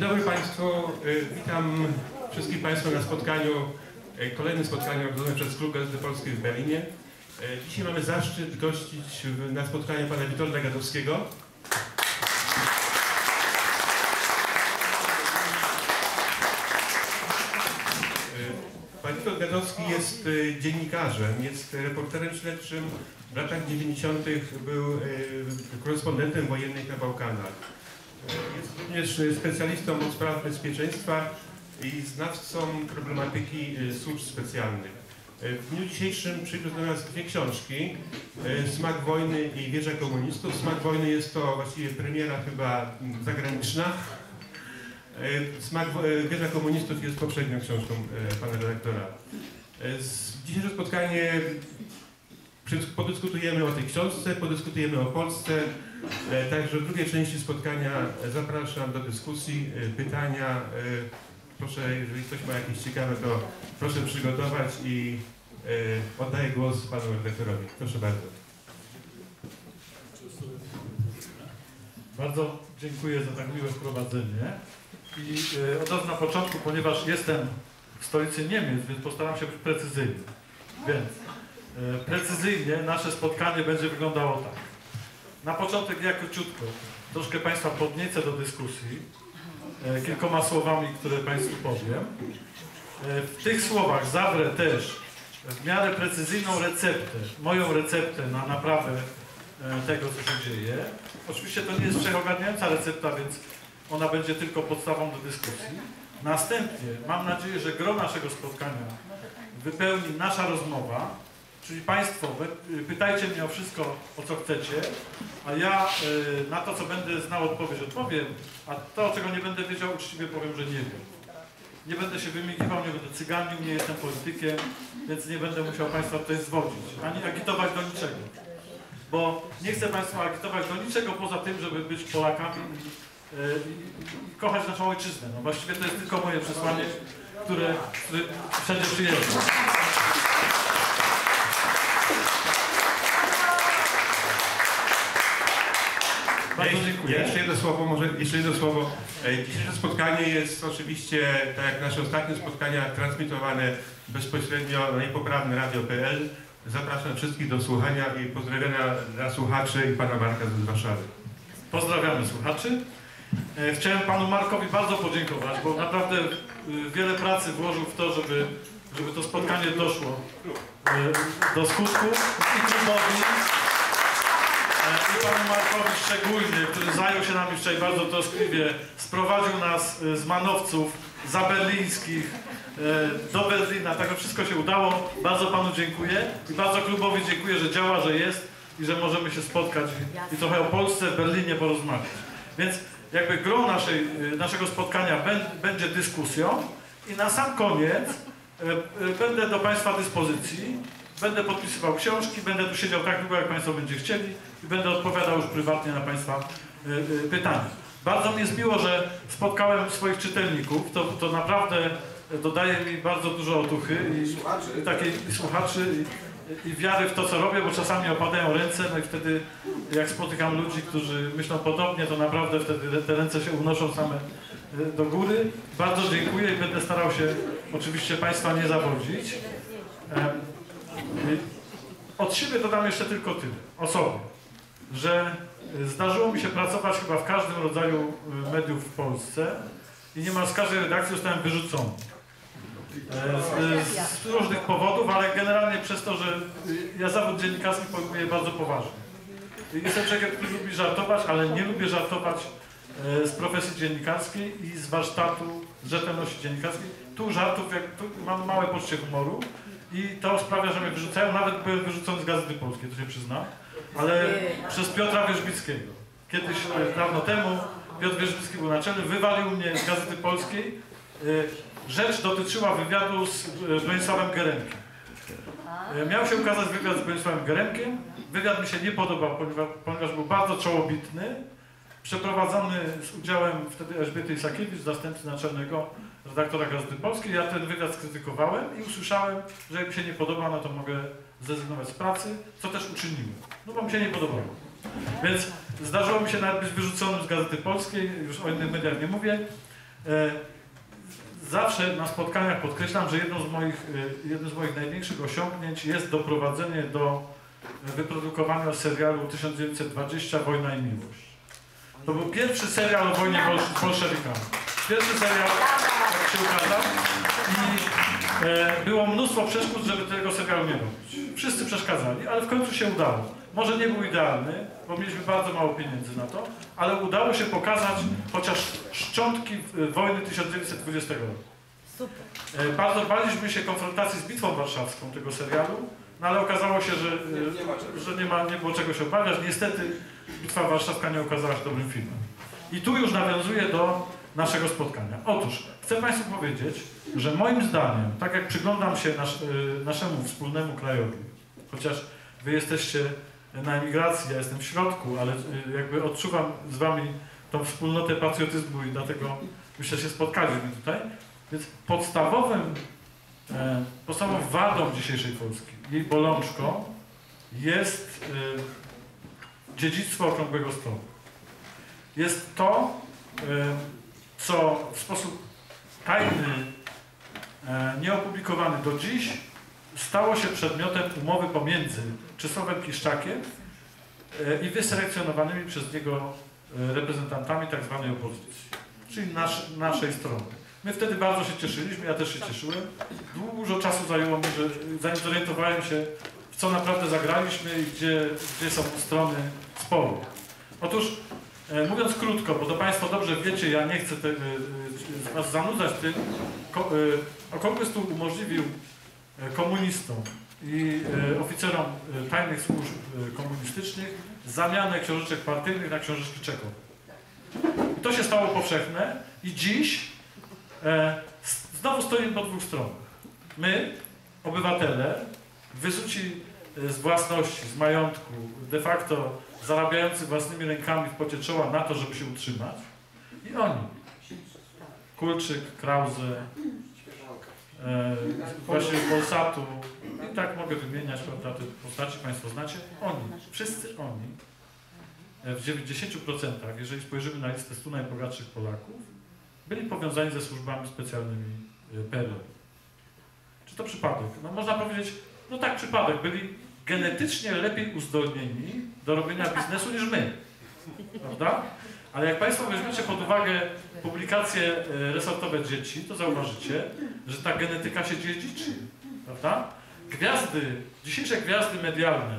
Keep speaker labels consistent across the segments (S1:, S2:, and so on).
S1: dobry Państwu, witam wszystkich Państwa na spotkaniu, kolejnym spotkaniu organizowanym przez Klub Gazety Polskiej w Berlinie. Dzisiaj mamy zaszczyt gościć na spotkaniu pana Witolda Gadowskiego. Pan Witold Gadowski jest dziennikarzem, jest reporterem śledczym. W latach 90. był korespondentem wojennym na Bałkanach. Jest również specjalistą od spraw bezpieczeństwa i znawcą problematyki służb specjalnych. W dniu dzisiejszym przywiózł do nas dwie książki, Smak wojny i Wieża komunistów. Smak wojny jest to właściwie premiera chyba zagraniczna. Wieża komunistów jest poprzednią książką pana redaktora. Dzisiejsze spotkanie podyskutujemy o tej książce, podyskutujemy o Polsce. Także w drugiej części spotkania zapraszam do dyskusji, pytania. Proszę, jeżeli ktoś ma jakieś ciekawe, to proszę przygotować i oddaję głos panu redaktorowi. Proszę bardzo.
S2: Bardzo dziękuję za tak miłe wprowadzenie. I od razu na początku, ponieważ jestem w stolicy Niemiec, więc postaram się być precyzyjny. Więc precyzyjnie nasze spotkanie będzie wyglądało tak. Na początek ja króciutko troszkę Państwa podniecę do dyskusji kilkoma słowami, które Państwu powiem. W tych słowach zawrę też w miarę precyzyjną receptę, moją receptę na naprawę tego, co się dzieje. Oczywiście to nie jest wszechogarniająca recepta, więc ona będzie tylko podstawą do dyskusji. Następnie mam nadzieję, że gro naszego spotkania wypełni nasza rozmowa, czyli Państwo pytajcie mnie o wszystko, o co chcecie, a ja na to, co będę znał odpowiedź, odpowiem, a to, czego nie będę wiedział, uczciwie powiem, że nie wiem. Nie będę się wymigiwał, nie będę cyganił, nie jestem politykiem, więc nie będę musiał Państwa tutaj zwodzić, ani agitować do niczego. Bo nie chcę Państwa agitować do niczego poza tym, żeby być Polakami i kochać naszą ojczyznę. No właściwie to jest tylko moje przesłanie, które wszędzie przyjeżdża. Bardzo dziękuję.
S1: Jeszcze jedno słowo, Dzisiejsze spotkanie jest oczywiście, tak jak nasze ostatnie spotkania, transmitowane bezpośrednio na niepoprawnyradio.pl. Zapraszam wszystkich do słuchania i pozdrowienia dla słuchaczy i pana Marka z Warszawy.
S2: Pozdrawiamy słuchaczy. Chciałem panu Markowi bardzo podziękować, bo naprawdę wiele pracy włożył w to, żeby to spotkanie doszło do skutku. I klubowi, i panu Markowi szczególnie, który zajął się nami wczoraj bardzo troskliwie, sprowadził nas z manowców zaberlińskich do Berlina. Także wszystko się udało. Bardzo panu dziękuję i bardzo klubowi dziękuję, że działa, że jest i że możemy się spotkać i trochę o Polsce w Berlinie porozmawiać. Więc jakby gro naszego spotkania będzie dyskusją i na sam koniec będę do Państwa dyspozycji, będę podpisywał książki, będę tu siedział tak długo, jak Państwo będzie chcieli i będę odpowiadał już prywatnie na Państwa pytania. Bardzo mi jest miło, że spotkałem swoich czytelników, to naprawdę dodaje mi bardzo dużo otuchy i takiej słuchaczy i wiary w to, co robię, bo czasami opadają ręce, no i wtedy jak spotykam ludzi, którzy myślą podobnie, to naprawdę wtedy te ręce się unoszą same do góry. Bardzo dziękuję i będę starał się oczywiście Państwa nie zawodzić. Od siebie dodam jeszcze tylko tyle, o sobie, że zdarzyło mi się pracować chyba w każdym rodzaju mediów w Polsce i niemal z każdej redakcji zostałem wyrzucony. Z różnych powodów, ale generalnie przez to, że ja zawód dziennikarski pojmuję bardzo poważnie. Jestem człowiekiem, który lubi żartować, ale nie lubię żartować z profesji dziennikarskiej i z warsztatu, z rzetelności dziennikarskiej. Tu żartów, tu mam małe poczucie humoru i to sprawia, że mnie wyrzucają. Nawet byłem wyrzucony z Gazety Polskiej, to się przyznam, ale przez Piotra Wierzbickiego. Kiedyś, dawno temu, Piotr Wierzbicki był naczelny, wywalił mnie z Gazety Polskiej. Rzecz dotyczyła wywiadu z Bronisławem Geremkiem. Miał się ukazać wywiad z Bronisławem Geremkiem. Wywiad mi się nie podobał, ponieważ był bardzo czołobitny. Przeprowadzony z udziałem wtedy Elżbiety Isakiewicz, zastępcy naczelnego redaktora Gazety Polskiej. Ja ten wywiad skrytykowałem i usłyszałem, że jak mi się nie podoba, no to mogę zrezygnować z pracy, co też uczyniłem. No bo mi się nie podobało. Więc zdarzyło mi się nawet być wyrzuconym z Gazety Polskiej, już o innych mediach nie mówię. Zawsze na spotkaniach podkreślam, że jednym z moich największych osiągnięć jest doprowadzenie do wyprodukowania serialu 1920 Wojna i Miłość. To był pierwszy serial o wojnie z bolszewikami. Pierwszy serial, jak się ukazał. I było mnóstwo przeszkód, żeby tego serialu nie robić. Wszyscy przeszkadzali, ale w końcu się udało. Może nie był idealny, bo mieliśmy bardzo mało pieniędzy na to, ale udało się pokazać chociaż szczątki wojny 1920 roku.
S3: Super.
S2: Bardzo baliśmy się konfrontacji z Bitwą Warszawską tego serialu, no ale okazało się, że nie było czego się obawiać. Niestety Bitwa Warszawska nie okazała się dobrym filmem. I tu już nawiązuję do naszego spotkania. Otóż chcę Państwu powiedzieć, że moim zdaniem, tak jak przyglądam się naszemu wspólnemu krajowi, chociaż Wy jesteście na emigracji, ja jestem w środku, ale jakby odczuwam z Wami tą wspólnotę patriotyzmu i dlatego myślę, że się spotkaliśmy tutaj. Więc podstawową wadą dzisiejszej Polski, jej bolączką jest dziedzictwo Okrągłego Stołu. Jest to, co w sposób tajny, nieopublikowany do dziś stało się przedmiotem umowy pomiędzy Czesławem Kiszczakiem i wyselekcjonowanymi przez niego reprezentantami tak zwanej opozycji, czyli naszej strony. My wtedy bardzo się cieszyliśmy, ja też się cieszyłem. Dużo czasu zajęło mi, zanim zorientowałem się, w co naprawdę zagraliśmy i gdzie są strony sporu. Otóż, mówiąc krótko, bo to Państwo dobrze wiecie, ja nie chcę Was zanudzać tym, Okrągły Stół umożliwił komunistom i oficerom tajnych służb komunistycznych zamianę książeczek partyjnych na książeczki czekowe. I to się stało powszechne i dziś znowu stoimy po dwóch stronach. My, obywatele, wyzuci z własności, z majątku, de facto zarabiający własnymi rękami w pocie czoła na to, żeby się utrzymać. I oni. Kulczyk, Krause, właśnie Polsatu, i tak mogę wymieniać, prawda, te postaci Państwo znacie. Oni, wszyscy oni, w 90%, jeżeli spojrzymy na listę 100 najbogatszych Polaków, byli powiązani ze służbami specjalnymi PRL. Czy to przypadek? No można powiedzieć, no tak, przypadek. Byli genetycznie lepiej uzdolnieni do robienia biznesu niż my. Prawda? Ale jak Państwo weźmiecie pod uwagę publikacje resortowe dzieci, to zauważycie, że ta genetyka się dziedziczy. Prawda? Dzisiejsze gwiazdy medialne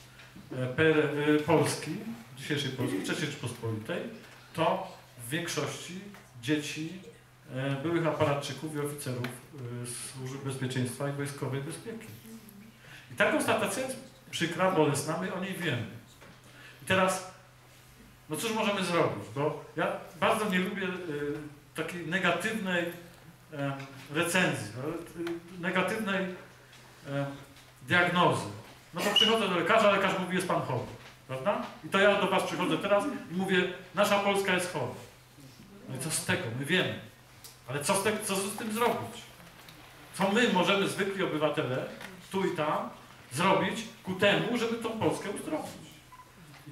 S2: Polski, dzisiejszej Polski, III Rzeczypospolitej, to w większości dzieci byłych aparatczyków i oficerów Służby Bezpieczeństwa i Wojskowej Bezpieki. I ta konstatacja jest przykra, bolesna, my o niej wiemy. I teraz, no cóż możemy zrobić? Bo ja bardzo nie lubię takiej negatywnej recenzji, negatywnej diagnozy. No to przychodzę do lekarza, lekarz mówi, jest pan chory. Prawda? I to ja do was przychodzę teraz i mówię, nasza Polska jest chora. No i co z tego? My wiemy. Ale co z tym zrobić? Co my możemy, zwykli obywatele, tu i tam, zrobić ku temu, żeby tą Polskę uzdrowić? I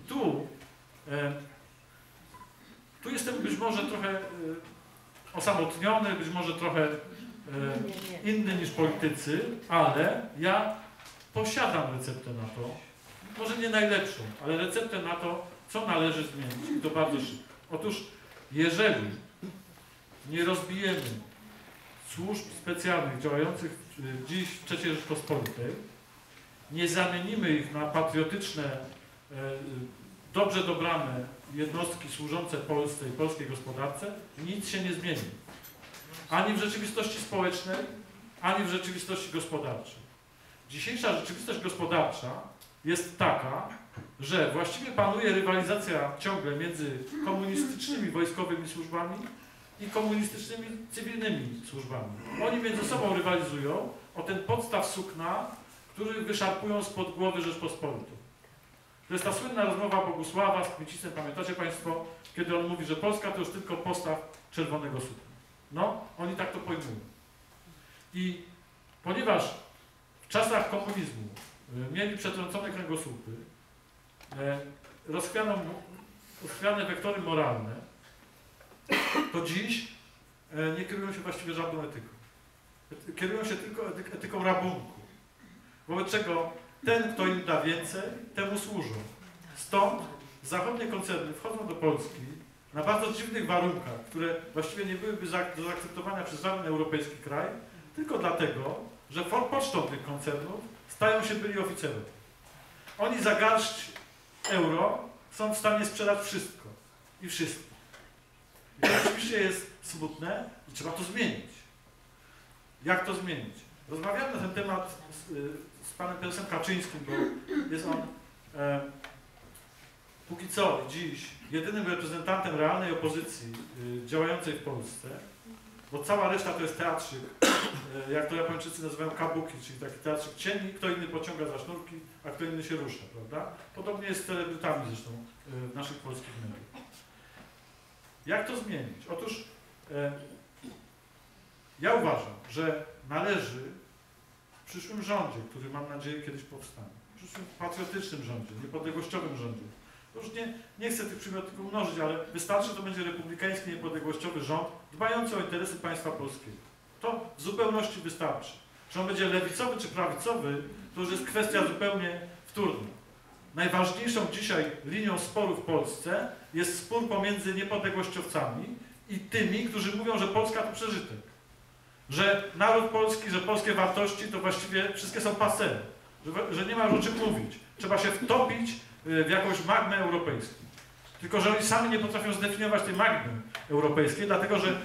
S2: tu jestem być może trochę osamotniony, być może trochę inny niż politycy, ale ja posiadam receptę na to, może nie najlepszą, ale receptę na to, co należy zmienić i to bardzo szybko. Otóż, jeżeli nie rozbijemy służb specjalnych działających dziś w III Rzeczpospolitej, nie zamienimy ich na patriotyczne, dobrze dobrane jednostki służące Polsce i polskiej gospodarce, nic się nie zmieni. Ani w rzeczywistości społecznej, ani w rzeczywistości gospodarczej. Dzisiejsza rzeczywistość gospodarcza jest taka, że właściwie panuje rywalizacja ciągle między komunistycznymi wojskowymi służbami i komunistycznymi cywilnymi służbami. Oni między sobą rywalizują o ten podstaw sukna, który wyszarpują spod głowy Rzeczpospolitą. To jest ta słynna rozmowa Bogusława z Kmicisem, pamiętacie Państwo, kiedy on mówi, że Polska to już tylko postaw czerwonego sukna. No, oni tak to pojmują. I ponieważ w czasach komunizmu mieli przetrącone kręgosłupy, rozchwiane wektory moralne, to dziś nie kierują się właściwie żadną etyką. Kierują się tylko etyką rabunku. Wobec czego ten, kto im da więcej, temu służą. Stąd zachodnie koncerny wchodzą do Polski na bardzo dziwnych warunkach, które właściwie nie byłyby do zaakceptowania przez żaden europejski kraj, tylko dlatego, że pocztą tych koncernów stają się byli oficerowie. Oni za garść euro są w stanie sprzedać wszystko i wszystko. I to oczywiście jest smutne i trzeba to zmienić. Jak to zmienić? Rozmawiałem na ten temat z panem prezesem Kaczyńskim, bo jest on póki co dziś jedynym reprezentantem realnej opozycji działającej w Polsce, bo cała reszta to jest teatrzyk, jak to Japończycy nazywają kabuki, czyli taki teatrzyk cieni, kto inny pociąga za sznurki, a kto inny się rusza, prawda? Podobnie jest z celebrytami zresztą w naszych polskich mediach. Jak to zmienić? Otóż ja uważam, że należy w przyszłym rządzie, który mam nadzieję kiedyś powstanie, w przyszłym patriotycznym rządzie, niepodległościowym rządzie, to już nie chcę tych przymiotników mnożyć, ale wystarczy, że to będzie republikański, niepodległościowy rząd dbający o interesy państwa polskiego. To w zupełności wystarczy. Czy on będzie lewicowy czy prawicowy, to już jest kwestia zupełnie wtórna. Najważniejszą dzisiaj linią sporu w Polsce jest spór pomiędzy niepodległościowcami i tymi, którzy mówią, że Polska to przeżytek. Że naród polski, że polskie wartości to właściwie wszystkie są passé. Że nie ma już o czym mówić. Trzeba się wtopić w jakąś magmę europejską. Tylko że oni sami nie potrafią zdefiniować tej magmy europejskiej, dlatego że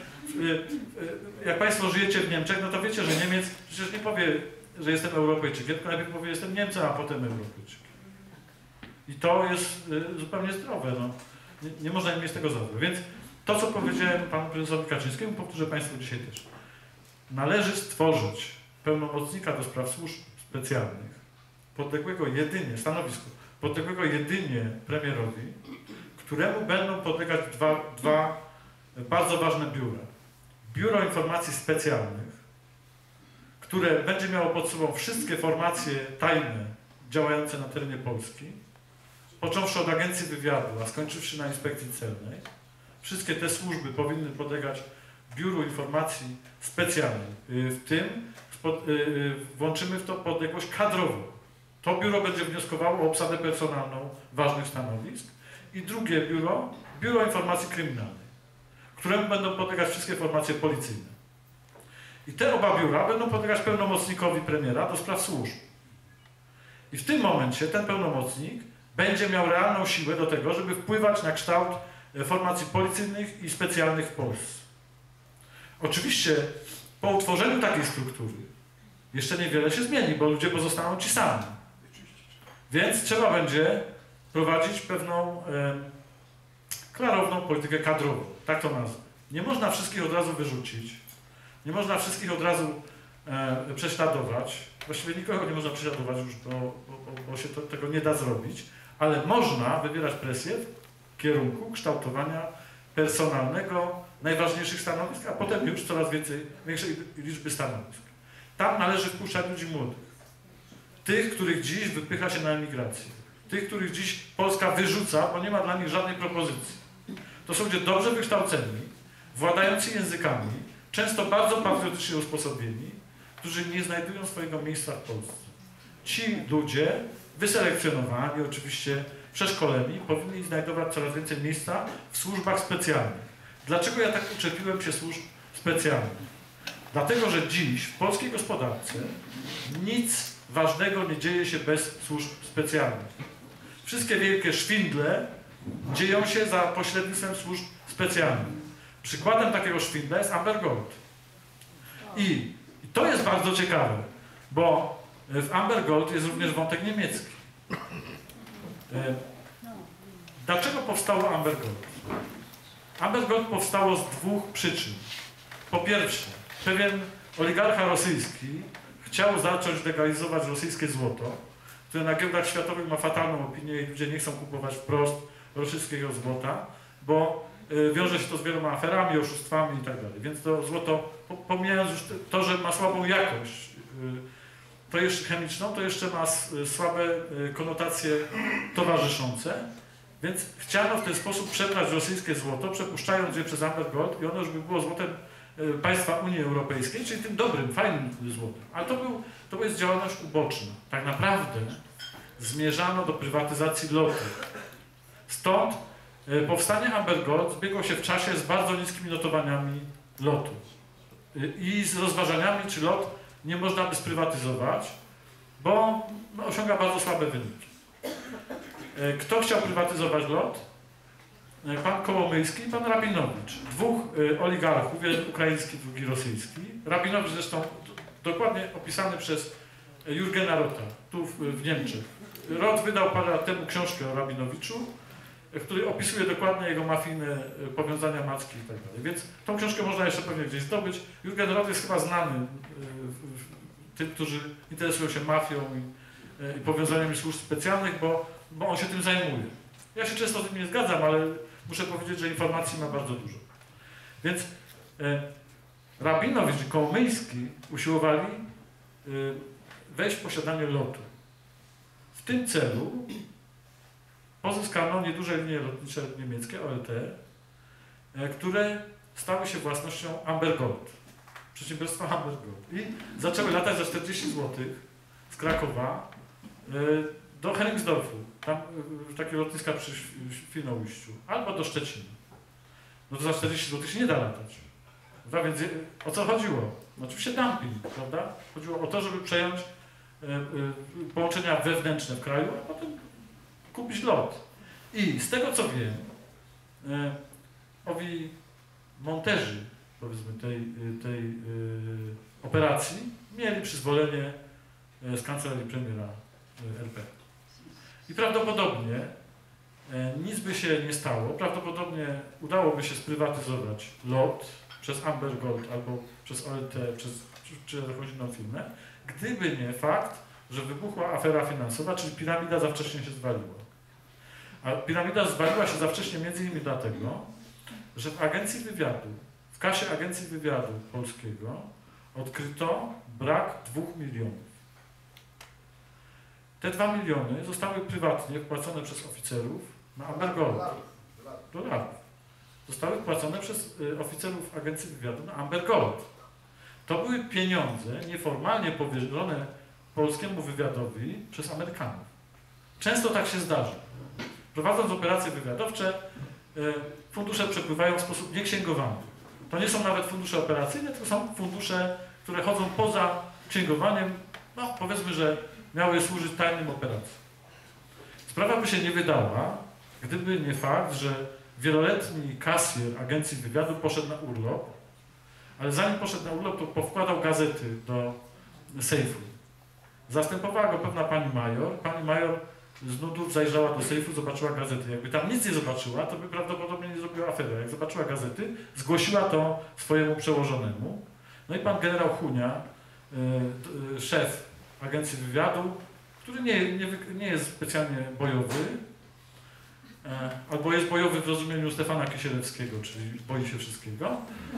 S2: jak Państwo żyjecie w Niemczech, no to wiecie, że Niemiec przecież nie powie, że jestem Europejczykiem, tylko najpierw powie, jestem Niemcem, a potem Europejczykiem. I to jest zupełnie zdrowe. No. Nie można im mieć tego za złe. Więc to, co powiedziałem panu prezesowi Kaczyńskiemu, powtórzę Państwu dzisiaj też. Należy stworzyć pełnomocnika do spraw służb specjalnych, podległego jedynie, stanowisko, podległego jedynie premierowi, któremu będą podlegać dwa bardzo ważne biura. Biuro Informacji Specjalnych, które będzie miało pod sobą wszystkie formacje tajne działające na terenie Polski, począwszy od Agencji Wywiadu, a skończywszy na Inspekcji Celnej. Wszystkie te służby powinny podlegać Biuru Informacji Specjalnej. W tym włączymy w to podległość kadrową. To biuro będzie wnioskowało o obsadę personalną ważnych stanowisk. I drugie biuro, Biuro Informacji Kryminalnej, któremu będą podlegać wszystkie formacje policyjne. I te oba biura będą podlegać pełnomocnikowi premiera do spraw służb. I w tym momencie ten pełnomocnik będzie miał realną siłę do tego, żeby wpływać na kształt formacji policyjnych i specjalnych w Polsce. Oczywiście po utworzeniu takiej struktury jeszcze niewiele się zmieni, bo ludzie pozostaną ci sami. Więc trzeba będzie prowadzić pewną klarowną politykę kadrową, tak to nazwę. Nie można wszystkich od razu wyrzucić, nie można wszystkich od razu prześladować, właściwie nikogo nie można prześladować już, bo się tego nie da zrobić, ale można wywierać presję w kierunku kształtowania personalnego najważniejszych stanowisk, a potem już coraz większej liczby stanowisk. Tam należy wpuszczać ludzi młodych. Tych, których dziś wypycha się na emigrację. Tych, których dziś Polska wyrzuca, bo nie ma dla nich żadnej propozycji. To są ludzie dobrze wykształceni, władający językami, często bardzo patriotycznie usposobieni, którzy nie znajdują swojego miejsca w Polsce. Ci ludzie, wyselekcjonowani, oczywiście przeszkoleni, powinni znajdować coraz więcej miejsca w służbach specjalnych. Dlaczego ja tak uczepiłem się służb specjalnych? Dlatego, że dziś w polskiej gospodarce nic ważnego nie dzieje się bez służb specjalnych. Wszystkie wielkie szwindle dzieją się za pośrednictwem służb specjalnych. Przykładem takiego szwindla jest Amber Gold. I to jest bardzo ciekawe, bo w Amber Gold jest również wątek niemiecki. Dlaczego powstało Amber Gold? Amber Gold powstało z dwóch przyczyn. Po pierwsze, pewien oligarcha rosyjski chciał zacząć legalizować rosyjskie złoto, które na giełdach światowych ma fatalną opinię i ludzie nie chcą kupować wprost rosyjskiego złota, bo wiąże się to z wieloma aferami, oszustwami i tak dalej. Więc to złoto, pomijając już to, że ma słabą jakość, to jeszcze chemiczną, to jeszcze ma słabe konotacje towarzyszące, więc chciano w ten sposób przebrać rosyjskie złoto, przepuszczając je przez Amber Gold i ono już by było złotem państwa Unii Europejskiej, czyli tym dobrym, fajnym złotem. Ale to jest działalność uboczna. Tak naprawdę zmierzano do prywatyzacji lotu. Stąd powstanie Amber Gold zbiegło się w czasie z bardzo niskimi notowaniami lotu i z rozważaniami, czy lot nie można by sprywatyzować, bo osiąga bardzo słabe wyniki. Kto chciał prywatyzować lot? Pan Kołomyjski i pan Rabinowicz. Dwóch oligarchów, jeden ukraiński, drugi rosyjski. Rabinowicz zresztą dokładnie opisany przez Jurgena Rotha, tu w Niemczech. Roth wydał parę lat temu książkę o Rabinowiczu, w której opisuje dokładnie jego mafijne powiązania macki i tak dalej. Więc tą książkę można jeszcze pewnie gdzieś zdobyć. Jurgen Roth jest chyba znany tym, którzy interesują się mafią i powiązaniami służb specjalnych, bo on się tym zajmuje. Ja się często z tym nie zgadzam, ale muszę powiedzieć, że informacji ma bardzo dużo. Więc Rabinowicz i Kołomyjski usiłowali wejść w posiadanie lotu. W tym celu pozyskano nieduże linie lotnicze niemieckie, OLT, które stały się własnością Amber Gold, przedsiębiorstwa Amber Gold. I zaczęły latać za 40 zł z Krakowa do Hennigsdorfu, tam takiego lotniska przy Świnoujściu, albo do Szczecina. No to za 40 zł się nie da latać. Prawda? Więc o co chodziło? No oczywiście dumping, prawda? Chodziło o to, żeby przejąć połączenia wewnętrzne w kraju, a potem kupić lot. I z tego co wiem, owi monterzy, powiedzmy, tej operacji mieli przyzwolenie z kancelarii premiera RP. I prawdopodobnie nic by się nie stało, prawdopodobnie udałoby się sprywatyzować lot przez Amber Gold albo przez OLT, czy jakąś inną firmę, gdyby nie fakt, że wybuchła afera finansowa, czyli piramida za wcześnie się zwaliła. A piramida zwaliła się za wcześnie między innymi dlatego, że w agencji wywiadu, w kasie agencji wywiadu polskiego odkryto brak 2 milionów. Te 2 miliony zostały prywatnie wpłacone przez oficerów na Amber Gold. Dolarów. Zostały wpłacone przez oficerów agencji wywiadu na Amber Gold. To były pieniądze nieformalnie powierzone polskiemu wywiadowi przez Amerykanów. Często tak się zdarza. Prowadząc operacje wywiadowcze, fundusze przepływają w sposób nieksięgowany. To nie są nawet fundusze operacyjne, to są fundusze, które chodzą poza księgowaniem, no powiedzmy, że miały służyć tajnym operacjom. Sprawa by się nie wydała, gdyby nie fakt, że wieloletni kasjer agencji wywiadu poszedł na urlop, ale zanim poszedł na urlop, to powkładał gazety do sejfu. Zastępowała go pewna pani major. Pani major z nudów zajrzała do sejfu, zobaczyła gazety. Jakby tam nic nie zobaczyła, to by prawdopodobnie nie zrobiła afery. Jak zobaczyła gazety, zgłosiła to swojemu przełożonemu. No i pan generał Hunia, szef agencji wywiadu, który nie jest specjalnie bojowy, albo jest bojowy w rozumieniu Stefana Kisielewskiego, czyli boi się wszystkiego,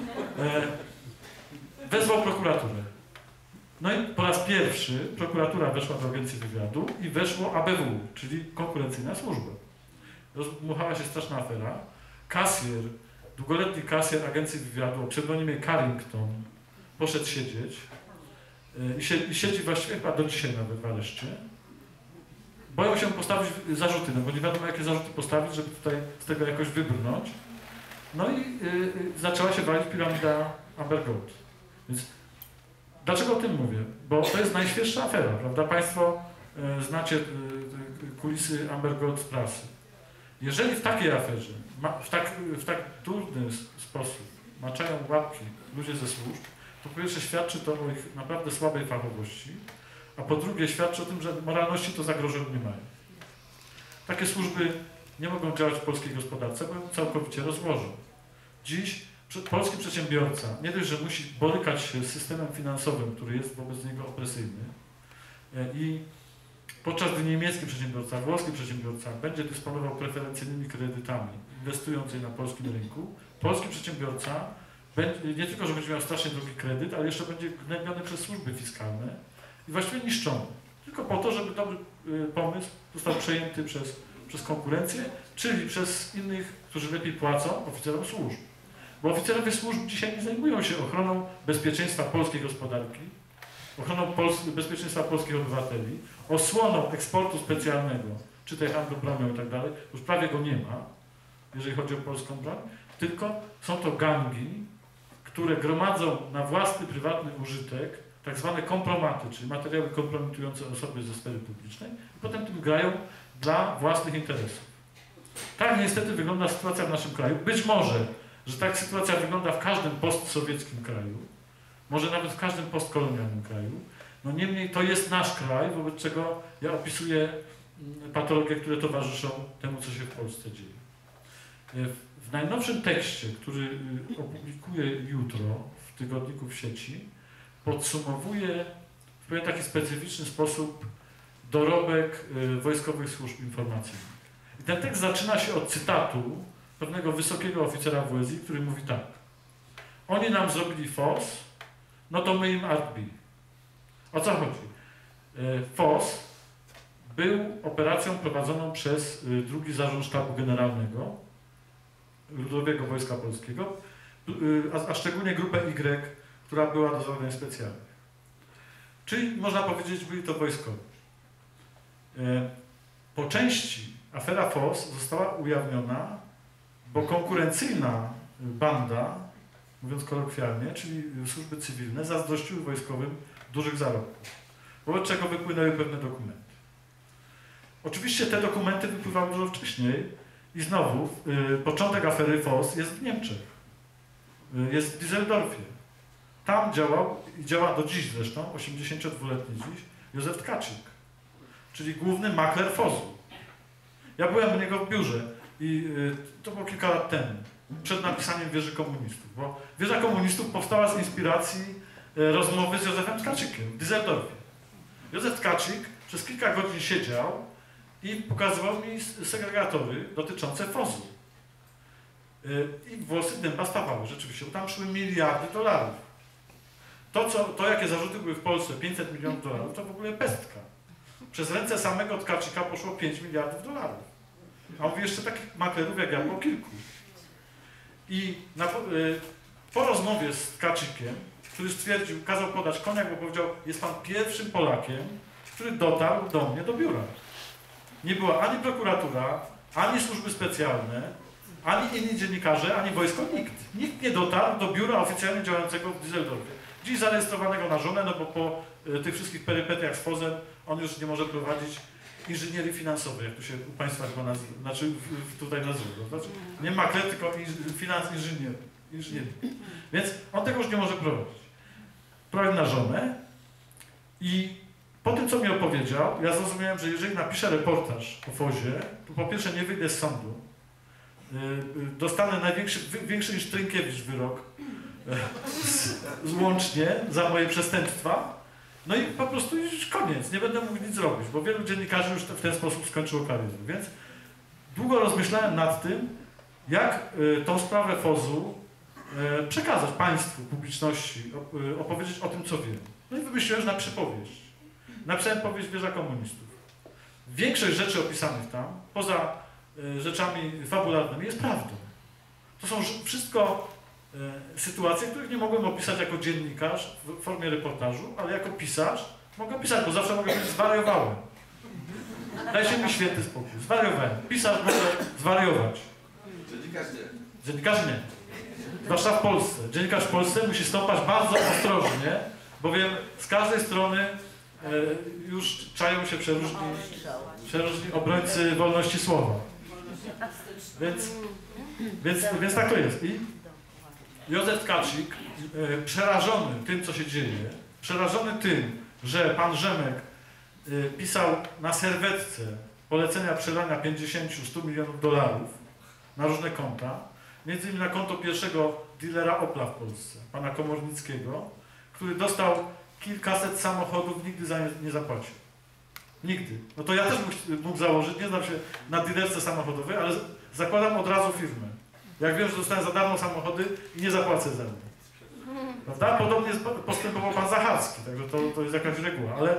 S2: wezwał prokuraturę. No i po raz pierwszy prokuratura weszła do agencji wywiadu i weszło ABW, czyli konkurencyjna służba. Rozmuchała się straszna afera. Kasjer, długoletni kasjer agencji wywiadu o pseudonimie Carrington poszedł siedzieć i siedzi właściwie chyba do dzisiaj nawet w areszcie. Boją się postawić zarzuty, no bo nie wiadomo jakie zarzuty postawić, żeby tutaj z tego jakoś wybrnąć. No i zaczęła się walić piramida Amber Gold. Więc dlaczego o tym mówię? Bo to jest najświeższa afera, prawda? Państwo znacie kulisy Amber Gold z prasy. Jeżeli w takiej aferze, w tak trudny sposób maczają łapki ludzie ze służb, to po pierwsze świadczy to o ich naprawdę słabej fachowości, a po drugie świadczy o tym, że moralności to zagrożeń nie mają. Takie służby nie mogą działać w polskiej gospodarce, bo ją całkowicie rozłożą. Dziś polski przedsiębiorca nie dość, że musi borykać się z systemem finansowym, który jest wobec niego opresyjny, i podczas gdy niemiecki przedsiębiorca, włoski przedsiębiorca będzie dysponował preferencyjnymi kredytami, inwestując je na polskim rynku, polski przedsiębiorca nie tylko, że będzie miał strasznie drogi kredyt, ale jeszcze będzie gnębiony przez służby fiskalne i właściwie niszczony. Tylko po to, żeby dobry pomysł został przejęty przez konkurencję, czyli przez innych, którzy lepiej płacą oficerom służb. Bo oficerowie służb dzisiaj nie zajmują się ochroną bezpieczeństwa polskiej gospodarki, ochroną bezpieczeństwa polskich obywateli, osłoną eksportu specjalnego, czy tej handlu bronią i tak dalej, już prawie go nie ma, jeżeli chodzi o polską broń, tylko są to gangi, które gromadzą na własny, prywatny użytek tak zwane kompromaty, czyli materiały kompromitujące osoby ze sfery publicznej i potem tym grają dla własnych interesów. Tak niestety wygląda sytuacja w naszym kraju. Być może, że tak sytuacja wygląda w każdym postsowieckim kraju, może nawet w każdym postkolonialnym kraju. No niemniej to jest nasz kraj, wobec czego ja opisuję patologie, które towarzyszą temu, co się w Polsce dzieje. W najnowszym tekście, który opublikuję jutro w tygodniku w sieci, podsumowuję w pewien taki specyficzny sposób dorobek wojskowych służb informacyjnych. I ten tekst zaczyna się od cytatu pewnego wysokiego oficera WSI, który mówi tak: oni nam zrobili FOS, no to my im ARTB. O co chodzi? FOS był operacją prowadzoną przez II Zarząd Sztabu Generalnego Ludowego Wojska Polskiego, a szczególnie grupę Y, która była do zadań specjalnych. Czyli można powiedzieć, byli to wojskowi. Po części afera FOS została ujawniona, bo konkurencyjna banda, mówiąc kolokwialnie, czyli służby cywilne, zazdrościły wojskowym dużych zarobków, wobec czego wypłynęły pewne dokumenty. Oczywiście te dokumenty wypływały dużo wcześniej i znowu początek afery FOS jest w Niemczech, jest w Düsseldorfie. Tam działał i działa do dziś zresztą, 82-letni dziś, Józef Tkaczyk, czyli główny makler FOS-u. Ja byłem u niego w biurze i to było kilka lat temu, przed napisaniem Wieży Komunistów, bo Wieża Komunistów powstała z inspiracji rozmowy z Józefem Tkaczykiem w Düsseldorfie. Józef Tkaczyk przez kilka godzin siedział i pokazywał mi segregatory dotyczące FOS-u. I włosy dęba stawały rzeczywiście, bo tam szły miliardy dolarów. To, jakie zarzuty były w Polsce, 500 milionów dolarów, to w ogóle pestka. Przez ręce samego Tkaczyka poszło 5 miliardów dolarów. A mówi, jeszcze takich maklerów jak ja po kilku. I po rozmowie z Tkaczykiem, który stwierdził, kazał podać koniak, bo powiedział, jest pan pierwszym Polakiem, który dotarł do mnie do biura. Nie była ani prokuratura, ani służby specjalne, ani inni dziennikarze, ani wojsko, nikt. Nikt nie dotarł do biura oficjalnie działającego w Düsseldorfie. Dziś zarejestrowanego na żonę, no bo po tych wszystkich perypetiach z FOS-em on już nie może prowadzić inżynierii finansowej, jak tu się u Państwa chyba nazywa, znaczy tutaj nazywa. Znaczy, nie makler, tylko inżynier. Więc on tego już nie może prowadzić. Prowadzi na żonę i po tym, co mi opowiedział, ja zrozumiałem, że jeżeli napiszę reportaż o FOS-ie, to po pierwsze nie wyjdę z sądu, dostanę większy niż Trynkiewicz wyrok łącznie za moje przestępstwa, no i po prostu już koniec, nie będę mógł nic zrobić, bo wielu dziennikarzy już w ten sposób skończyło karierę. Więc długo rozmyślałem nad tym, jak tą sprawę FOS-u przekazać państwu, publiczności, opowiedzieć o tym, co wiem. No i wymyśliłem, że napiszę powieść. Napisałem powieść Wieża Komunistów. Większość rzeczy opisanych tam, poza rzeczami fabularnymi, jest prawdą. To są wszystko sytuacje, których nie mogłem opisać jako dziennikarz w formie reportażu, ale jako pisarz mogę pisać, bo zawsze mogę powiedzieć, zwariowałem. Dajcie mi święty spokój. Zwariowałem. Pisarz może zwariować.
S3: Dziennikarz nie.
S2: Dziennikarz nie. Zwłaszcza w Polsce. Dziennikarz w Polsce musi stąpać bardzo ostrożnie, bowiem z każdej strony już czają się przeróżni obrońcy wolności słowa. Więc tak to jest. I Józef Tkaczyk, przerażony tym, co się dzieje, przerażony tym, że pan Rzemek pisał na serwetce polecenia przelania 50-100 milionów dolarów na różne konta, między innymi na konto pierwszego dealera Opla w Polsce, pana Komornickiego, który dostał kilkaset samochodów, nigdy za nie zapłacił. Nigdy. No to ja też mógł założyć, nie znam się na dealerce samochodowej, ale zakładam od razu firmę. Jak wiem, że dostałem za darmo samochody i nie zapłacę za nie. Prawda? Podobnie postępował pan Zacharski, także to jest jakaś reguła, ale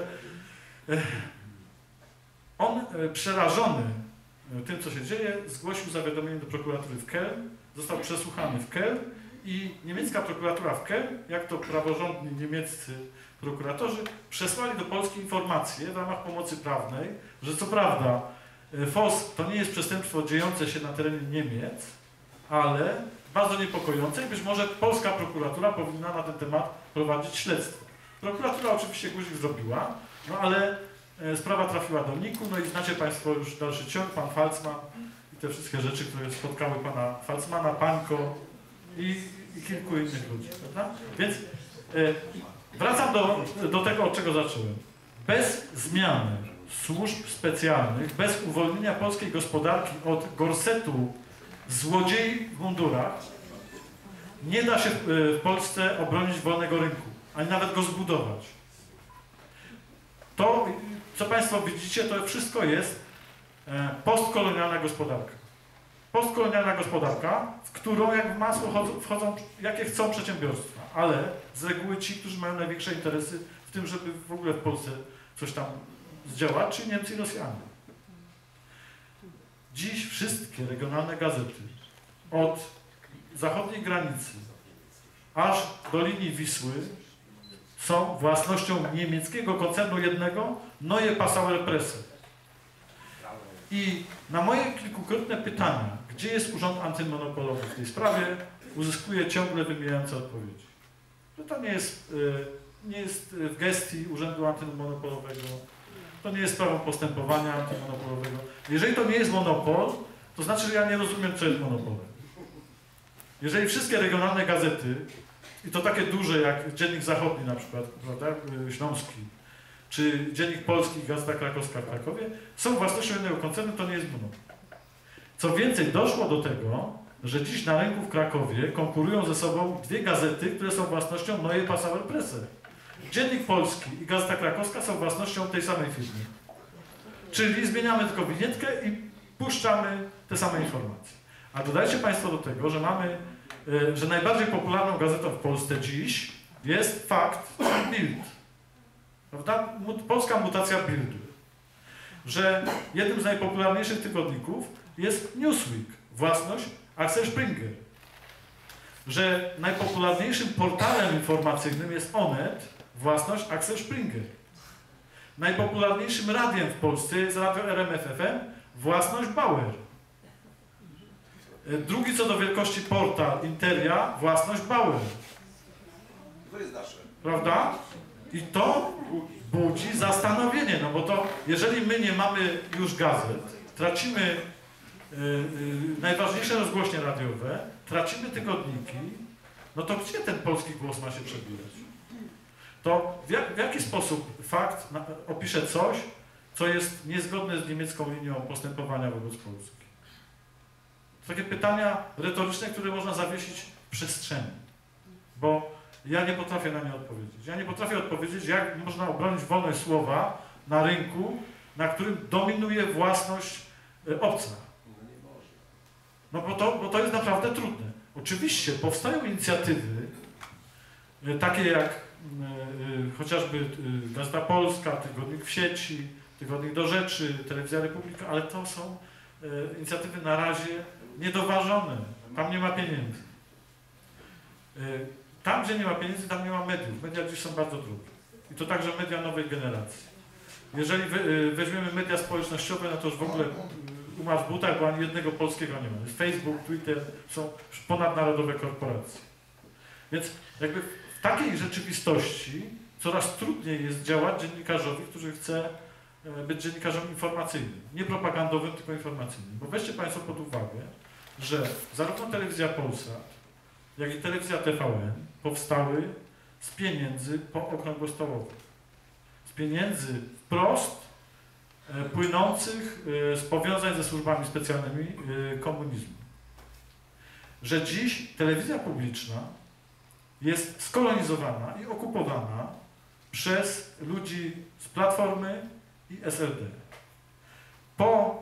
S2: on przerażony tym, co się dzieje, zgłosił zawiadomienie do prokuratury w Keln, został przesłuchany w Keln I niemiecka prokuratura w Köln, jak to praworządni niemieccy prokuratorzy, przesłali do Polski informacje w ramach pomocy prawnej, że co prawda FOS to nie jest przestępstwo dziejące się na terenie Niemiec, ale bardzo niepokojące i być może polska prokuratura powinna na ten temat prowadzić śledztwo. Prokuratura oczywiście guzik zrobiła, no ale sprawa trafiła do NIK-u, no i znacie Państwo już dalszy ciąg, pan Falcman i te wszystkie rzeczy, które spotkały pana Falcmana, Pańko i kilku innych ludzi, prawda? Więc wracam do tego, od czego zacząłem. Bez zmiany służb specjalnych, bez uwolnienia polskiej gospodarki od gorsetu złodziei w mundurach, nie da się w Polsce obronić wolnego rynku, ani nawet go zbudować. To, co Państwo widzicie, to wszystko jest postkolonialna gospodarka. Postkolonialna gospodarka, w którą jak w masło wchodzą jakie chcą przedsiębiorstwa, ale z reguły ci, którzy mają największe interesy w tym, żeby w ogóle w Polsce coś tam zdziałać, czyli Niemcy i Rosjanie. Dziś wszystkie regionalne gazety od zachodniej granicy aż do linii Wisły są własnością niemieckiego koncernu jednego Neue Passauer Presse. I na moje kilkukrotne pytania, gdzie jest urząd antymonopolowy w tej sprawie, uzyskuję ciągle wymijające odpowiedzi. Że to nie jest w gestii urzędu antymonopolowego, to nie jest sprawą postępowania antymonopolowego. Jeżeli to nie jest monopol, to znaczy, że ja nie rozumiem, co jest monopolem. Jeżeli wszystkie regionalne gazety, i to takie duże jak Dziennik Zachodni na przykład, prawda, Śląski, czy Dziennik Polski i Gazeta Krakowska w Krakowie, są własnością jednego koncernu, to nie jest monopol. Co więcej, doszło do tego, że dziś na rynku w Krakowie konkurują ze sobą dwie gazety, które są własnością Neue Passauer Presse. Dziennik Polski i Gazeta Krakowska są własnością tej samej firmy. Czyli zmieniamy tylko winietkę i puszczamy te same informacje. A dodajcie Państwo do tego, że że najbardziej popularną gazetą w Polsce dziś jest Fakt Bild. Prawda? Polska mutacja Bildu. Że jednym z najpopularniejszych tygodników jest Newsweek, własność Axel Springer. Że najpopularniejszym portalem informacyjnym jest Onet, własność Axel Springer. Najpopularniejszym radiem w Polsce jest radio RMF FM, własność Bauer. Drugi co do wielkości portal Interia, własność Bauer.
S3: To jest nasze.
S2: Prawda? I to budzi zastanowienie, no bo to, jeżeli my nie mamy już gazet, tracimy najważniejsze rozgłośnie radiowe, tracimy tygodniki, no to gdzie ten polski głos ma się przebijać? To w jaki sposób Fakt opisze coś, co jest niezgodne z niemiecką linią postępowania wobec Polski? To takie pytania retoryczne, które można zawiesić w przestrzeni, bo ja nie potrafię na nie odpowiedzieć. Ja nie potrafię odpowiedzieć, jak można obronić wolność słowa na rynku, na którym dominuje własność obca. No bo to jest naprawdę trudne. Oczywiście powstają inicjatywy, takie jak chociażby Gazeta Polska, Tygodnik w sieci, Tygodnik do Rzeczy, Telewizja Republika, ale to są inicjatywy na razie niedoważone. Tam nie ma pieniędzy. Tam, gdzie nie ma pieniędzy, tam nie ma mediów. Media dziś są bardzo drogie. I to także media nowej generacji. Jeżeli weźmiemy media społecznościowe, no to już w ogóle umarł w butach, bo ani jednego polskiego nie ma. Jest Facebook, Twitter, są ponadnarodowe korporacje. Więc jakby w takiej rzeczywistości coraz trudniej jest działać dziennikarzowi, który chce być dziennikarzem informacyjnym. Nie propagandowym, tylko informacyjnym. Bo weźcie Państwo pod uwagę, że zarówno telewizja Polsat, jak i telewizja TVN powstały z pieniędzy pookrągłostołowych. Z pieniędzy wprost płynących z powiązań ze służbami specjalnymi komunizmu. Że dziś telewizja publiczna jest skolonizowana i okupowana przez ludzi z Platformy i SLD. Po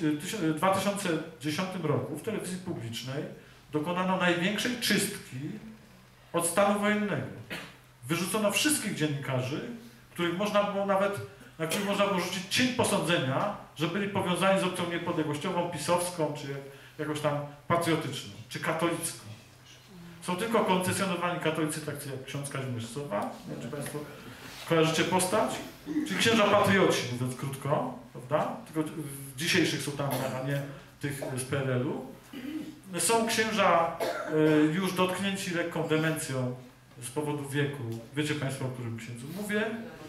S2: 2010 roku w telewizji publicznej dokonano największej czystki od stanu wojennego. Wyrzucono wszystkich dziennikarzy, których można było na których można było rzucić cień posądzenia, że byli powiązani z opcją niepodległościową, pisowską, czy jakąś tam patriotyczną, czy katolicką. są tylko koncesjonowani katolicy, tacy jak ksiądz Kazimierz Sowa, nie wiem, czy Państwo kojarzycie postać, czyli księża patrioci, mówiąc krótko, prawda? Tylko w dzisiejszych sutanach, a nie tych z PRL-u. Są księża już dotknięci lekką demencją z powodu wieku, wiecie Państwo, o którym księdzu mówię.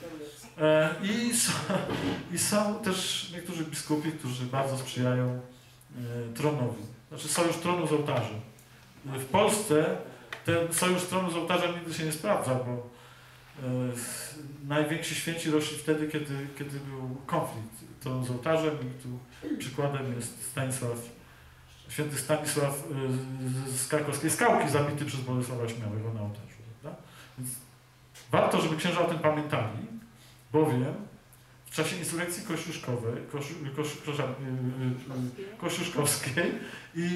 S2: I są też niektórzy biskupi, którzy bardzo sprzyjają tronowi. Znaczy sojusz tronu z ołtarzem. W Polsce ten sojusz tronu z ołtarzem nigdy się nie sprawdza, bo najwięksi święci rośli wtedy, kiedy był konflikt tronu z ołtarzem i tu przykładem jest święty Stanisław z krakowskiej Skałki, zabity przez Bolesława Śmiałego na ołtarzu. Prawda? Więc warto, żeby księża o tym pamiętali, bowiem w czasie insurekcji kościuszkowskiej i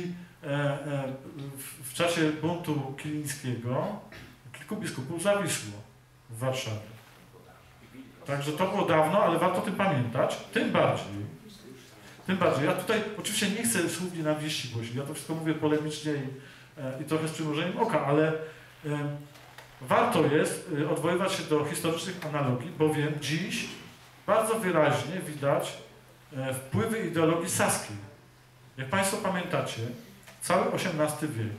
S2: w czasie buntu kilińskiego kilku biskupów zawisło w Warszawie. Także to było dawno, ale warto o tym pamiętać, tym bardziej. Ja tutaj oczywiście nie chcę słów nienawiści głosić, ja to wszystko mówię polemicznie i trochę z przymrużeniem oka, ale warto jest odwoływać się do historycznych analogii, bowiem dziś bardzo wyraźnie widać wpływy ideologii saskiej. Jak Państwo pamiętacie, cały XVIII wiek,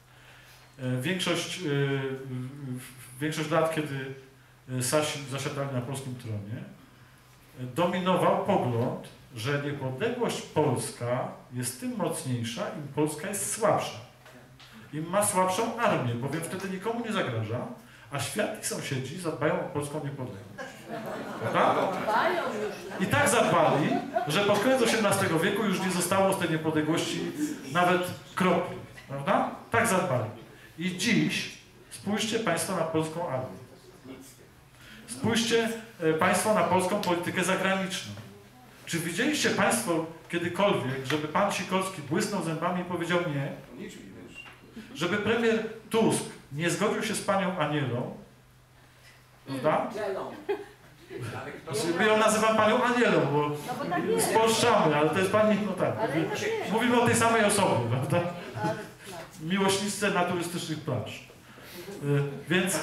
S2: większość lat, kiedy Sasi zasiadali na polskim tronie, dominował pogląd, że niepodległość polska jest tym mocniejsza, im Polska jest słabsza. Im ma słabszą armię, bowiem wtedy nikomu nie zagraża, a świat i sąsiedzi zadbają o polską niepodległość. Prawda? I tak zadbali, że pod koniec XVIII wieku już nie zostało z tej niepodległości nawet kropli. Prawda? Tak zadbali. I dziś spójrzcie Państwo na polską armię. Spójrzcie Państwo na polską politykę zagraniczną. Czy widzieliście Państwo kiedykolwiek, żeby pan Sikorski błysnął zębami i powiedział nie? Żeby premier Tusk nie zgodził się z panią Anielą, prawda? Ja ją nazywam panią Anielą, bo spolszczamy, ale to jest pani, no tak. Mówimy o tej samej osobie, prawda? Miłośniczce naturystycznych plaż. Więc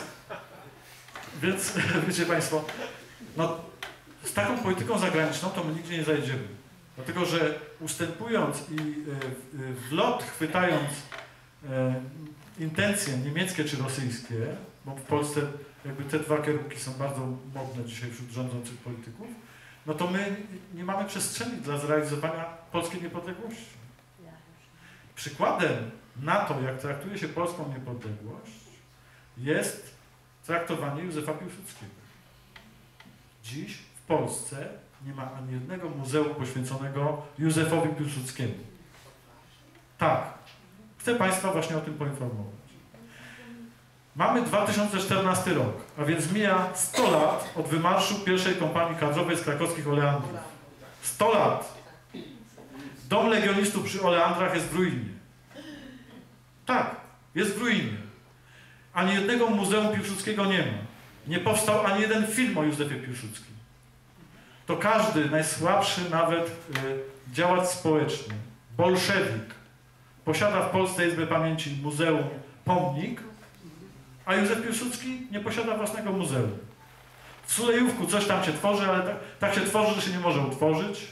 S2: wiecie Państwo, no, z taką polityką zagraniczną to my nigdzie nie zajedziemy. Dlatego, że ustępując i w lot chwytając intencje niemieckie czy rosyjskie, bo w Polsce jakby te dwa kierunki są bardzo modne dzisiaj wśród rządzących polityków, no to my nie mamy przestrzeni dla zrealizowania polskiej niepodległości. Przykładem na to, jak traktuje się polską niepodległość, jest traktowanie Józefa Piłsudskiego. Dziś w Polsce nie ma ani jednego muzeum poświęconego Józefowi Piłsudskiemu. Tak. Chcę Państwa właśnie o tym poinformować. Mamy 2014 rok, a więc mija 100 lat od wymarszu pierwszej kompanii kadrowej z krakowskich Oleandrów. 100 lat. Dom legionistów przy Oleandrach jest w ruinie. Tak, jest w ruinie. Ani jednego muzeum Piłsudskiego nie ma. Nie powstał ani jeden film o Józefie Piłsudskim. To każdy, najsłabszy nawet działacz społeczny, bolszewik, posiada w Polsce Izbę Pamięci, muzeum, pomnik, a Józef Piłsudski nie posiada własnego muzeum. W Sulejówku coś tam się tworzy, ale tak się tworzy, że się nie może utworzyć.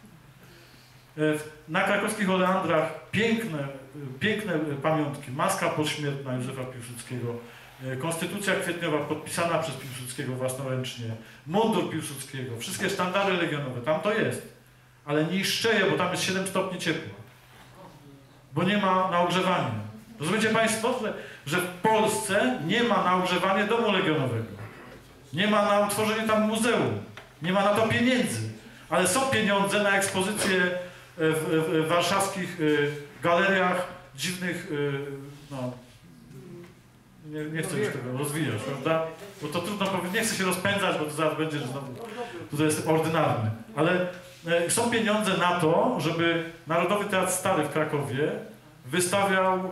S2: Na krakowskich Oleandrach piękne pamiątki, maska pośmiertna Józefa Piłsudskiego, konstytucja kwietniowa podpisana przez Piłsudskiego własnoręcznie, mundur Piłsudskiego, wszystkie sztandary legionowe, tam to jest. Ale nie niszczeje, bo tam jest 7 stopni ciepła. Bo nie ma na ogrzewanie. Rozumiecie Państwo, że w Polsce nie ma na ogrzewanie domu legionowego. Nie ma na utworzenie tam muzeum. Nie ma na to pieniędzy. Ale są pieniądze na ekspozycje w warszawskich galeriach dziwnych, no, nie chcę już tego rozwijać, prawda? Bo to trudno powiedzieć, nie chcę się rozpędzać, bo to zaraz będzie, że znowu tutaj jest ordynarny. Ale są pieniądze na to, żeby Narodowy Teatr Stary w Krakowie wystawiał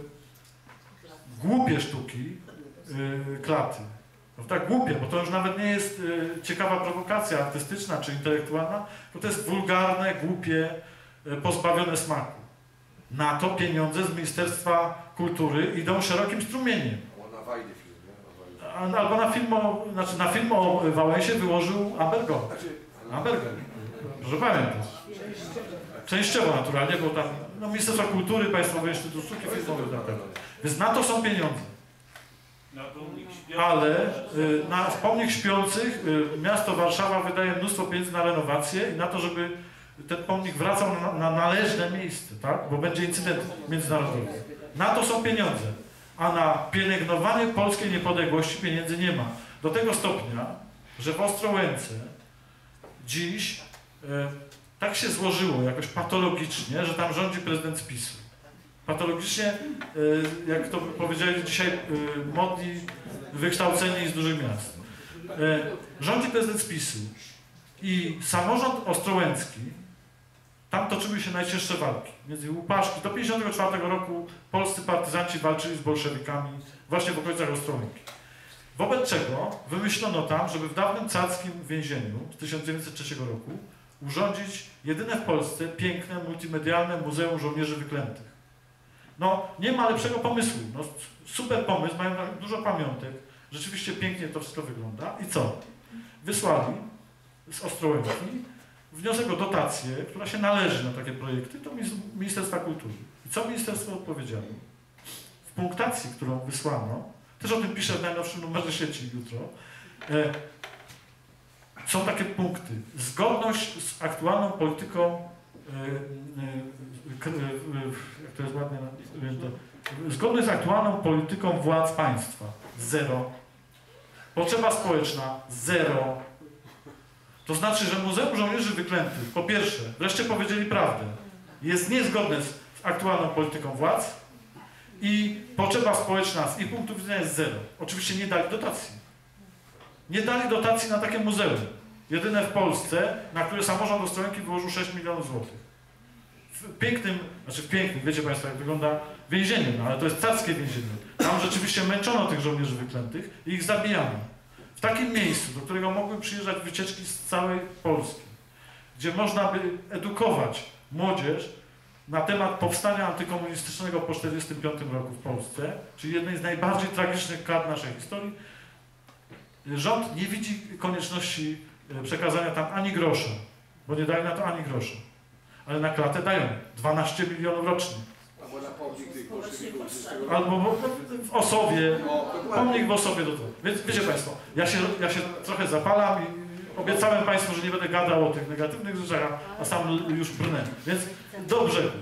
S2: głupie sztuki Klaty. Tak głupie, bo to już nawet nie jest ciekawa prowokacja artystyczna czy intelektualna, to jest wulgarne, głupie, pozbawione smaku. Na to pieniądze z Ministerstwa Kultury idą szerokim strumieniem.
S3: Na Wajdy film, nie?
S2: Albo na film o Wałęsie wyłożył Abergo. Abergo. Proszę pamiętać. Częściowo naturalnie, bo tam Ministerstwo Kultury, Państwowe Instytut Sztuki Filmowej, więc na to są pieniądze. Ale na pomnik śpiących miasto Warszawa wydaje mnóstwo pieniędzy na renowację i na to, żeby ten pomnik wracał na należne miejsce, tak? Bo będzie incydent międzynarodowy. Na to są pieniądze, a na pielęgnowanie polskiej niepodległości pieniędzy nie ma. Do tego stopnia, że w Ostrołęce dziś tak się złożyło jakoś patologicznie, że tam rządzi prezydent z PiS-u. Patologicznie, jak to powiedzieli dzisiaj modni, wykształceni z dużych miast. Rządzi prezydent z PiS-u i samorząd ostrołęcki, tam toczyły się najcięższe walki. Między Łupaszki do 1954 roku polscy partyzanci walczyli z bolszewikami właśnie w okolicach Ostrołęki. Wobec czego wymyślono tam, żeby w dawnym carskim więzieniu z 1903 roku urządzić jedyne w Polsce piękne, multimedialne Muzeum Żołnierzy Wyklętych. No, nie ma lepszego pomysłu. No, super pomysł, mają dużo pamiątek. Rzeczywiście pięknie to wszystko wygląda. I co? Wysłali z Ostrołęki wniosek o dotację, która się należy na takie projekty, do Ministerstwa Kultury. I co ministerstwo odpowiedziało? W punktacji, którą wysłano, też o tym piszę w najnowszym numerze sieci jutro, są takie punkty. Zgodność z aktualną polityką, jak to jest ładnie ujęte, zgodność z aktualną polityką władz państwa. 0. Potrzeba społeczna. 0. To znaczy, że Muzeum Żołnierzy Wyklętych, po pierwsze, wreszcie powiedzieli prawdę, jest niezgodne z aktualną polityką władz i potrzeba społeczna z ich punktu widzenia jest 0. Oczywiście nie dali dotacji. Nie dali dotacji na takie muzeum. Jedyne w Polsce, na które samorząd Ostrołęki wyłożył 6 milionów złotych. W pięknym, wiecie Państwo, jak wygląda więzienie, no ale to jest carskie więzienie. Tam rzeczywiście męczono tych żołnierzy wyklętych i ich zabijano. W takim miejscu, do którego mogły przyjeżdżać wycieczki z całej Polski, gdzie można by edukować młodzież na temat powstania antykomunistycznego po 1945 roku w Polsce, czyli jednej z najbardziej tragicznych kart naszej historii, rząd nie widzi konieczności przekazania tam ani grosza, bo nie daje na to ani grosza. Ale na klatę dają 12 milionów rocznie.
S3: Albo na pomnik tych bolszewików.
S2: Albo w Osowie, pomnik w Osowie do tego. Więc wiecie Państwo, ja się trochę zapalam i obiecałem Państwu, że nie będę gadał o tych negatywnych rzeczach, a sam już brnę. Więc do brzegu.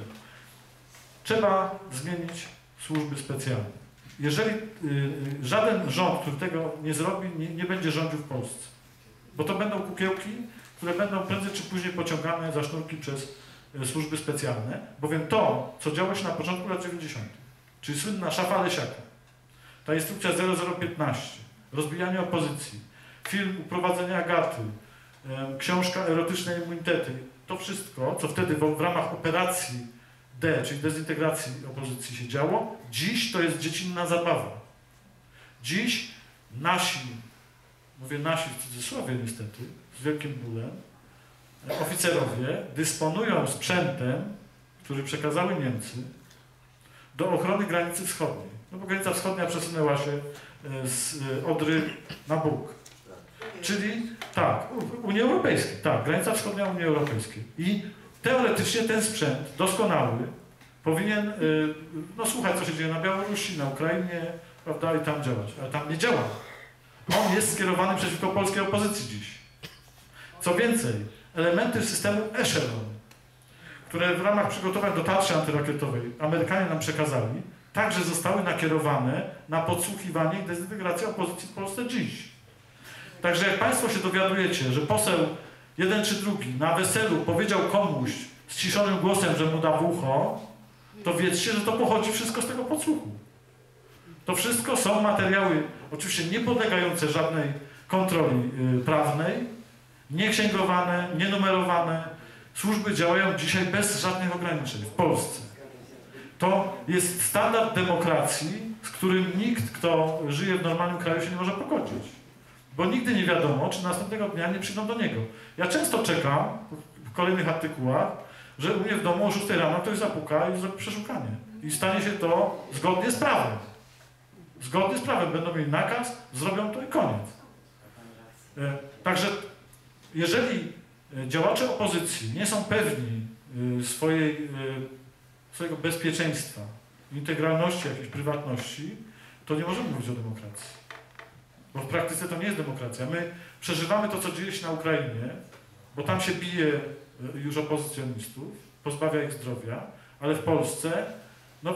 S2: Trzeba zmienić służby specjalne. Jeżeli żaden rząd, który tego nie zrobi, nie będzie rządził w Polsce. Bo to będą kukiełki, które będą prędzej czy później pociągane za sznurki przez służby specjalne, bowiem to, co działo się na początku lat 90., czyli słynna szafa Lesiaka, ta instrukcja 0015, rozbijanie opozycji, film Uprowadzenie Agaty, książka Erotyczne immunitety, to wszystko, co wtedy w ramach operacji D, czyli dezintegracji opozycji się działo, dziś to jest dziecinna zabawa. Dziś nasi, mówię nasi w cudzysłowie niestety, z wielkim bólem, oficerowie dysponują sprzętem, który przekazały Niemcy do ochrony granicy wschodniej. No bo granica wschodnia przesunęła się z Odry na Bóg. Czyli tak, Unii Europejskiej, tak, granica wschodnia Unii Europejskiej. I teoretycznie ten sprzęt doskonały powinien no, słuchać, co się dzieje na Białorusi, na Ukrainie, prawda, i tam działać. Ale tam nie działa. On jest skierowany przeciwko polskiej opozycji dziś. Co więcej, elementy systemu Echelon, które w ramach przygotowań do tarczy antyrakietowej Amerykanie nam przekazali, także zostały nakierowane na podsłuchiwanie i dezintegrację opozycji w Polsce dziś. Także jak Państwo się dowiadujecie, że poseł jeden czy drugi na weselu powiedział komuś ściszonym głosem, że mu da w ucho, to wiedzcie, że to pochodzi wszystko z tego podsłuchu. To wszystko są materiały, oczywiście nie podlegające żadnej kontroli prawnej, nieksięgowane, nienumerowane. Służby działają dzisiaj bez żadnych ograniczeń w Polsce. To jest standard demokracji, z którym nikt, kto żyje w normalnym kraju, się nie może pogodzić. Bo nigdy nie wiadomo, czy następnego dnia nie przyjdą do niego. Ja często czekam w kolejnych artykułach że u mnie w domu o 6 rano ktoś zapuka i zrobi przeszukanie. I stanie się to zgodnie z prawem. Zgodnie z prawem. Będą mieli nakaz, zrobią to i koniec. Także jeżeli działacze opozycji nie są pewni swojego bezpieczeństwa, integralności, jakiejś prywatności, to nie możemy mówić o demokracji. Bo w praktyce to nie jest demokracja. My przeżywamy to, co dzieje się na Ukrainie, bo tam się bije już opozycjonistów, pozbawia ich zdrowia, ale w Polsce no,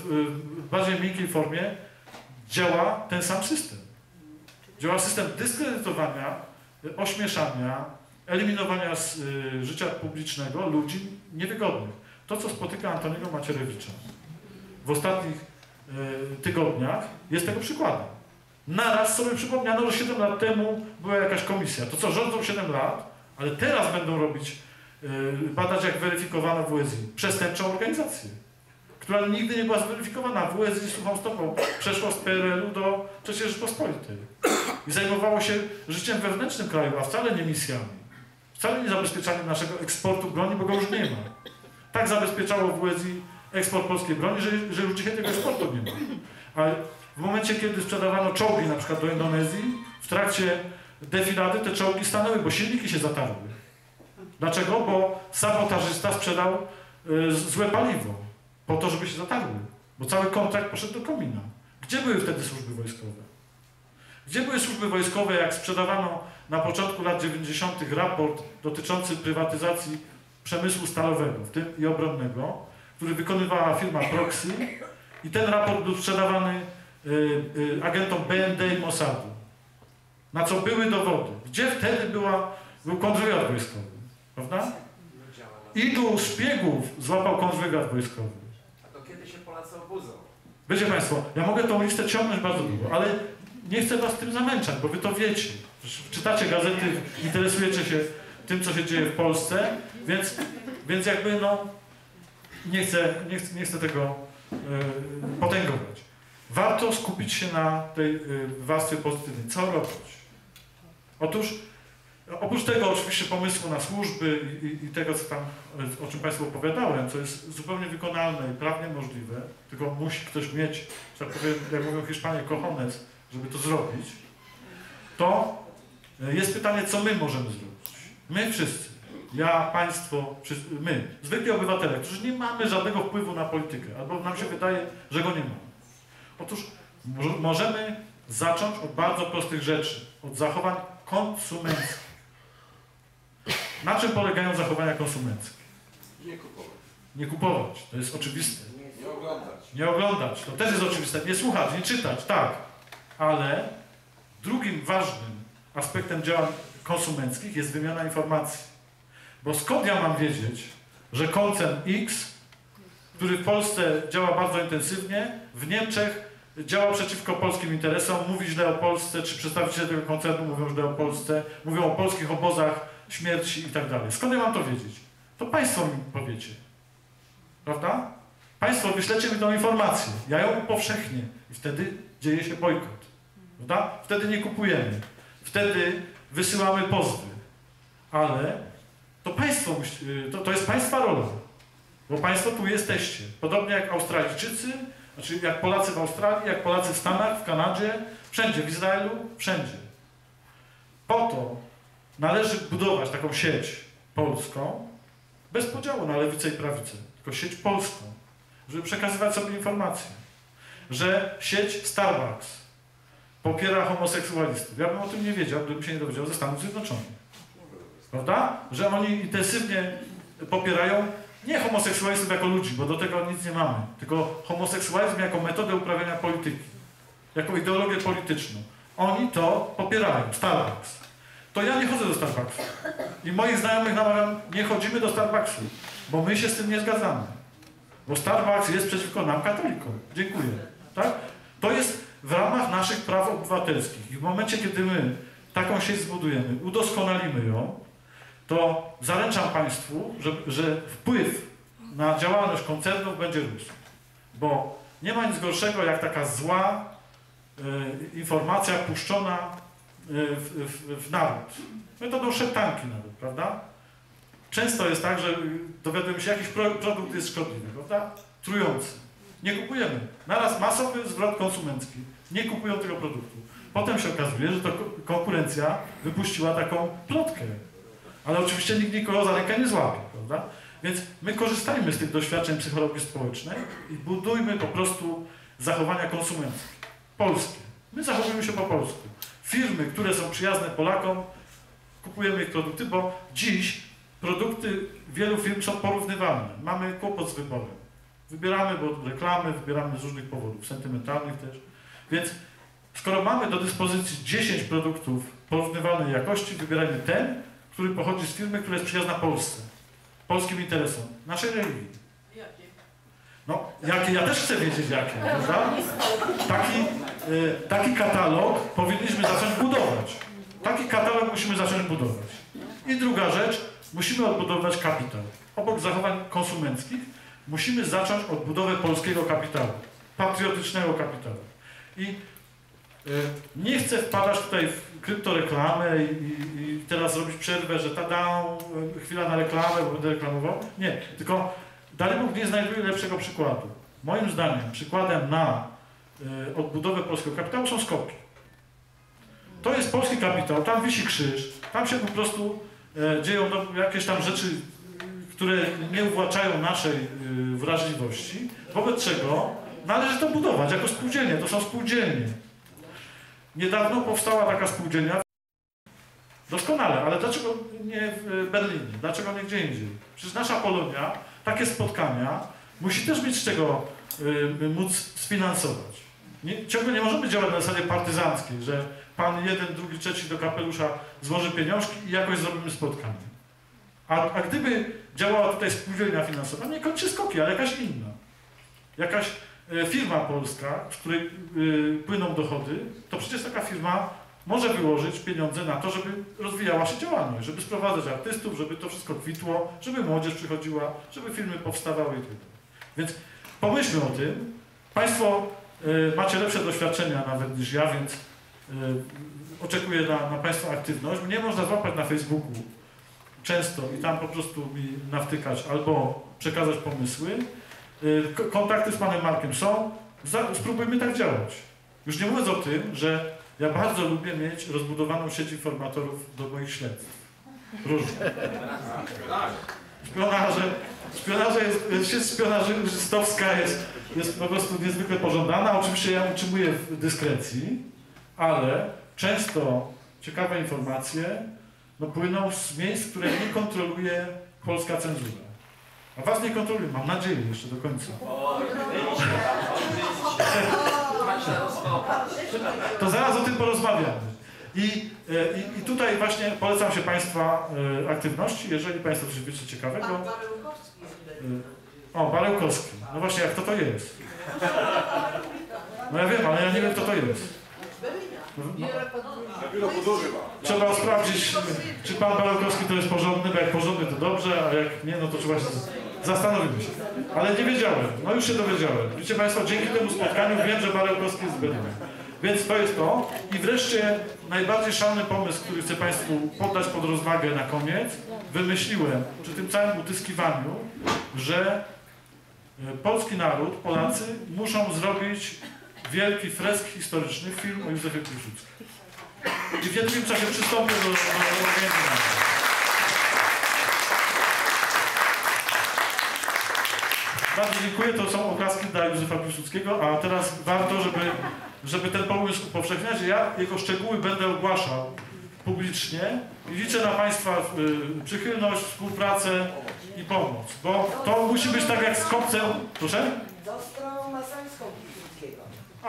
S2: w bardziej miękkiej formie działa ten sam system. Działa system dyskredytowania, ośmieszania, eliminowania z życia publicznego ludzi niewygodnych. To, co spotyka Antoniego Macierewicza w ostatnich tygodniach, jest tego przykładem. Naraz sobie przypomniano, że 7 lat temu była jakaś komisja. To co, rządzą 7 lat, ale teraz będą robić, badać jak weryfikowano WSI. Przestępczą organizację, która nigdy nie była zweryfikowana. WSI suchą stopą przeszło z PRL-u do III Rzeczypospolitej. I zajmowało się życiem wewnętrznym kraju, a wcale nie misjami. Wcale nie zabezpieczaniem naszego eksportu broni, bo go już nie ma. Tak zabezpieczało WSI eksport polskiej broni, że już dzisiaj tego eksportu nie ma. Ale w momencie, kiedy sprzedawano czołgi na przykład do Indonezji, w trakcie defilady te czołgi stanęły, bo silniki się zatarły. Dlaczego? Bo sabotażysta sprzedał złe paliwo po to, żeby się zatarły. Bo cały kontrakt poszedł do komina. Gdzie były wtedy służby wojskowe? Gdzie były służby wojskowe, jak sprzedawano na początku lat 90. raport dotyczący prywatyzacji przemysłu stalowego, w tym i obronnego, który wykonywała firma Proxy i ten raport był sprzedawany agentom BND i Mossadu. Na co były dowody? Gdzie wtedy był kontrwywiad wojskowy? Prawda? Ilu szpiegów złapał kontrwywiad wojskowy?
S4: A to kiedy się Polacy obudzą?
S2: Wiecie Państwo, ja mogę tą listę ciągnąć bardzo długo, ale nie chcę Was tym zamęczać, bo Wy to wiecie. Czytacie gazety, interesujecie się tym, co się dzieje w Polsce, więc jakby no nie chcę tego potęgować. Warto skupić się na tej warstwie pozytywnej. Co robić? Otóż, oprócz tego oczywiście pomysłu na służby i tego, co tam, o czym Państwu opowiadałem, co jest zupełnie wykonalne i prawnie możliwe, tylko musi ktoś mieć, że tak powiem, jak mówią Hiszpanie, cojones, żeby to zrobić, to jest pytanie, co my możemy zrobić. My wszyscy, ja, Państwo, my, zwykli obywatele, którzy nie mamy żadnego wpływu na politykę, albo nam się wydaje, że go nie mamy. Otóż możemy zacząć od bardzo prostych rzeczy, od zachowań konsumenckich. Na czym polegają zachowania konsumenckie?
S3: Nie kupować.
S2: Nie kupować, to jest oczywiste.
S3: Nie oglądać.
S2: Nie oglądać, to też jest oczywiste. Nie słuchać, nie czytać, tak. Ale drugim ważnym aspektem działań konsumenckich jest wymiana informacji. Bo skąd ja mam wiedzieć, że koncern X, który w Polsce działa bardzo intensywnie, w Niemczech działa przeciwko polskim interesom, mówi źle o Polsce, czy przedstawiciele tego koncernu mówią źle o Polsce, mówią o polskich obozach śmierci i tak dalej. Skąd ja mam to wiedzieć? To Państwo mi powiecie. Prawda? Państwo wyślecie mi tą informację, ja ją upowszechnię i wtedy dzieje się bojkot. Prawda? Wtedy nie kupujemy. Wtedy wysyłamy pozwy. Ale to Państwo, to jest Państwa rola. Bo Państwo tu jesteście. Podobnie jak Australijczycy, znaczy jak Polacy w Australii, jak Polacy w Stanach, w Kanadzie, wszędzie, w Izraelu, wszędzie. Po to należy budować taką sieć polską, bez podziału na lewicę i prawicę, tylko sieć polską, żeby przekazywać sobie informacje, że sieć Starbucks popiera homoseksualistów. Ja bym o tym nie wiedział, gdybym się nie dowiedział ze Stanów Zjednoczonych. Prawda? Że oni intensywnie popierają nie homoseksualistów jako ludzi, bo do tego nic nie mamy, tylko homoseksualizm jako metodę uprawiania polityki, jako ideologię polityczną. Oni to popierają, Starbucks. To ja nie chodzę do Starbucksu. I moich znajomych namawiam, nie chodzimy do Starbucksu, bo my się z tym nie zgadzamy. Bo Starbucks jest przeciwko nam, katolikom. Dziękuję. Tak? To jest w ramach naszych praw obywatelskich. I w momencie, kiedy my taką sieć zbudujemy, udoskonalimy ją, to zaręczam Państwu, że wpływ na działalność koncernów będzie rósł. Bo nie ma nic gorszego, jak taka zła informacja puszczona w naród. Metodą szeptanki nawet, prawda? często jest tak, że dowiadujemy się, jakiś produkt jest szkodliwy, prawda? Trujący. Nie kupujemy. Naraz masowy zwrot konsumencki. Nie kupują tego produktu. Potem się okazuje, że to konkurencja wypuściła taką plotkę. Ale oczywiście nikt nikogo za rękę nie złapie, prawda? Więc my korzystajmy z tych doświadczeń psychologii społecznej i budujmy po prostu zachowania konsumenckie. Polskie. My zachowujemy się po polsku. Firmy, które są przyjazne Polakom, kupujemy ich produkty, bo dziś produkty wielu firm są porównywalne. Mamy kłopot z wyborem. Wybieramy, bo reklamy, wybieramy z różnych powodów, sentymentalnych też. Więc skoro mamy do dyspozycji 10 produktów porównywalnej jakości, wybierajmy ten, który pochodzi z firmy, która jest przyjazna Polsce, polskim interesom, naszej religii.
S5: Jakie?
S2: No, jakie? Ja też chcę wiedzieć jakie, prawda? Taki katalog powinniśmy zacząć budować. Taki katalog musimy zacząć budować. I druga rzecz, musimy odbudować kapitał. Obok zachowań konsumenckich musimy zacząć odbudowę polskiego kapitału, patriotycznego kapitału. I nie chcę wpadać tutaj w kryptoreklamę i teraz zrobić przerwę, że tada, chwila na reklamę, bo będę reklamował. Nie, tylko dalej Bóg nie znajduje lepszego przykładu. Moim zdaniem przykładem na odbudowę polskiego kapitału są Skopje. To jest polski kapitał, tam wisi krzyż, tam się po prostu dzieją jakieś tam rzeczy, które nie uwłaczają naszej wrażliwości, wobec czego należy to budować jako spółdzielnie, to są spółdzielnie. Niedawno powstała taka spółdzielnia, doskonale, ale dlaczego nie w Berlinie, dlaczego nie gdzie indziej? Przecież nasza Polonia takie spotkania musi też mieć z czego móc sfinansować. Ciągle nie możemy działać na zasadzie partyzanckiej, że pan jeden, drugi, trzeci do kapelusza złoży pieniążki i jakoś zrobimy spotkanie. A gdyby działała tutaj spółdzielnia finansowa, nie kończy Skopje, ale jakaś inna. Jakaś firma polska, z której płyną dochody, to przecież taka firma może wyłożyć pieniądze na to, żeby rozwijała się działalność, żeby sprowadzać artystów, żeby to wszystko kwitło, żeby młodzież przychodziła, żeby firmy powstawały i tak dalej. Więc pomyślmy o tym. Państwo macie lepsze doświadczenia nawet niż ja, więc oczekuję na Państwa aktywność. Mnie można złapać na Facebooku często i tam po prostu mi nawtykać albo przekazać pomysły. Kontakty z panem Markiem są. Spróbujmy tak działać. Już nie mówiąc o tym, że ja bardzo lubię mieć rozbudowaną sieć informatorów do moich śledztw. Różnych. Sieć spionażystowska jest po prostu niezwykle pożądana. Oczywiście ja utrzymuję w dyskrecji, ale często ciekawe informacje płyną z miejsc, które nie kontroluje polska cenzura. A was nie kontroluje, mam nadzieję, jeszcze do końca. To zaraz o tym porozmawiamy. I tutaj właśnie polecam się Państwa aktywności, jeżeli Państwo coś wiecie ciekawego. O, Barełkowski. No właśnie, jak to jest? No ja wiem, ale ja nie wiem, kto to jest. Trzeba sprawdzić, czy pan Barełkowski to jest porządny, bo jak porządny to dobrze, a jak nie, no to trzeba się zastanowimy się. Ale nie wiedziałem, no już się dowiedziałem. Widzicie Państwo, dzięki temu spotkaniu wiem, że Barełkowski jest z Berlina. Więc to jest to. I wreszcie najbardziej szalony pomysł, który chcę Państwu poddać pod rozwagę na koniec, wymyśliłem przy tym całym utyskiwaniu, że polski naród, Polacy muszą zrobić wielki fresk historyczny, film o Józefie Piłsudskim. I w jednym czasie przystąpię do organizacji. Bardzo dziękuję, to są oklaski dla Józefa Piłsudskiego, a teraz warto, żeby ten pomysł upowszechniać. Ja jego szczegóły będę ogłaszał publicznie i liczę na Państwa przychylność, współpracę i pomoc, bo to musi być tak jak z kopcem. Proszę?
S5: Został masońską Piłsudskiego.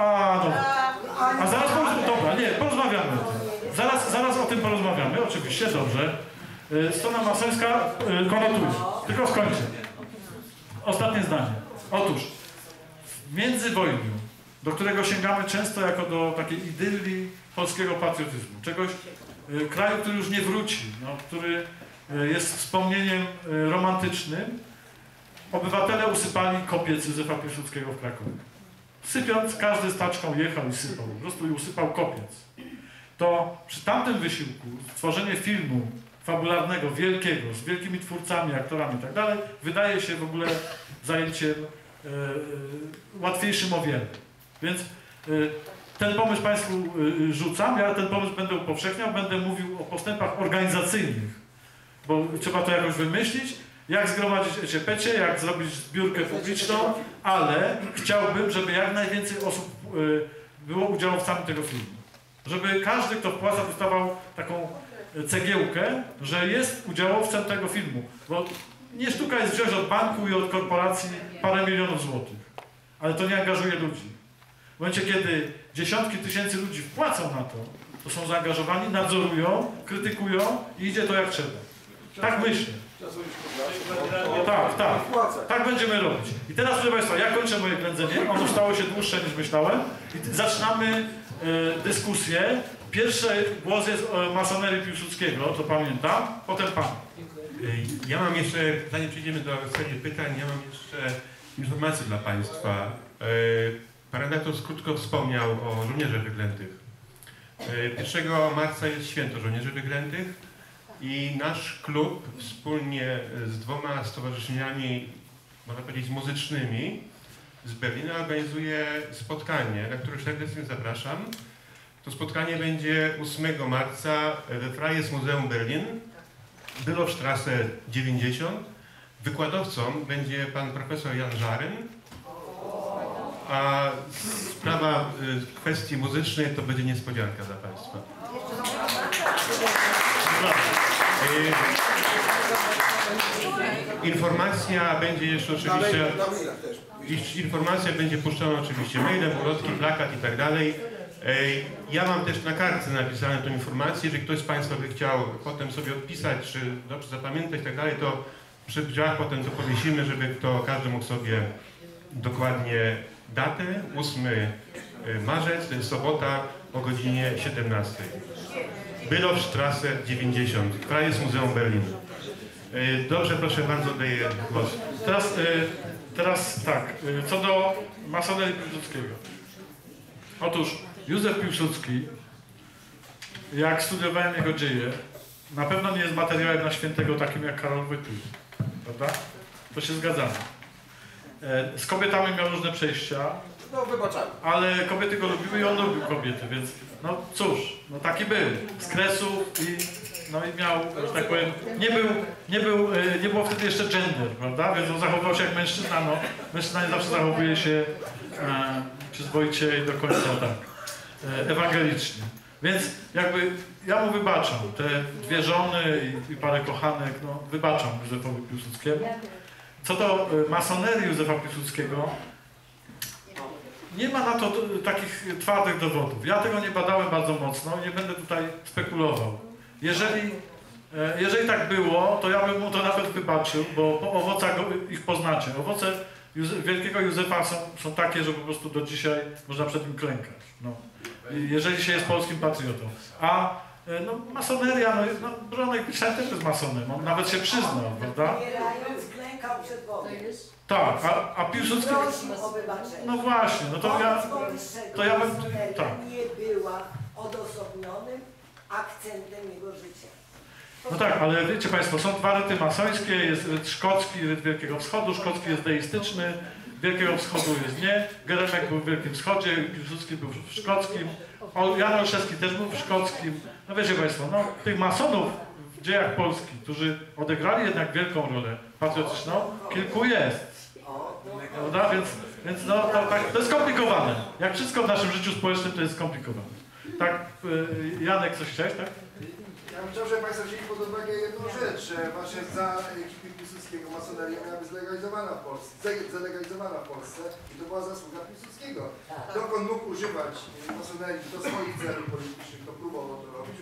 S2: A zaraz dobra, nie, porozmawiamy. Zaraz o tym porozmawiamy, oczywiście, dobrze. Strona masońska konotuje. Tylko skończę. Ostatnie zdanie. Otóż w międzywojniu, do którego sięgamy często jako do takiej idylii polskiego patriotyzmu, czegoś, kraju, który już nie wróci, który jest wspomnieniem romantycznym, obywatele usypali kopiec Józefa Piłsudskiego w Krakowie. Sypiąc, każdy z taczką jechał i sypał, po prostu i usypał kopiec. To przy tamtym wysiłku stworzenie filmu fabularnego, wielkiego, z wielkimi twórcami, aktorami i tak dalej, wydaje się w ogóle zajęciem łatwiejszym o wiele. Więc ten pomysł Państwu rzucam, ja ten pomysł będę upowszechniał, będę mówił o postępach organizacyjnych, bo trzeba to jakoś wymyślić, jak zgromadzić eciepecie, jak zrobić zbiórkę publiczną, ale chciałbym, żeby jak najwięcej osób było udziałowcami tego filmu. Żeby każdy, kto wpłaca, dostawał taką cegiełkę, że jest udziałowcem tego filmu. Bo nie sztuka jest wziąć od banku i od korporacji parę milionów złotych. Ale to nie angażuje ludzi. W momencie, kiedy dziesiątki tysięcy ludzi wpłacą na to, to są zaangażowani, nadzorują, krytykują i idzie to jak trzeba. Tak myślę. Tak będziemy robić. I teraz, proszę Państwa, ja kończę moje ględzenie. Ono stało się dłuższe niż myślałem. I zaczynamy dyskusję. Pierwszy głos jest o masonerii Piłsudskiego, to pamiętam. Potem Pan.
S1: Ja mam jeszcze, zanim przejdziemy do serii pytań, ja mam jeszcze informację dla Państwa. Pan redaktor krótko wspomniał o żołnierzach wyklętych. 1 marca jest święto żołnierzy wyklętych i nasz klub wspólnie z 2 stowarzyszeniami, można powiedzieć muzycznymi z Berlina organizuje spotkanie, na które serdecznie zapraszam. To spotkanie będzie 8 marca we Freies Museum Berlin, Bülowstraße 90. Wykładowcą będzie pan profesor Jan Żaryn, a sprawa kwestii muzycznej to będzie niespodzianka dla Państwa. Informacja będzie jeszcze oczywiście, informacja będzie puszczona oczywiście mailem, ulotki, plakat i tak dalej. Ja mam też na kartce napisane tę informację, jeżeli ktoś z Państwa by chciał potem sobie odpisać, czy dobrze zapamiętać i tak dalej, to przy drzwiach potem to powiesimy, żeby każdy mógł sobie dokładnie datę, 8 marzec, to jest sobota o godzinie 17. Bülowstraße 90, Freies Museum Berlin. Dobrze, proszę bardzo, oddaję głos.
S2: Teraz tak, co do masonerii Piłsudskiego. Otóż Józef Piłsudski, jak studiowałem jego dzieje, na pewno nie jest materiałem na świętego takim jak Karol Wojtyła, prawda? To się zgadzamy. Z kobietami miał różne przejścia,
S3: No wybaczamy.
S2: ale kobiety go lubiły i on lubił kobiety, więc no cóż, no taki był, z kresów i miał, że tak powiem, nie było wtedy jeszcze gender, prawda? Więc on zachowywał się jak mężczyzna, no mężczyzna nie zawsze zachowuje się przyzwoicie i do końca tak, ewangelicznie. Więc jakby ja mu wybaczam te 2 żony i parę kochanek, no wybaczam Józefowi Piłsudskiemu. Co do masonerii Józefa Piłsudskiego, nie ma na to takich twardych dowodów. Ja tego nie badałem bardzo mocno i nie będę tutaj spekulował. Jeżeli tak było, to ja bym mu to nawet wybaczył, bo po owocach ich poznacie. Owoce wielkiego Józefa są takie, że po prostu do dzisiaj można przed nim klękać. No. Jeżeli się jest polskim patriotą. A no, masoneria, no Bronek Piszań też jest masonem, on nawet się przyznał, prawda?
S5: Umierając klękał przed Bogiem.
S2: Tak, a Piłsudski...
S5: Prosił o wybaczenie.
S2: No właśnie, no to ja bym... Tak.
S5: Nie była odosobnionym akcentem jego życia.
S2: No tak, ale wiecie Państwo, są 2 ryty masońskie, jest ryt szkocki, ryt Wielkiego Wschodu, szkocki jest deistyczny, Wielkiego Wschodu jest nie, Geremek był w Wielkim Wschodzie, Piłsudski był w szkockim, Jan Olszewski też był w szkockim. No wiecie Państwo, no tych masonów w dziejach Polski, którzy odegrali jednak wielką rolę patriotyczną, kilku jest. Prawda? Więc no, to jest skomplikowane. Jak wszystko w naszym życiu społecznym, to jest skomplikowane. Tak, Janek, coś chciałeś, tak?
S6: Ja bym chciał, żeby Państwo wzięli pod uwagę jedną rzecz, że właśnie za ekipy Piłsudskiego masoneria miała być zalegalizowana w Polsce i to była zasługa Piłsudskiego. Dokąd mógł używać masonerii do swoich celów politycznych, to próbował to robić.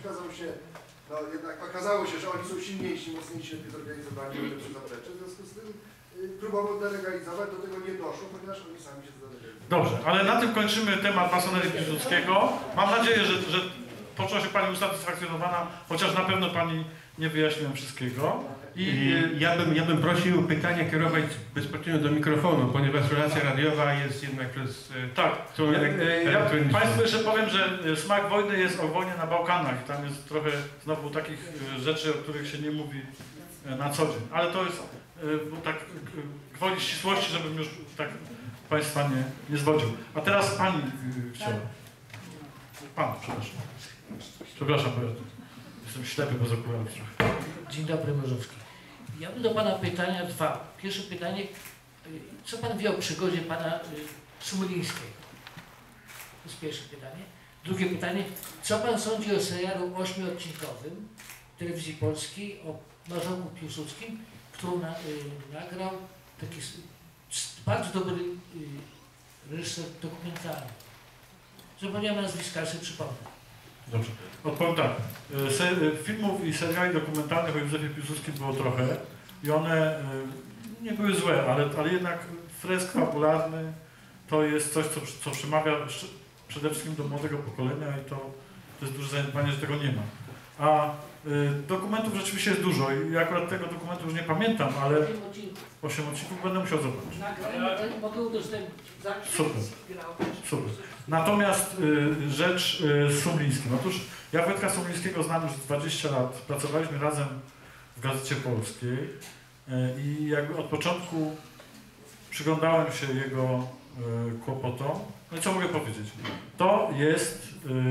S6: Okazało się, że oni są silniejsi, mocniejsi, lepiej zorganizowani, lepsze zaplecze. W związku z tym próbował delegalizować, do tego nie doszło, ponieważ oni sami się zalegalizowali.
S2: Dobrze, ale na tym kończymy temat masonerii Piłsudskiego. Mam nadzieję, że poczuła się Pani usatysfakcjonowana, chociaż na pewno Pani nie wyjaśniłem wszystkiego.
S1: I ja bym prosił pytania kierować bezpośrednio do mikrofonu, ponieważ relacja radiowa jest jednak przez
S2: Tak,
S1: stronę
S2: ja
S1: elektroniczną.
S2: Państwu jeszcze powiem, że smak wojny jest o wojnie na Bałkanach i tam jest trochę znowu takich rzeczy, o których się nie mówi na co dzień. Ale to jest tak gwoli ścisłości, żebym już tak Państwa nie zwodził. A teraz Pani chciała. Pan, przepraszam. Przepraszam, bo ja jestem ślepy bez okularów trochę.
S7: Dzień dobry, Morzowski. Ja mam do Pana pytania dwa. Pierwsze pytanie, co Pan wie o przygodzie Pana Sumulińskiego? To jest pierwsze pytanie. Drugie pytanie, co Pan sądzi o serialu 8-odcinkowym Telewizji Polskiej o Marszałku Piłsudskim, którą nagrał taki bardzo dobry reżyser dokumentalny. Zapomniałem nazwiska, ale sobie przypomnę.
S2: Dobrze. Odpowiem tak. Filmów i seriali dokumentalnych o Józefie Piłsudskim było trochę i one nie były złe, ale jednak fresk fabularny to jest coś, co przemawia przede wszystkim do młodego pokolenia i to jest duże zaniedbanie, że tego nie ma. A dokumentów rzeczywiście jest dużo i akurat tego dokumentu już nie pamiętam, ale 8 odcinków będę musiał zobaczyć.
S7: Nagranie mogę udostępnić.
S2: Super. Super. Natomiast rzecz z Sumulińskim. Otóż ja Wojtka Sumulińskiego znam już 20 lat. Pracowaliśmy razem w Gazecie Polskiej i jakby od początku przyglądałem się jego kłopotom. No i co mogę powiedzieć? To jest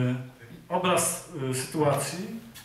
S2: obraz sytuacji,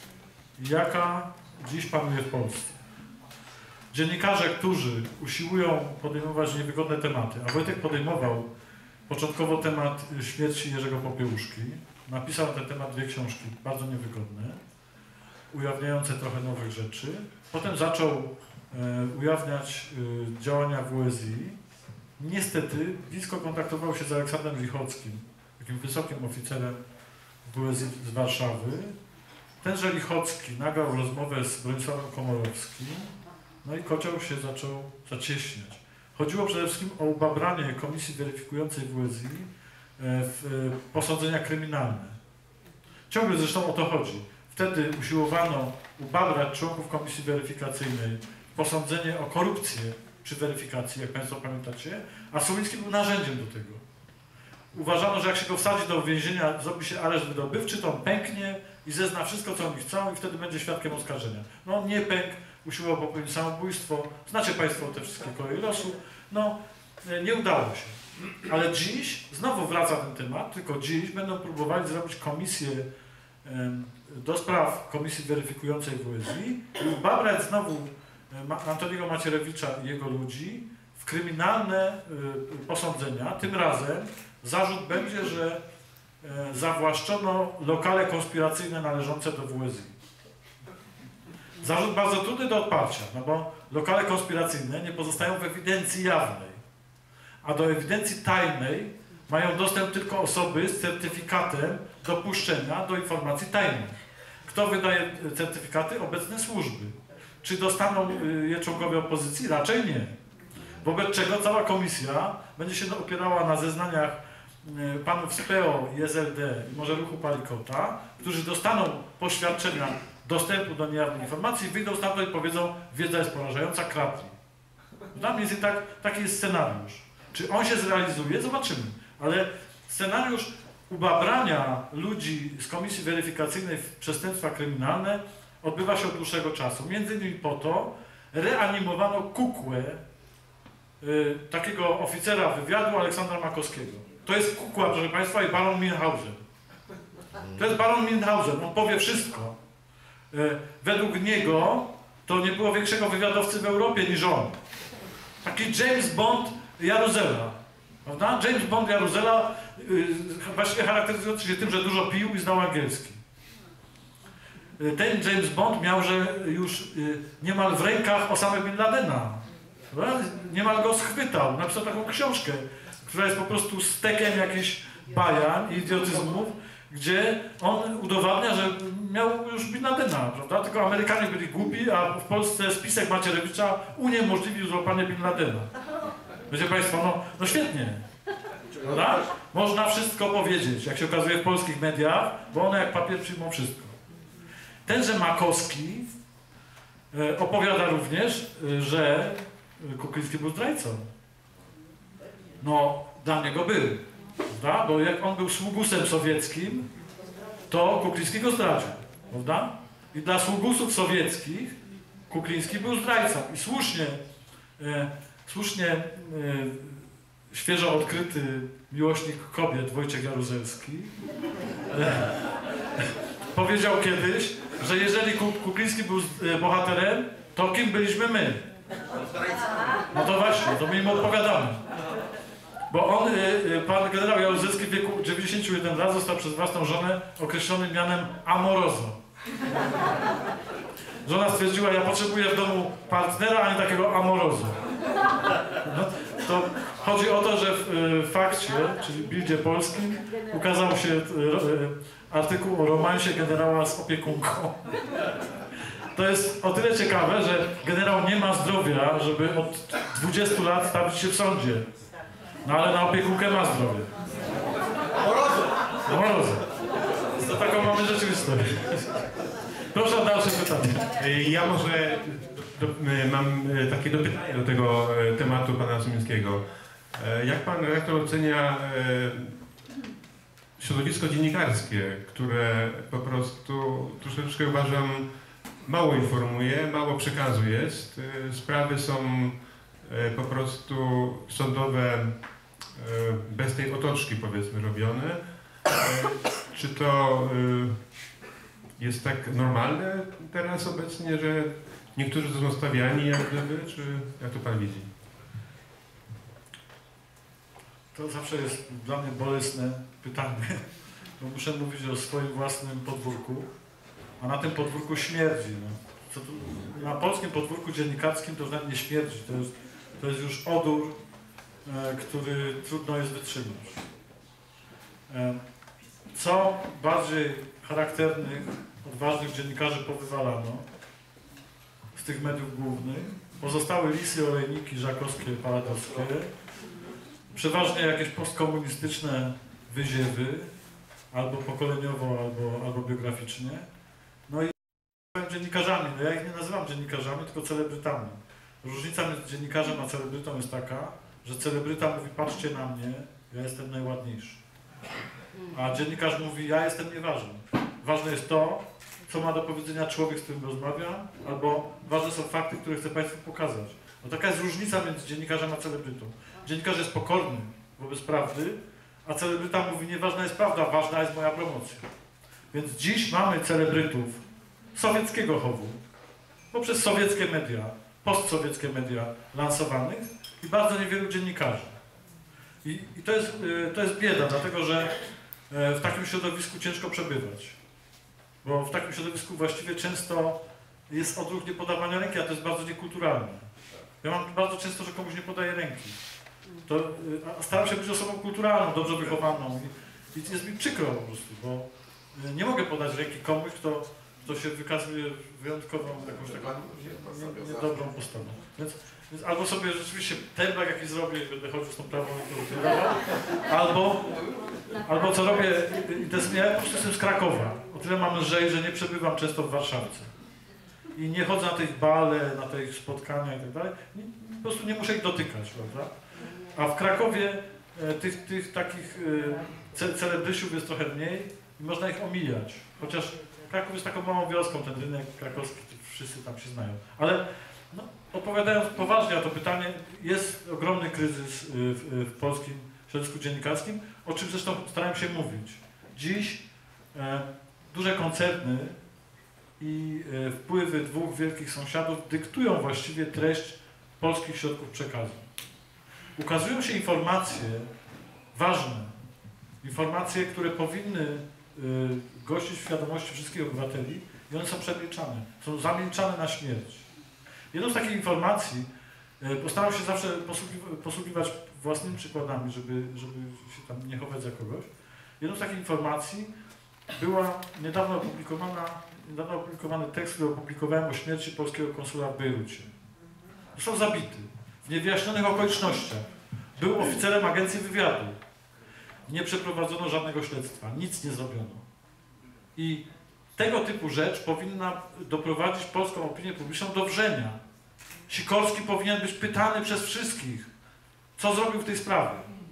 S2: jaka dziś panuje w Polsce. Dziennikarze, którzy usiłują podejmować niewygodne tematy, a Wojtek podejmował początkowo temat śmierci Jerzego Popiełuszki. Napisał na ten temat 2 książki, bardzo niewygodne, ujawniające trochę nowych rzeczy. Potem zaczął ujawniać działania WSI. Niestety blisko kontaktował się z Aleksandrem Lichockim, takim wysokim oficerem WSI z Warszawy. Tenże Lichocki nagrał rozmowę z Bronisławem Komorowskim, no i kocioł się zaczął zacieśniać. Chodziło przede wszystkim o ubabranie komisji weryfikującej WSI w posądzenia kryminalne. Ciągle zresztą o to chodzi. Wtedy usiłowano ubabrać członków komisji weryfikacyjnej w posądzenie o korupcję przy weryfikacji, jak Państwo pamiętacie, a Sumuliński był narzędziem do tego. Uważano, że jak się go wsadzi do więzienia, zrobi się areszt wydobywczy, to on pęknie i zezna wszystko, co oni chcą i wtedy będzie świadkiem oskarżenia. No on nie pękł, usiłował popełnić samobójstwo. Znacie Państwo te wszystkie kolej losu. No, nie udało się. Ale dziś znowu wraca ten temat, tylko dziś będą próbowali zrobić komisję do spraw komisji weryfikującej WSI i ubabrać znowu Antoniego Macierewicza i jego ludzi w kryminalne posądzenia. Tym razem zarzut będzie, że zawłaszczono lokale konspiracyjne należące do WSI. Zarzut bardzo trudny do odparcia, no bo lokale konspiracyjne nie pozostają w ewidencji jawnej, a do ewidencji tajnej mają dostęp tylko osoby z certyfikatem dopuszczenia do informacji tajnych. Kto wydaje certyfikaty? Obecne służby. Czy dostaną je członkowie opozycji? Raczej nie. Wobec czego cała komisja będzie się opierała na zeznaniach panów z PO i SLD i może ruchu Palikota, którzy dostaną poświadczenia dostępu do niejawnej informacji, wyjdą stamtąd i powiedzą, wiedza jest porażająca, kradli. Dla mnie jest taki jest scenariusz. Czy on się zrealizuje? Zobaczymy. Ale scenariusz ubabrania ludzi z komisji weryfikacyjnej w przestępstwa kryminalne odbywa się od dłuższego czasu. Między innymi po to reanimowano kukłę takiego oficera wywiadu Aleksandra Makowskiego. To jest kukła, proszę Państwa, i baron Münchhausen. To jest baron Münchhausen, on powie wszystko. Według niego to nie było większego wywiadowcy w Europie niż on. Taki James Bond Jaruzela. Prawda? James Bond Jaruzela właściwie charakteryzujący się tym, że dużo pił i znał angielski. Ten James Bond miał, że już niemal w rękach Osamę Bin Ladena. Prawda? Niemal go schwytał. Napisał taką książkę, która jest po prostu stekiem jakichś bajan i idiotyzmów, gdzie on udowadnia, że miał już Bin Ladena, prawda? Tylko Amerykanie byli głupi, a w Polsce spisek Macierewicza uniemożliwił złapanie Bin Ladena. Wiecie Państwo, no świetnie. Prawda? Można wszystko powiedzieć, jak się okazuje w polskich mediach, bo one jak papier przyjmą wszystko. Tenże Makowski opowiada również, że Kukliński był zdrajcą. No, dla niego był, prawda? Bo jak on był sługusem sowieckim, to Kukliński go zdradził, prawda? I dla sługusów sowieckich Kukliński był zdrajcą. I słusznie świeżo odkryty miłośnik kobiet Wojciech Jaruzelski powiedział kiedyś, że jeżeli Kukliński był bohaterem, to kim byliśmy my? No to właśnie, to my im odpowiadamy. Bo on, pan generał Jaruzelski w wieku 91 lat został przez własną żonę określony mianem amoroso. Żona stwierdziła, ja potrzebuję w domu partnera, a nie takiego amoroso. No, to chodzi o to, że w Fakcie, czyli Bildzie Polskim, ukazał się artykuł o romansie generała z opiekunką. To jest o tyle ciekawe, że generał nie ma zdrowia, żeby od 20 lat stawić się w sądzie. No ale na opiekunkę ma zdrowie. Amoroso. To taką mamy rzeczywistość. Proszę o dalsze pytanie.
S1: Ja może mam takie dopytanie do tego tematu pana Sumińskiego. Jak pan redaktor ocenia środowisko dziennikarskie, które po prostu troszeczkę uważam mało informuje, mało przekazu jest. Sprawy są po prostu sądowe bez tej otoczki, powiedzmy, robione. Czy to jest tak normalne teraz obecnie, że niektórzy to są stawiani jak gdyby, czy jak to pan widzi?
S2: To zawsze jest dla mnie bolesne pytanie, bo muszę mówić o swoim własnym podwórku, a na tym podwórku śmierdzi. No. Na polskim podwórku dziennikarskim to nawet nie śmierdzi, to jest już odór, który trudno jest wytrzymać. Co bardziej charakternych, odważnych dziennikarzy powywalano z tych mediów głównych, pozostałe lisy, olejniki, żakowskie, paladowskie, przeważnie jakieś postkomunistyczne wyziewy, albo pokoleniowo, albo biograficznie. No i dziennikarzami, no ja ich nie nazywam dziennikarzami, tylko celebrytami. Różnica między dziennikarzem a celebrytą jest taka, że celebryta mówi, patrzcie na mnie, ja jestem najładniejszy. A dziennikarz mówi, ja jestem nieważny. Ważne jest to, co ma do powiedzenia człowiek, z którym rozmawiam, albo ważne są fakty, które chcę Państwu pokazać. No taka jest różnica między dziennikarzem a celebrytą. Dziennikarz jest pokorny wobec prawdy, a celebryta mówi, nieważna jest prawda, ważna jest moja promocja. Więc dziś mamy celebrytów sowieckiego chowu, poprzez sowieckie media, postsowieckie media lansowanych i bardzo niewielu dziennikarzy. I to jest bieda, dlatego że w takim środowisku ciężko przebywać. Bo w takim środowisku właściwie często jest odruch niepodawania ręki, a to jest bardzo niekulturalne. Ja mam bardzo często, że komuś nie podaję ręki. Staram się być osobą kulturalną, dobrze wychowaną i jest mi przykro po prostu, bo nie mogę podać ręki komuś, kto się wykazuje wyjątkową, jakąś taką niedobrą postawą. Więc albo sobie rzeczywiście templak jakiś zrobię i będę chodził z tą prawą albo co robię, i to jest, ja po prostu jestem z Krakowa. O tyle mam lżej, że nie przebywam często w Warszawce. I nie chodzę na tych bale, na tych spotkania i tak dalej. Po prostu nie muszę ich dotykać, prawda? A w Krakowie tych takich celebrysiów jest trochę mniej i można ich omijać. Chociaż Kraków jest taką małą wioską, ten rynek krakowski, wszyscy tam się znają. Ale no, odpowiadając poważnie na to pytanie, jest ogromny kryzys w polskim środowisku dziennikarskim, o czym zresztą starałem się mówić. Dziś duże koncerny i wpływy dwóch wielkich sąsiadów dyktują właściwie treść polskich środków przekazu. Ukazują się informacje ważne, informacje, które powinny gościć w świadomości wszystkich obywateli i one są przemilczane, są zamilczane na śmierć. Jedną z takich informacji, postaram się zawsze posługiwać własnymi przykładami, żeby się tam nie chować za kogoś. Jedną z takich informacji była niedawno opublikowany tekst, który opublikowałem o śmierci polskiego konsula w Bejrucie. Został zabity w niewyjaśnionych okolicznościach. Był oficerem agencji wywiadu. Nie przeprowadzono żadnego śledztwa, nic nie zrobiono. I Tego typu rzecz powinna doprowadzić polską opinię publiczną do wrzenia. Sikorski powinien być pytany przez wszystkich, co zrobił w tej sprawie.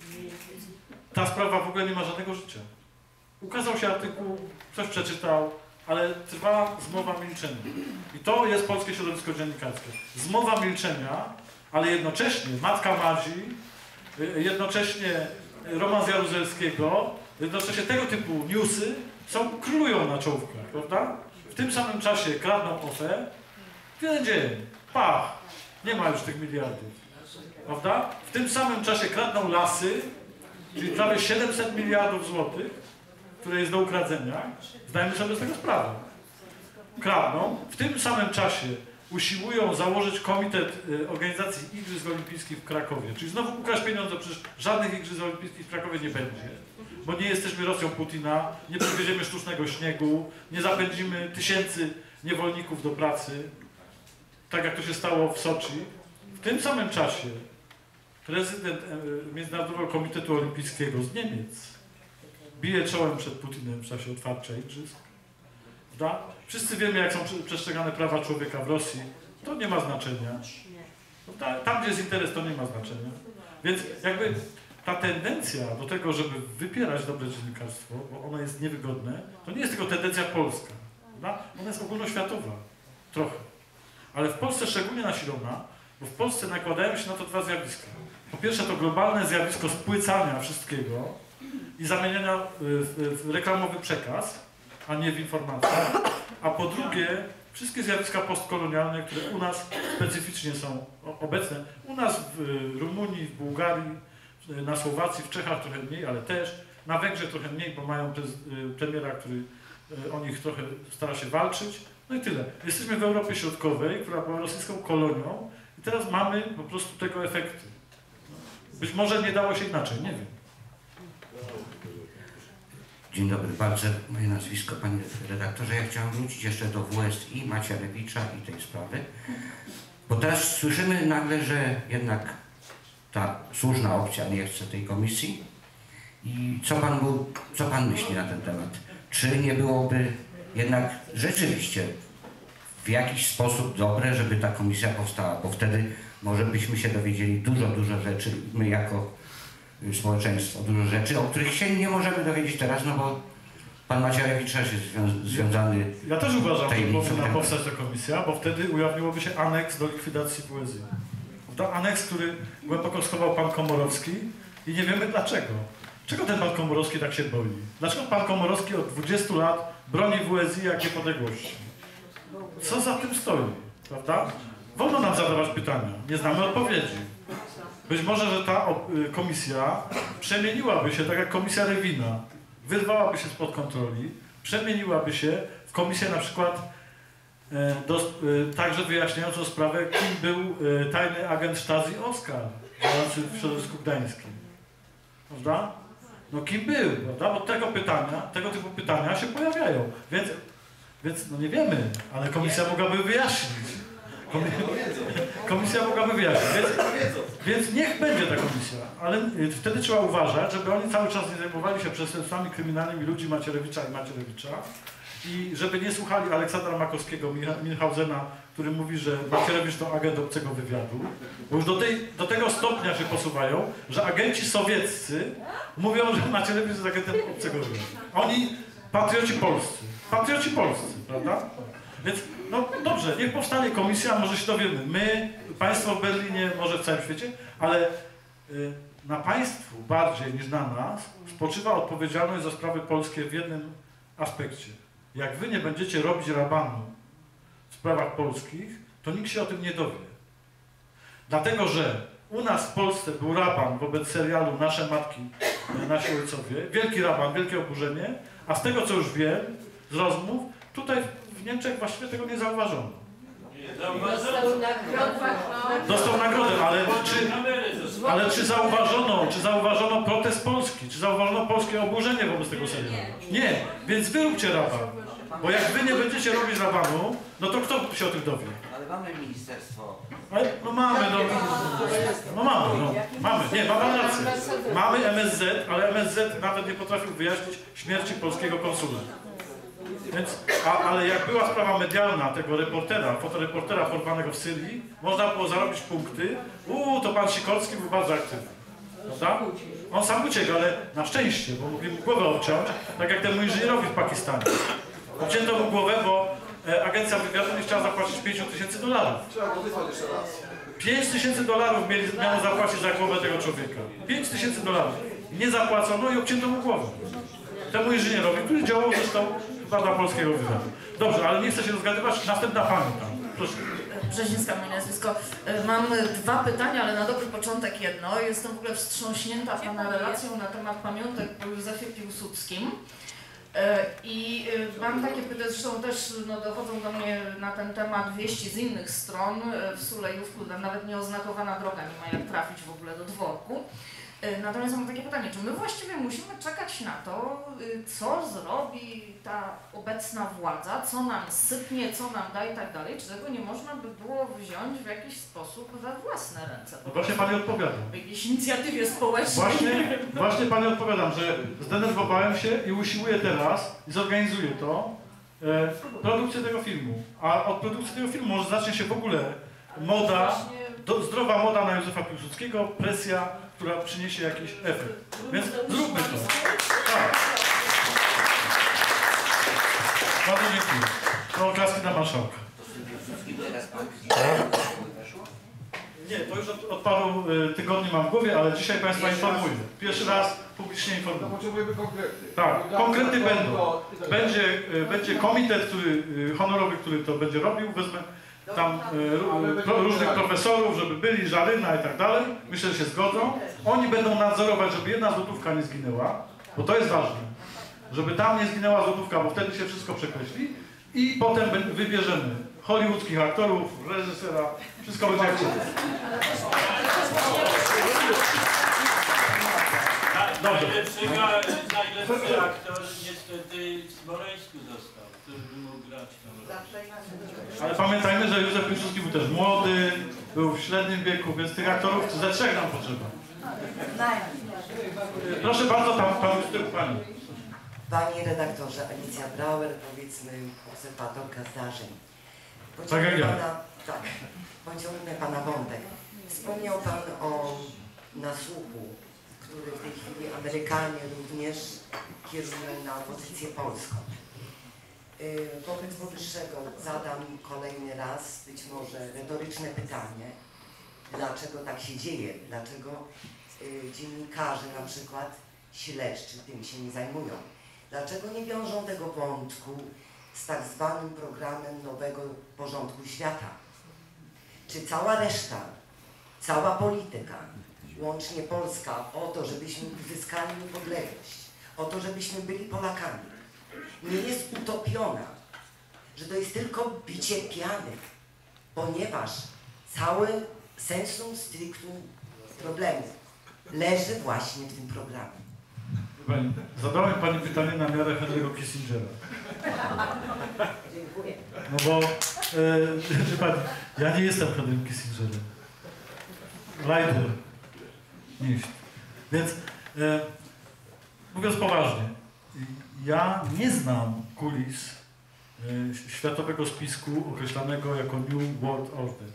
S2: Ta sprawa w ogóle nie ma żadnego życia. Ukazał się artykuł, coś przeczytał, ale trwa zmowa milczenia. I to jest polskie środowisko dziennikarskie. Zmowa milczenia, ale jednocześnie Matka Madzi, jednocześnie Roman z Jaruzelskiego, jednocześnie tego typu newsy królują na czołówkach, prawda? W tym samym czasie kradną OFE, w jeden dzień, pach, nie ma już tych miliardów, prawda? W tym samym czasie kradną lasy, czyli prawie 700 miliardów złotych, które jest do ukradzenia. Zdajmy sobie z tego sprawę. Kradną. W tym samym czasie usiłują założyć komitet organizacji Igrzysk Olimpijskich w Krakowie. Czyli znowu ukraść pieniądze, przecież żadnych Igrzysk Olimpijskich w Krakowie nie będzie. Bo nie jesteśmy Rosją Putina, nie przywieziemy sztucznego śniegu, nie zapędzimy tysięcy niewolników do pracy, tak jak to się stało w Soczi. W tym samym czasie prezydent Międzynarodowego Komitetu Olimpijskiego z Niemiec bije czołem przed Putinem w czasie otwarcia igrzysk. Da? Wszyscy wiemy, jak są przestrzegane prawa człowieka w Rosji. To nie ma znaczenia. Tam, gdzie jest interes, to nie ma znaczenia. Więc jakby ta tendencja do tego, żeby wypierać dobre dziennikarstwo, bo ono jest niewygodne, to nie jest tylko tendencja polska. Da? Ona jest ogólnoświatowa. Trochę. Ale w Polsce szczególnie nasilona, bo w Polsce nakładają się na to dwa zjawiska. Po pierwsze to globalne zjawisko spłycania wszystkiego i zamieniania w reklamowy przekaz, a nie w informację. A po drugie, wszystkie zjawiska postkolonialne, które u nas specyficznie są obecne. U nas w Rumunii, w Bułgarii, na Słowacji, w Czechach trochę mniej, ale też. Na Węgrzech trochę mniej, bo mają premiera, który o nich trochę stara się walczyć. No i tyle. Jesteśmy w Europie Środkowej, która była rosyjską kolonią i teraz mamy po prostu tego efekty. Być może nie dało się inaczej, nie wiem.
S8: Dzień dobry, bardzo moje nazwisko, panie redaktorze. Ja chciałem wrócić jeszcze do WSI, Macierewicza i tej sprawy. Bo teraz słyszymy nagle, że jednak ta słuszna opcja nie chce tej komisji. I co pan myśli na ten temat? Czy nie byłoby jednak rzeczywiście w jakiś sposób dobre, żeby ta komisja powstała? Bo wtedy może byśmy się dowiedzieli dużo rzeczy, my jako społeczeństwo, dużo rzeczy, o których się nie możemy dowiedzieć teraz, no bo pan Macierewicz też jest związany.
S2: Ja też uważam, że
S8: tajemnicą
S2: powinna powstać ta komisja, bo wtedy ujawniłoby się aneks do likwidacji WSI. To aneks, który głęboko schował pan Komorowski i nie wiemy dlaczego. Czego ten pan Komorowski tak się boi? Dlaczego pan Komorowski od 20 lat broni WSI jak niepodległości? Co za tym stoi, prawda? Wolno nam zadawać pytania, nie znamy odpowiedzi. Być może, że ta komisja przemieniłaby się, tak jak komisja Rewina, wyrwałaby się spod kontroli, przemieniłaby się w komisję na przykład także wyjaśniającą sprawę, kim był tajny agent Stasi Oskar, działający w środowisku gdańskim. Prawda? No kim był, prawda? Bo tego typu pytania się pojawiają. Więc no nie wiemy, ale komisja mogłaby wyjaśnić. Komisja mogłaby wyjaśnić. Więc niech będzie ta komisja, ale wtedy trzeba uważać, żeby oni cały czas nie zajmowali się przestępstwami kryminalnymi ludzi Macierewicza i żeby nie słuchali Aleksandra Makowskiego, Milhausena, który mówi, że Macierewicz to agent obcego wywiadu, bo już do tego stopnia się posuwają, że agenci sowieccy mówią, że Macierewicz jest agentem obcego wywiadu. Oni patrioci polscy, prawda? Więc no dobrze, niech powstanie komisja, może się dowiemy. My, państwo w Berlinie, może w całym świecie, ale na państwu bardziej niż na nas spoczywa odpowiedzialność za sprawy polskie w jednym aspekcie. Jak wy nie będziecie robić rabanu w sprawach polskich, to nikt się o tym nie dowie. Dlatego, że u nas w Polsce był raban wobec serialu Nasze Matki, Nasi Ojcowie, wielki raban, wielkie oburzenie, a z tego co już wiem, z rozmów, tutaj w Niemczech właściwie tego nie zauważono. Dostał nagrodę, ale czy zauważono protest Polski? Czy zauważono polskie oburzenie wobec tego serialu? Nie, więc wy róbcie raban. Bo jak wy nie będziecie robić rabanu, no to kto się o tym dowie?
S8: Ale mamy ministerstwo.
S2: No mamy, nie, ma pan rację. Mamy MSZ, ale MSZ nawet nie potrafił wyjaśnić śmierci polskiego konsula. Więc, ale jak była sprawa medialna tego reportera, fotoreportera porwanego w Syrii, można było zarobić punkty. To pan Sikorski był bardzo aktywny. Prawda? On sam uciekł, ale na szczęście, bo mogli mu głowę obciąć, tak jak temu inżynierowi w Pakistanie. Obcięto mu głowę, bo agencja wywiadu nie chciała zapłacić $5000.
S3: Trzeba go wysłać jeszcze raz.
S2: $5000 miało zapłacić za głowę tego człowieka. $5000. Nie zapłacono i obcięto mu głowę. Temu inżynierowi, który działał zresztą chyba dla polskiego wywiadu. Dobrze, ale nie chcę się rozgadywać. Następna pani tam. Proszę.
S9: Brzezińska, moje nazwisko. Mam 2 pytania, ale na dobry początek jedno. Jestem w ogóle wstrząśnięta pana relacją na temat pamiątek po Józefie Piłsudskim. I mam takie pytanie, zresztą też dochodzą do mnie na ten temat wieści z innych stron. W Sulejówku tam nawet nieoznakowana droga nie ma jak trafić w ogóle do dworku. Natomiast mam takie pytanie, czy my właściwie musimy czekać na to, co zrobi ta obecna władza, co nam sypnie, co nam da i tak dalej, czy tego nie można by było wziąć w jakiś sposób we własne ręce?
S2: No właśnie pani odpowiadam.
S9: W jakiejś inicjatywie społecznej.
S2: Właśnie pani odpowiadam, że zdenerwowałem się i usiłuję teraz i zorganizuję to, produkcję tego filmu. A od produkcji tego filmu może zacznie się w ogóle moda, zdrowa moda na Józefa Piłsudskiego, presja, która przyniesie jakiś efekt. Więc zróbmy to. Tak. Bardzo dziękuję. To oklaski dla marszałka. Nie, to już od paru tygodni mam w głowie, ale dzisiaj Państwa informuję. Pierwszy raz publicznie
S3: To
S2: informuję.
S3: potrzebujemy konkrety.
S2: Tak, konkrety będą. Będzie komitet honorowy, który to będzie robił. Wezmę tam różnych profesorów, żeby byli, Żaryna i tak dalej. Myślę, że się zgodzą. Oni będą nadzorować, żeby jedna złotówka nie zginęła, bo to jest ważne. Żeby tam nie zginęła złotówka, bo wtedy się wszystko przekreśli. I potem wybierzemy hollywoodzkich aktorów, reżysera, wszystko będzie jak chcemy. Dobrze.
S10: Najlepszy aktor niestety w Smoleńsku został, który by mógł grać tam.
S2: Ale pamiętajmy, że Józef Piłsudski był też młody, był w średnim wieku, więc tych aktorów ze 3 nam potrzeba. Proszę bardzo, pan pani.
S11: Panie redaktorze, Alicja Brauer, powiedzmy obserwatorka zdarzeń.
S2: Tak jak ja.
S11: Tak, pociągnę pana wątek. Wspomniał pan o nasłuchu, który w tej chwili Amerykanie również kierują na opozycję polską. Wobec powyższego zadam kolejny raz, być może retoryczne pytanie, dlaczego tak się dzieje, dlaczego dziennikarze na przykład śledczy tym się nie zajmują, dlaczego nie wiążą tego wątku z tak zwanym programem nowego porządku świata. Czy cała reszta, cała polityka, łącznie Polska, o to, żebyśmy uzyskali niepodległość, o to, żebyśmy byli Polakami, nie jest utopiona, że to jest tylko bicie piany, ponieważ całe sensum strictum problemu leży właśnie w tym programie.
S2: Pani, zadałem pani pytanie na miarę Henry'ego Kissingera.
S5: Dziękuję.
S2: No bo, wie pani, ja nie jestem Henrym Kissingerem. Leiter. Nicht. Więc, mówiąc poważnie, ja nie znam kulis światowego spisku określanego jako New World Order.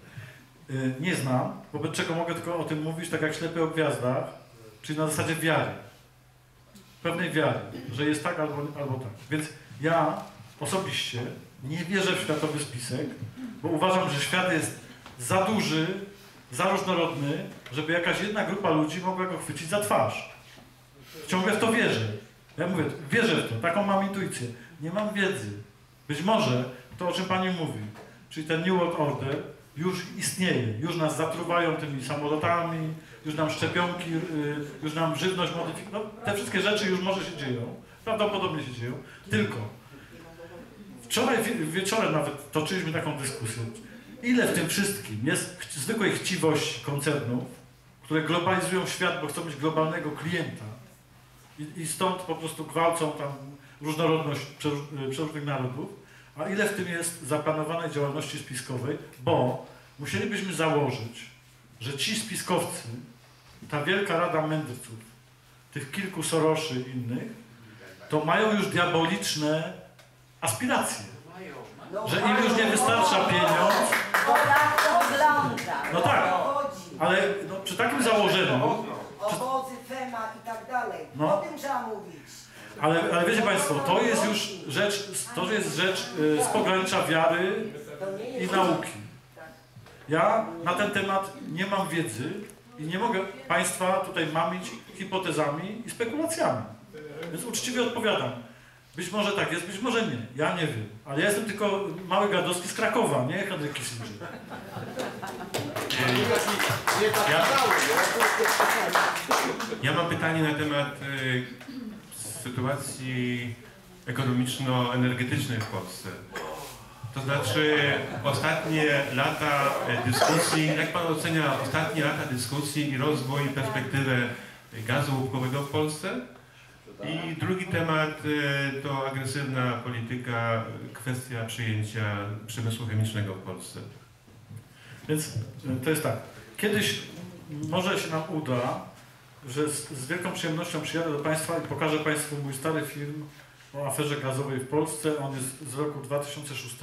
S2: Nie znam, wobec czego mogę tylko o tym mówić tak jak ślepy o gwiazdach, czyli na zasadzie wiary. Pewnej wiary, że jest tak albo tak. Więc ja osobiście nie wierzę w światowy spisek, bo uważam, że świat jest za duży, za różnorodny, żeby jakaś jedna grupa ludzi mogła go chwycić za twarz. Ciągle w to wierzę. Ja mówię, wierzę w to, taką mam intuicję. Nie mam wiedzy. Być może to, o czym pani mówi, czyli ten New World Order, już istnieje, już nas zatruwają tymi samolotami, już nam szczepionki, już nam żywność modyfikują. No, te wszystkie rzeczy już może się dzieją, prawdopodobnie się dzieją, tylko wczoraj wieczorem nawet toczyliśmy taką dyskusję, ile w tym wszystkim jest zwykłej chciwości koncernów, które globalizują świat, bo chcą mieć globalnego klienta i stąd po prostu gwałcą tam różnorodność przeróżnych narodów, a ile w tym jest zaplanowanej działalności spiskowej, bo musielibyśmy założyć, że ci spiskowcy, ta wielka rada mędrców, tych kilku Soroszy i innych, to mają już diaboliczne aspiracje.
S5: No
S2: Że im już nie wystarcza pieniądz.
S5: Bo tak to wygląda.
S2: No tak,
S5: Chodzi.
S2: ale no, przy takim założeniu,
S5: Obozy, FEMA i tak dalej.
S2: No.
S5: O tym trzeba mówić.
S2: ale wiecie Państwo, to jest już rzecz z pogranicza wiary i nauki. Ja na ten temat nie mam wiedzy i nie mogę Państwa tutaj mamić hipotezami i spekulacjami. Więc uczciwie odpowiadam. Być może tak jest, być może nie. Ja nie wiem. Ale ja jestem tylko mały Gadowski z Krakowa, nie Henryk Kissinger.
S1: Ja mam pytanie na temat sytuacji ekonomiczno-energetycznej w Polsce. To znaczy ostatnie lata dyskusji, jak Pan ocenia ostatnie lata dyskusji i rozwój i perspektywę gazu łupkowego w Polsce? I drugi temat to agresywna polityka, kwestia przyjęcia przemysłu chemicznego w Polsce.
S2: Więc to jest tak. Kiedyś może się nam uda, że z wielką przyjemnością przyjadę do Państwa i pokażę Państwu mój stary film o aferze gazowej w Polsce. On jest z roku 2006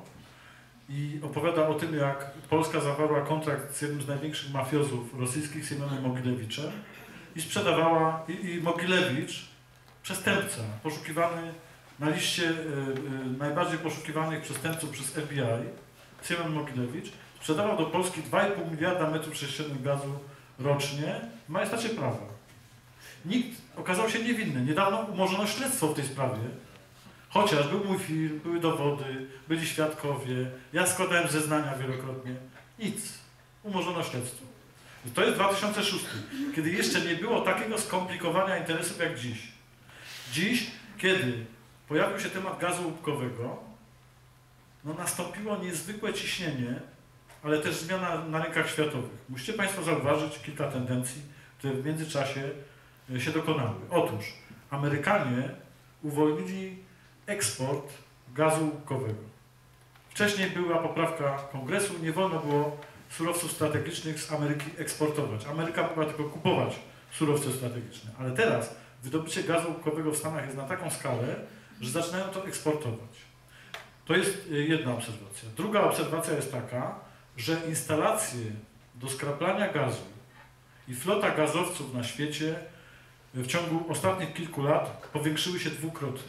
S2: i opowiada o tym, jak Polska zawarła kontrakt z jednym z największych mafiozów rosyjskich, Siemionem Mogilewiczem i sprzedawała, i Mogilewicz, przestępca, poszukiwany na liście najbardziej poszukiwanych przestępców przez FBI, Siemion Mogilewicz, sprzedawał do Polski 2,5 miliarda metrów sześciennych gazu rocznie w majestacie prawa. Nikt okazał się niewinny. Niedawno umorzono śledztwo w tej sprawie, chociaż był mój film, były dowody, byli świadkowie, ja składałem zeznania wielokrotnie. Nic. Umorzono śledztwo. To jest 2006, kiedy jeszcze nie było takiego skomplikowania interesów jak dziś. Dziś, kiedy pojawił się temat gazu łupkowego, no nastąpiło niezwykłe ciśnienie, ale też zmiana na rynkach światowych. Musicie Państwo zauważyć kilka tendencji, które w międzyczasie się dokonały. Otóż Amerykanie uwolnili eksport gazu łupkowego. Wcześniej była poprawka Kongresu, nie wolno było surowców strategicznych z Ameryki eksportować. Ameryka mogła tylko kupować surowce strategiczne, ale teraz wydobycie gazu łupkowego w Stanach jest na taką skalę, że zaczynają to eksportować. To jest jedna obserwacja. Druga obserwacja jest taka, że instalacje do skraplania gazu i flota gazowców na świecie w ciągu ostatnich kilku lat powiększyły się dwukrotnie.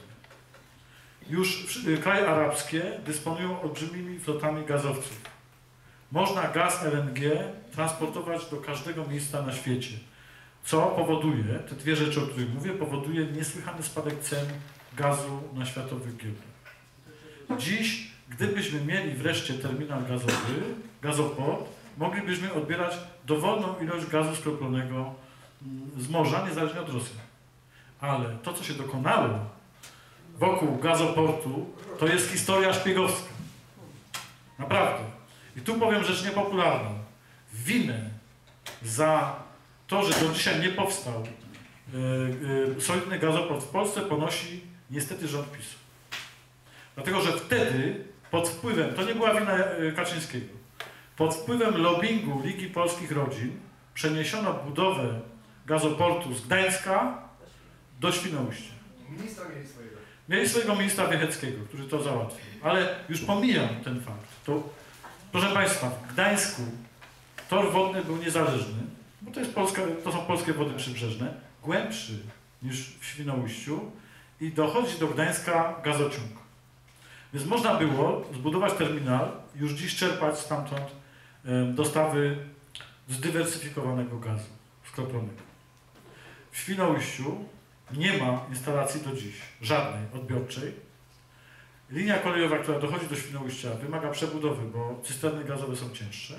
S2: Już kraje arabskie dysponują olbrzymimi flotami gazowców. Można gaz LNG transportować do każdego miejsca na świecie, co powoduje, te dwie rzeczy, o których mówię, powoduje niesłychany spadek cen gazu na światowych giełdach. Dziś, gdybyśmy mieli wreszcie terminal gazowy, gazoport, moglibyśmy odbierać dowolną ilość gazu skroplonego z morza, niezależnie od Rosji. Ale to, co się dokonało wokół gazoportu, to jest historia szpiegowska. Naprawdę. I tu powiem rzecz niepopularną. Winę za to, że do dzisiaj nie powstał solidny gazoport w Polsce, ponosi niestety rząd PiS-u. Dlatego, że wtedy pod wpływem, to nie była wina Kaczyńskiego, pod wpływem lobbingu Ligi Polskich Rodzin przeniesiono budowę gazoportu z Gdańska do Świnoujścia.
S6: Ministra mieli swojego.
S2: Mieli swojego ministra Wiecheckiego, który to załatwił. Ale już pomijam ten fakt. To, proszę Państwa, w Gdańsku tor wodny był niezależny, bo to są polskie wody przybrzeżne, głębszy niż w Świnoujściu i dochodzi do Gdańska gazociąg. Więc można było zbudować terminal, już dziś czerpać stamtąd dostawy zdywersyfikowanego gazu skroplonego. W Świnoujściu nie ma instalacji do dziś, żadnej odbiorczej. Linia kolejowa, która dochodzi do Świnoujścia, wymaga przebudowy, bo cysterny gazowe są cięższe.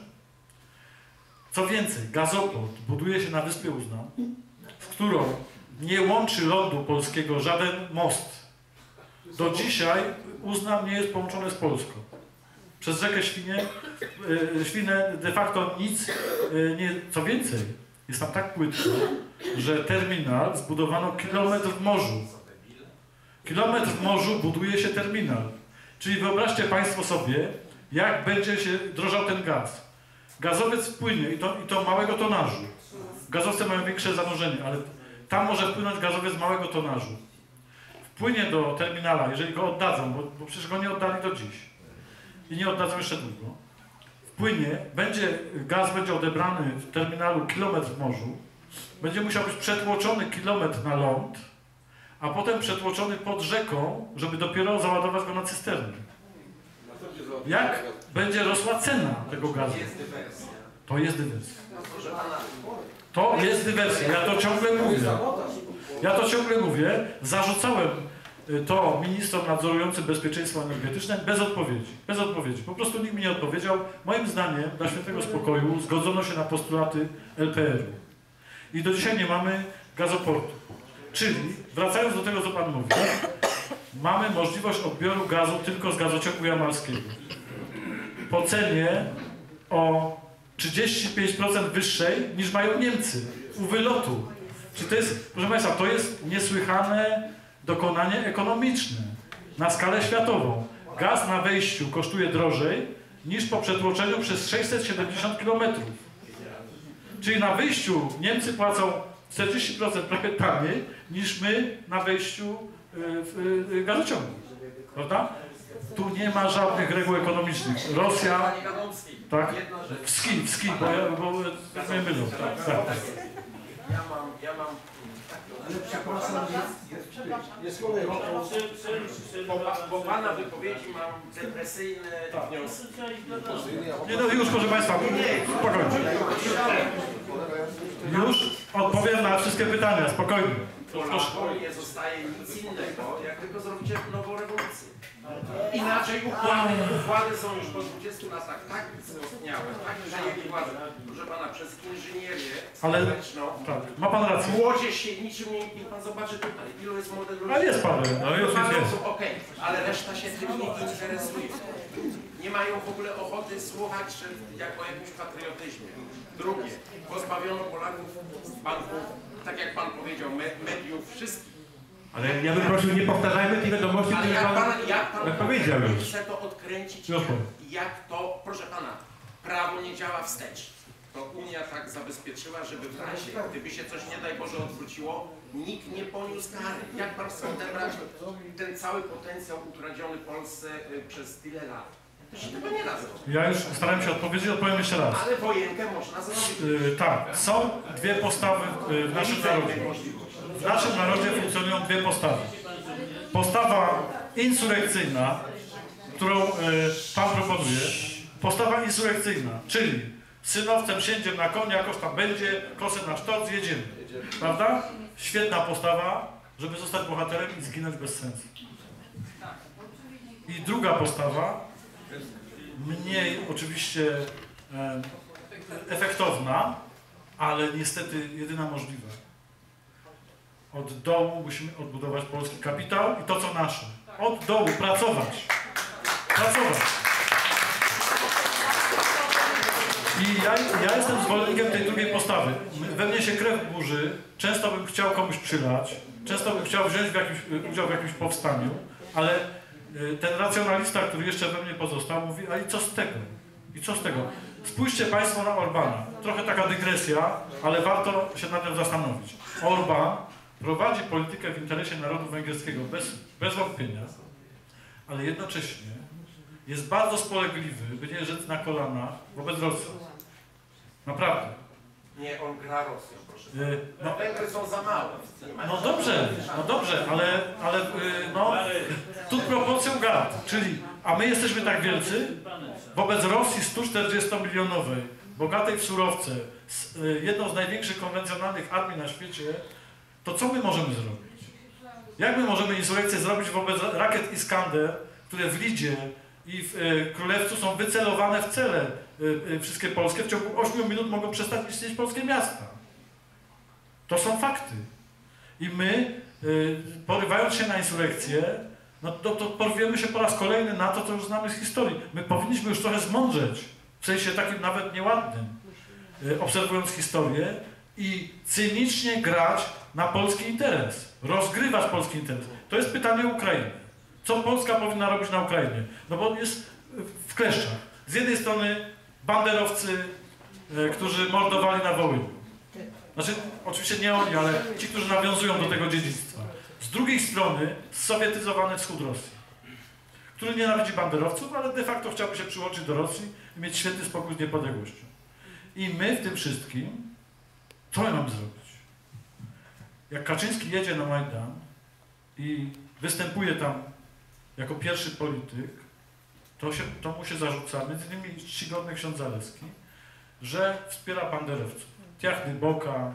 S2: Co więcej, gazoport buduje się na wyspie Uznam, z którą nie łączy lądu polskiego żaden most. Do dzisiaj Uznam nie jest połączone z Polską. Przez rzekę Świnę de facto nic nie... Co więcej, jest tam tak płytko, że terminal zbudowano kilometr w morzu. Kilometr w morzu buduje się terminal. Czyli wyobraźcie Państwo sobie, jak będzie się drożał ten gaz. Gazowiec wpłynie i to małego tonażu. Gazowce mają większe zanurzenie, ale tam może wpłynąć gazowiec małego tonażu. wpłynie do terminala, jeżeli go oddadzą, bo przecież go nie oddali do dziś i nie oddadzą jeszcze długo, wpłynie, gaz będzie odebrany w terminalu kilometr w morzu, będzie musiał być przetłoczony kilometr na ląd, a potem przetłoczony pod rzeką, żeby dopiero załadować go na cysterny. Jak będzie rosła cena tego gazu? To jest dywersja. To jest dywersja. Ja to ciągle mówię. Zarzucałem to ministrom nadzorującym bezpieczeństwo energetyczne bez odpowiedzi. Bez odpowiedzi. Po prostu nikt mi nie odpowiedział. Moim zdaniem, dla świętego spokoju, zgodzono się na postulaty LPR-u. I do dzisiaj nie mamy gazoportu. Czyli, wracając do tego, co Pan mówi, mamy możliwość odbioru gazu tylko z gazociągu jamalskiego. Po cenie o 35% wyższej niż mają Niemcy u wylotu. Czyli to jest, proszę Państwa, to jest niesłychane dokonanie ekonomiczne na skalę światową. Gaz na wejściu kosztuje drożej niż po przetłoczeniu przez 670 km. Czyli na wyjściu Niemcy płacą 40% prawie taniej niż my na wejściu w gazociągu. Prawda? Tu nie ma żadnych reguł ekonomicznych. Rosja... Tak? Wski, bo mnie mylą. Tak.
S4: Ja mam...
S3: Jest kolejny.
S4: Po Pana wypowiedzi mam depresyjne wnioski.
S2: Nie, no już, proszę Państwa, spokojnie. Już odpowiem na wszystkie pytania, spokojnie.
S4: Nie zostaje nic innego, jak tylko zrobicie nową rewolucję. Inaczej układy są już po 20 latach tak wzmocniałe, tak przejęli władzę, proszę Pana, przez inżynierię społeczną.
S2: Tak, ma Pan rację.
S4: Młodzież się niczym nie... Pan zobaczy tutaj, ilu jest młodych ludzi.
S2: A jest Pan, no już jest.
S4: Okej, ale reszta się tym nie interesuje. Nie mają w ogóle ochoty słuchać jak o jakimś patriotyzmie. Drugie, pozbawiono Polaków banków, tak jak Pan powiedział, mediów, wszystkich.
S1: Ale ja bym prosił, nie powtarzajmy tej wiadomości,
S4: ale jak pan
S1: powiedział już.
S4: chce to odkręcić, jak to, proszę Pana, prawo nie działa wstecz. To Unia tak zabezpieczyła, żeby w razie, gdyby się coś nie daj Boże odwróciło, nikt nie poniósł kary. Jak Pan chce odebrać ten cały potencjał ukradziony Polsce przez tyle lat? To się tego nie da zrobić.
S2: Ja już starałem się odpowiedzieć, odpowiem jeszcze raz.
S4: Ale wojenkę można zrobić.
S2: Tak, są dwie postawy w naszym narodzie. W naszym narodzie funkcjonują dwie postawy. Postawa insurekcyjna, którą Pan proponuje. Postawa insurekcyjna, czyli synowcem siędziem na konia, jakoś tam będzie, kosę na sztorc, jedziemy. Prawda? Świetna postawa, żeby zostać bohaterem i zginąć bez sensu. I druga postawa, mniej oczywiście efektowna, ale niestety jedyna możliwa. Od dołu musimy odbudować polski kapitał i to, co nasze. Od dołu pracować. Pracować. I ja jestem zwolennikiem tej drugiej postawy. We mnie się krew burzy, często bym chciał komuś przylać, często bym chciał wziąć udział w jakimś powstaniu, ale ten racjonalista, który jeszcze we mnie pozostał, mówi, a i co z tego? I co z tego? Spójrzcie Państwo na Orbana. Trochę taka dygresja, ale warto się nad tym zastanowić. Orban prowadzi politykę w interesie narodu węgierskiego bez wątpienia, ale jednocześnie jest bardzo spolegliwy, by nie rzec na kolanach, wobec Rosji. Naprawdę.
S4: Nie, on gra Rosją, proszę.
S2: No,
S4: Węgry są za małe.
S2: No dobrze, ale no, tu proporcją gard, czyli, a my jesteśmy tak wielcy, wobec Rosji 140-milionowej, bogatej w surowce, jedną z największych konwencjonalnych armii na świecie, to co my możemy zrobić? Jak my możemy insurekcję zrobić wobec rakiet Iskander, które w Lidzie i w Królewcu są wycelowane w cele wszystkie polskie, w ciągu 8 minut mogą przestać istnieć polskie miasta. To są fakty. I my, porywając się na insurekcję, no to porwiemy się po raz kolejny na to, co już znamy z historii. My powinniśmy już trochę zmądrzeć, w sensie takim nawet nieładnym, obserwując historię i cynicznie grać na polski interes, rozgrywać polski interes. To jest pytanie o Ukrainę. Co Polska powinna robić na Ukrainie? No bo jest w kleszczach. Z jednej strony banderowcy, którzy mordowali na Wołyniu. Znaczy, oczywiście nie oni, ale ci, którzy nawiązują do tego dziedzictwa. z drugiej strony sowietyzowany wschód Rosji, który nienawidzi banderowców, ale de facto chciałby się przyłączyć do Rosji i mieć święty spokój z niepodległością. I my w tym wszystkim, co my mamy zrobić? Jak Kaczyński jedzie na Majdan i występuje tam jako pierwszy polityk, to mu się zarzuca, między innymi czcigodny ksiądz Zalewski, że wspiera banderowców. Tiachny Boka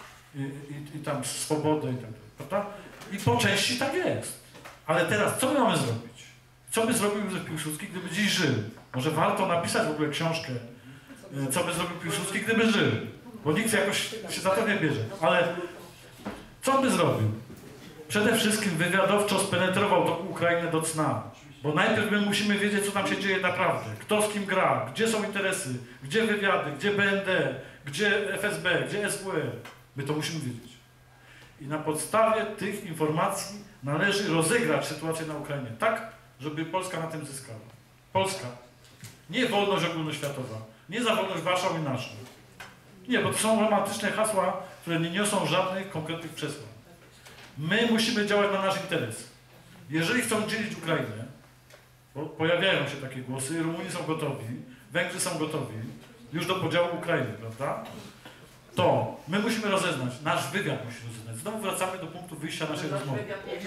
S2: i tam Swobodę i tak dalej, prawda? I po części tak jest. Ale teraz co my mamy zrobić? Co by zrobił Józef Piłsudski, gdyby dziś żył? Może warto napisać w ogóle książkę, co by zrobił Piłsudski, gdyby żył? Bo nikt jakoś się za to nie bierze. Ale co by zrobił? Przede wszystkim wywiadowczo spenetrował tą Ukrainę do cna. Bo najpierw my musimy wiedzieć, co tam się dzieje naprawdę. Kto z kim gra, gdzie są interesy, gdzie wywiady, gdzie BND, gdzie FSB, gdzie SWR. My to musimy wiedzieć. I na podstawie tych informacji należy rozegrać sytuację na Ukrainie tak, żeby Polska na tym zyskała. Polska. Nie wolność ogólnoświatowa. Nie za wolność waszą i naszą. Nie, bo to są romantyczne hasła, które nie niosą żadnych konkretnych przesłań. My musimy działać na nasz interes. Jeżeli chcą dzielić Ukrainę, bo pojawiają się takie głosy, Rumuni są gotowi, Węgrzy są gotowi już do podziału Ukrainy, prawda? To my musimy rozeznać, nasz wywiad musi rozeznać. Znowu wracamy do punktu wyjścia naszej rozmowy.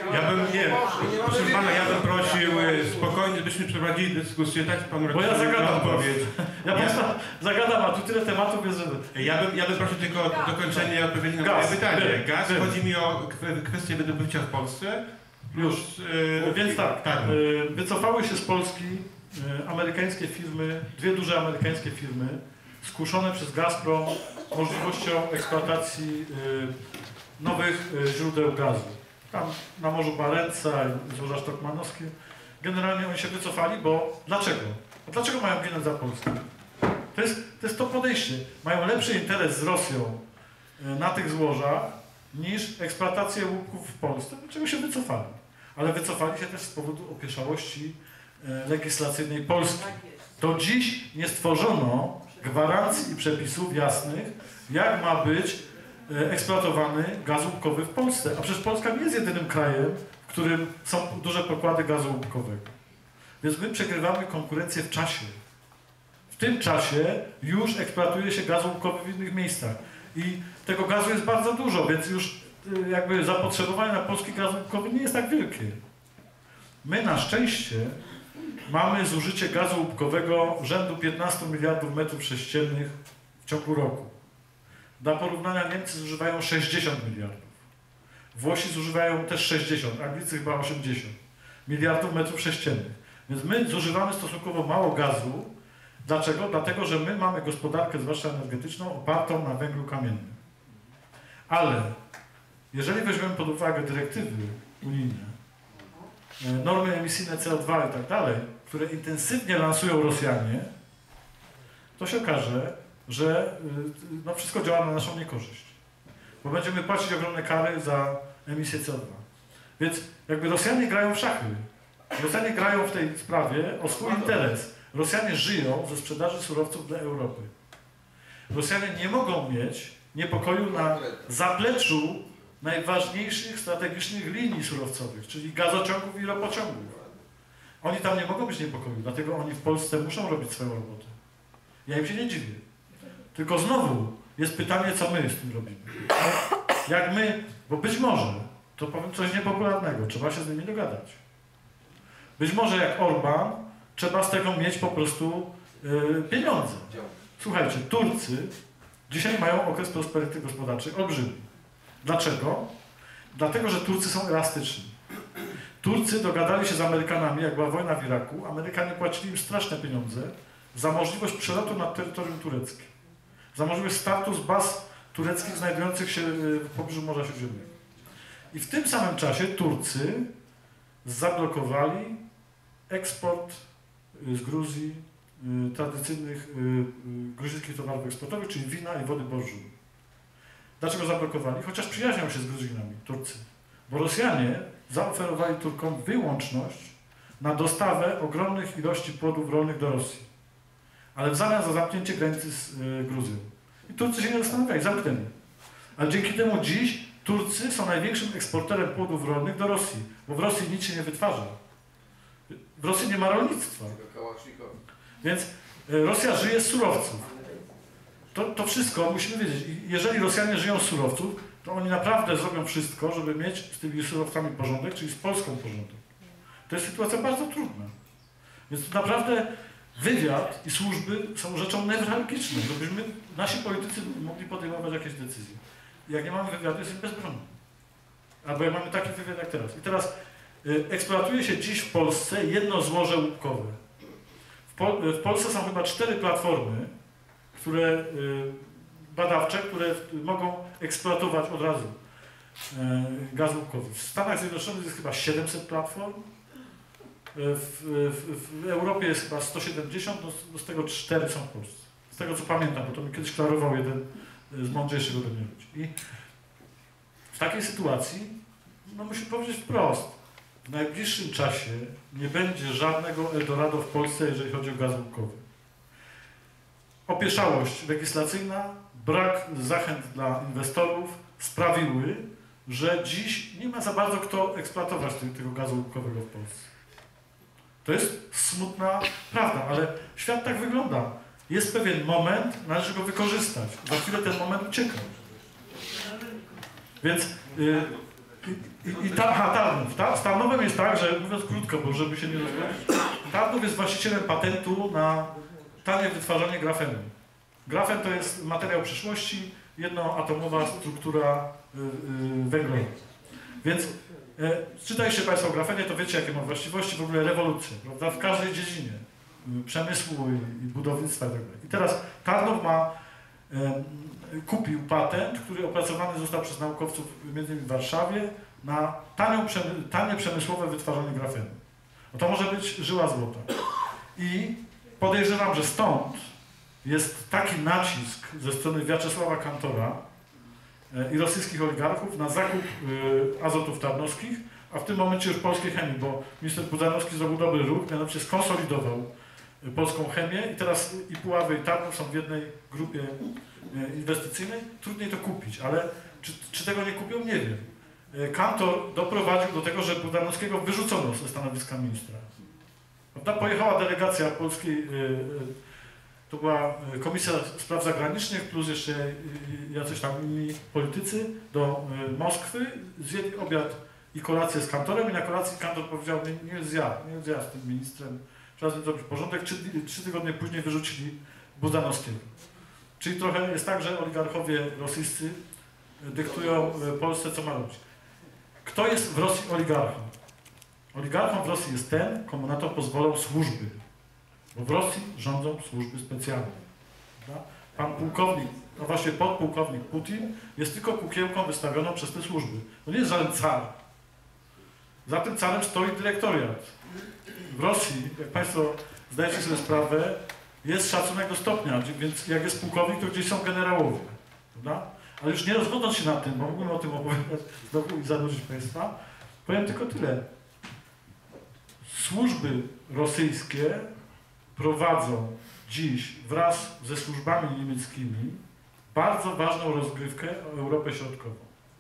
S1: Proszę pana, ja bym prosił spokojnie, żebyśmy przeprowadzili dyskusję, tak pan
S2: Bo ja zagadam odpowiedź. Ja państwa zagadam, a tu tyle tematów jest, że...
S1: Ja bym prosił tylko o dokończenie odpowiedzi na moje pytanie. Gaz, chodzi mi o kwestię wydobycia w Polsce.
S2: Już, więc tak, wycofały się z Polski amerykańskie firmy, dwie duże amerykańskie firmy, skuszone przez Gazprom możliwością eksploatacji nowych źródeł gazu. Tam na Morzu Barenca i złoża sztokmanowskie. Generalnie oni się wycofali, bo dlaczego? Dlaczego mają ginąć za Polskę? To jest to podejście. Mają lepszy interes z Rosją na tych złożach niż eksploatację łupków w Polsce. Dlaczego się wycofali? Ale wycofali się też z powodu opieszałości legislacyjnej Polski. Do dziś nie stworzono gwarancji i przepisów jasnych, jak ma być eksploatowany gaz łupkowy w Polsce. A przecież Polska nie jest jedynym krajem, w którym są duże pokłady gazu łupkowego. Więc my przegrywamy konkurencję w czasie. W tym czasie już eksploatuje się gaz łupkowy w innych miejscach. I tego gazu jest bardzo dużo, więc już jakby zapotrzebowanie na polski gaz łupkowy nie jest tak wielkie. My na szczęście mamy zużycie gazu łupkowego rzędu 15 miliardów metrów sześciennych w ciągu roku. Dla porównania Niemcy zużywają 60 miliardów. Włosi zużywają też 60, Anglicy chyba 80 miliardów metrów sześciennych. Więc my zużywamy stosunkowo mało gazu. Dlaczego? Dlatego, że my mamy gospodarkę, zwłaszcza energetyczną, opartą na węglu kamiennym. Ale jeżeli weźmiemy pod uwagę dyrektywy unijne, normy emisyjne CO2 i tak dalej, które intensywnie lansują Rosjanie, to się okaże, że no, wszystko działa na naszą niekorzyść. Bo będziemy płacić ogromne kary za emisję CO2. Więc jakby Rosjanie grają w szachy. Rosjanie grają w tej sprawie o swój interes. Rosjanie żyją ze sprzedaży surowców dla Europy. Rosjanie nie mogą mieć niepokoju na zapleczu najważniejszych strategicznych linii surowcowych, czyli gazociągów i ropociągów. Oni tam nie mogą być niepokoju, dlatego oni w Polsce muszą robić swoją robotę. Ja im się nie dziwię. Tylko znowu jest pytanie, co my z tym robimy. Jak my, bo być może, to powiem coś niepopularnego, trzeba się z nimi dogadać. Być może jak Orban, trzeba z tego mieć po prostu pieniądze. Słuchajcie, Turcy dzisiaj mają okres prosperity gospodarczej olbrzymi. Dlaczego? Dlatego, że Turcy są elastyczni. Turcy dogadali się z Amerykanami, jak była wojna w Iraku. Amerykanie płacili im straszne pieniądze za możliwość przelotu nad terytorium tureckim. Za możliwość startu z baz tureckich znajdujących się w pobliżu Morza Śródziemnego. I w tym samym czasie Turcy zablokowali eksport z Gruzji tradycyjnych gruzińskich towarów eksportowych, czyli wina i wody borżu. Dlaczego zablokowali? Chociaż przyjaźnią się z Gruzinami, Turcy. Bo Rosjanie zaoferowali Turkom wyłączność na dostawę ogromnych ilości płodów rolnych do Rosji. Ale w zamian za zamknięcie granicy z Gruzją. I Turcy się nie zastanawiali, zamknęli. Ale dzięki temu dziś Turcy są największym eksporterem płodów rolnych do Rosji, bo w Rosji nic się nie wytwarza. W Rosji nie ma rolnictwa. Więc Rosja żyje z surowców. To wszystko musimy wiedzieć. Jeżeli Rosjanie żyją z surowców, to oni naprawdę zrobią wszystko, żeby mieć z tymi surowcami porządek, czyli z Polską porządek. To jest sytuacja bardzo trudna. Więc to naprawdę wywiad i służby są rzeczą newralgiczną, żebyśmy, nasi politycy mogli podejmować jakieś decyzje. Jak nie mamy wywiadu, jesteśmy bezbronni. Albo jak mamy taki wywiad jak teraz. I teraz eksploatuje się dziś w Polsce jedno złoże łupkowe. W Polsce są chyba 4 platformy, które badawcze, które mogą eksploatować od razu gaz łupkowy. W Stanach Zjednoczonych jest chyba 700 platform, w Europie jest chyba 170, no z tego 4 są w Polsce. Z tego co pamiętam, bo to mi kiedyś klarował jeden z mądrzejszych ode mnie ludzi. I w takiej sytuacji, no musimy powiedzieć wprost, w najbliższym czasie nie będzie żadnego Eldorado w Polsce, jeżeli chodzi o gaz łupkowy. Opieszałość legislacyjna, brak zachęt dla inwestorów sprawiły, że dziś nie ma za bardzo kto eksploatować tego gazu łupkowego w Polsce. To jest smutna prawda, ale świat tak wygląda. Jest pewien moment, należy go wykorzystać. Za chwilę ten moment ucieka. Więc Tarnów. Z Tarnowem jest tak, że mówiąc krótko, bo żeby się nie rozmawiać, Tarnów jest właścicielem patentu na tanie wytwarzanie grafenu. Grafen to jest materiał przyszłości, jednoatomowa struktura węglowa. Więc czytajcie Państwo o grafenie, to wiecie, jakie ma właściwości, w ogóle rewolucje, prawda? W każdej dziedzinie przemysłu i budownictwa itd. I teraz Tarnów kupił patent, który opracowany został przez naukowców m.in. w Warszawie na tanie przemysłowe wytwarzanie grafenu. No to może być żyła złota. I podejrzewam, że stąd jest taki nacisk ze strony Wiaczesława Kantora i rosyjskich oligarchów na zakup azotów tarnowskich, a w tym momencie już polskiej chemii, bo minister Budzanowski zrobił dobry ruch, mianowicie skonsolidował polską chemię i teraz i Puławy, i Tarnów są w jednej grupie inwestycyjnej. Trudniej to kupić, ale czy tego nie kupią? Nie wiem. Kantor doprowadził do tego, że Budzanowskiego wyrzucono ze stanowiska ministra. Prawda? Pojechała delegacja polskiej, to była Komisja Spraw Zagranicznych, plus jeszcze jacyś tam inni politycy do Moskwy, zjedli obiad i kolację z Kantorem i na kolacji Kantor powiedział, nie jest ja z tym ministrem, trzeba z nim zrobić porządek. 3 tygodnie później wyrzucili Budzanowskiego. Czyli trochę jest tak, że oligarchowie rosyjscy dyktują Polsce, co ma robić. Kto jest w Rosji oligarchą? Oligarchą w Rosji jest ten, komu na to pozwolą służby. Bo w Rosji rządzą służby specjalne. Prawda? Pan pułkownik, no właśnie podpułkownik Putin jest tylko kukiełką wystawioną przez te służby. To nie jest żaden car. Za tym carem stoi dyrektoriat. W Rosji, jak Państwo zdajecie sobie sprawę, jest szacunek do stopnia, więc jak jest pułkownik, to gdzieś są generałowie. Prawda? Ale już nie rozwodząc się na tym, bo mógłbym o tym opowiadać znowu i zanudzić Państwa, powiem tylko tyle. Służby rosyjskie prowadzą dziś wraz ze służbami niemieckimi bardzo ważną rozgrywkę o Europę Środkową.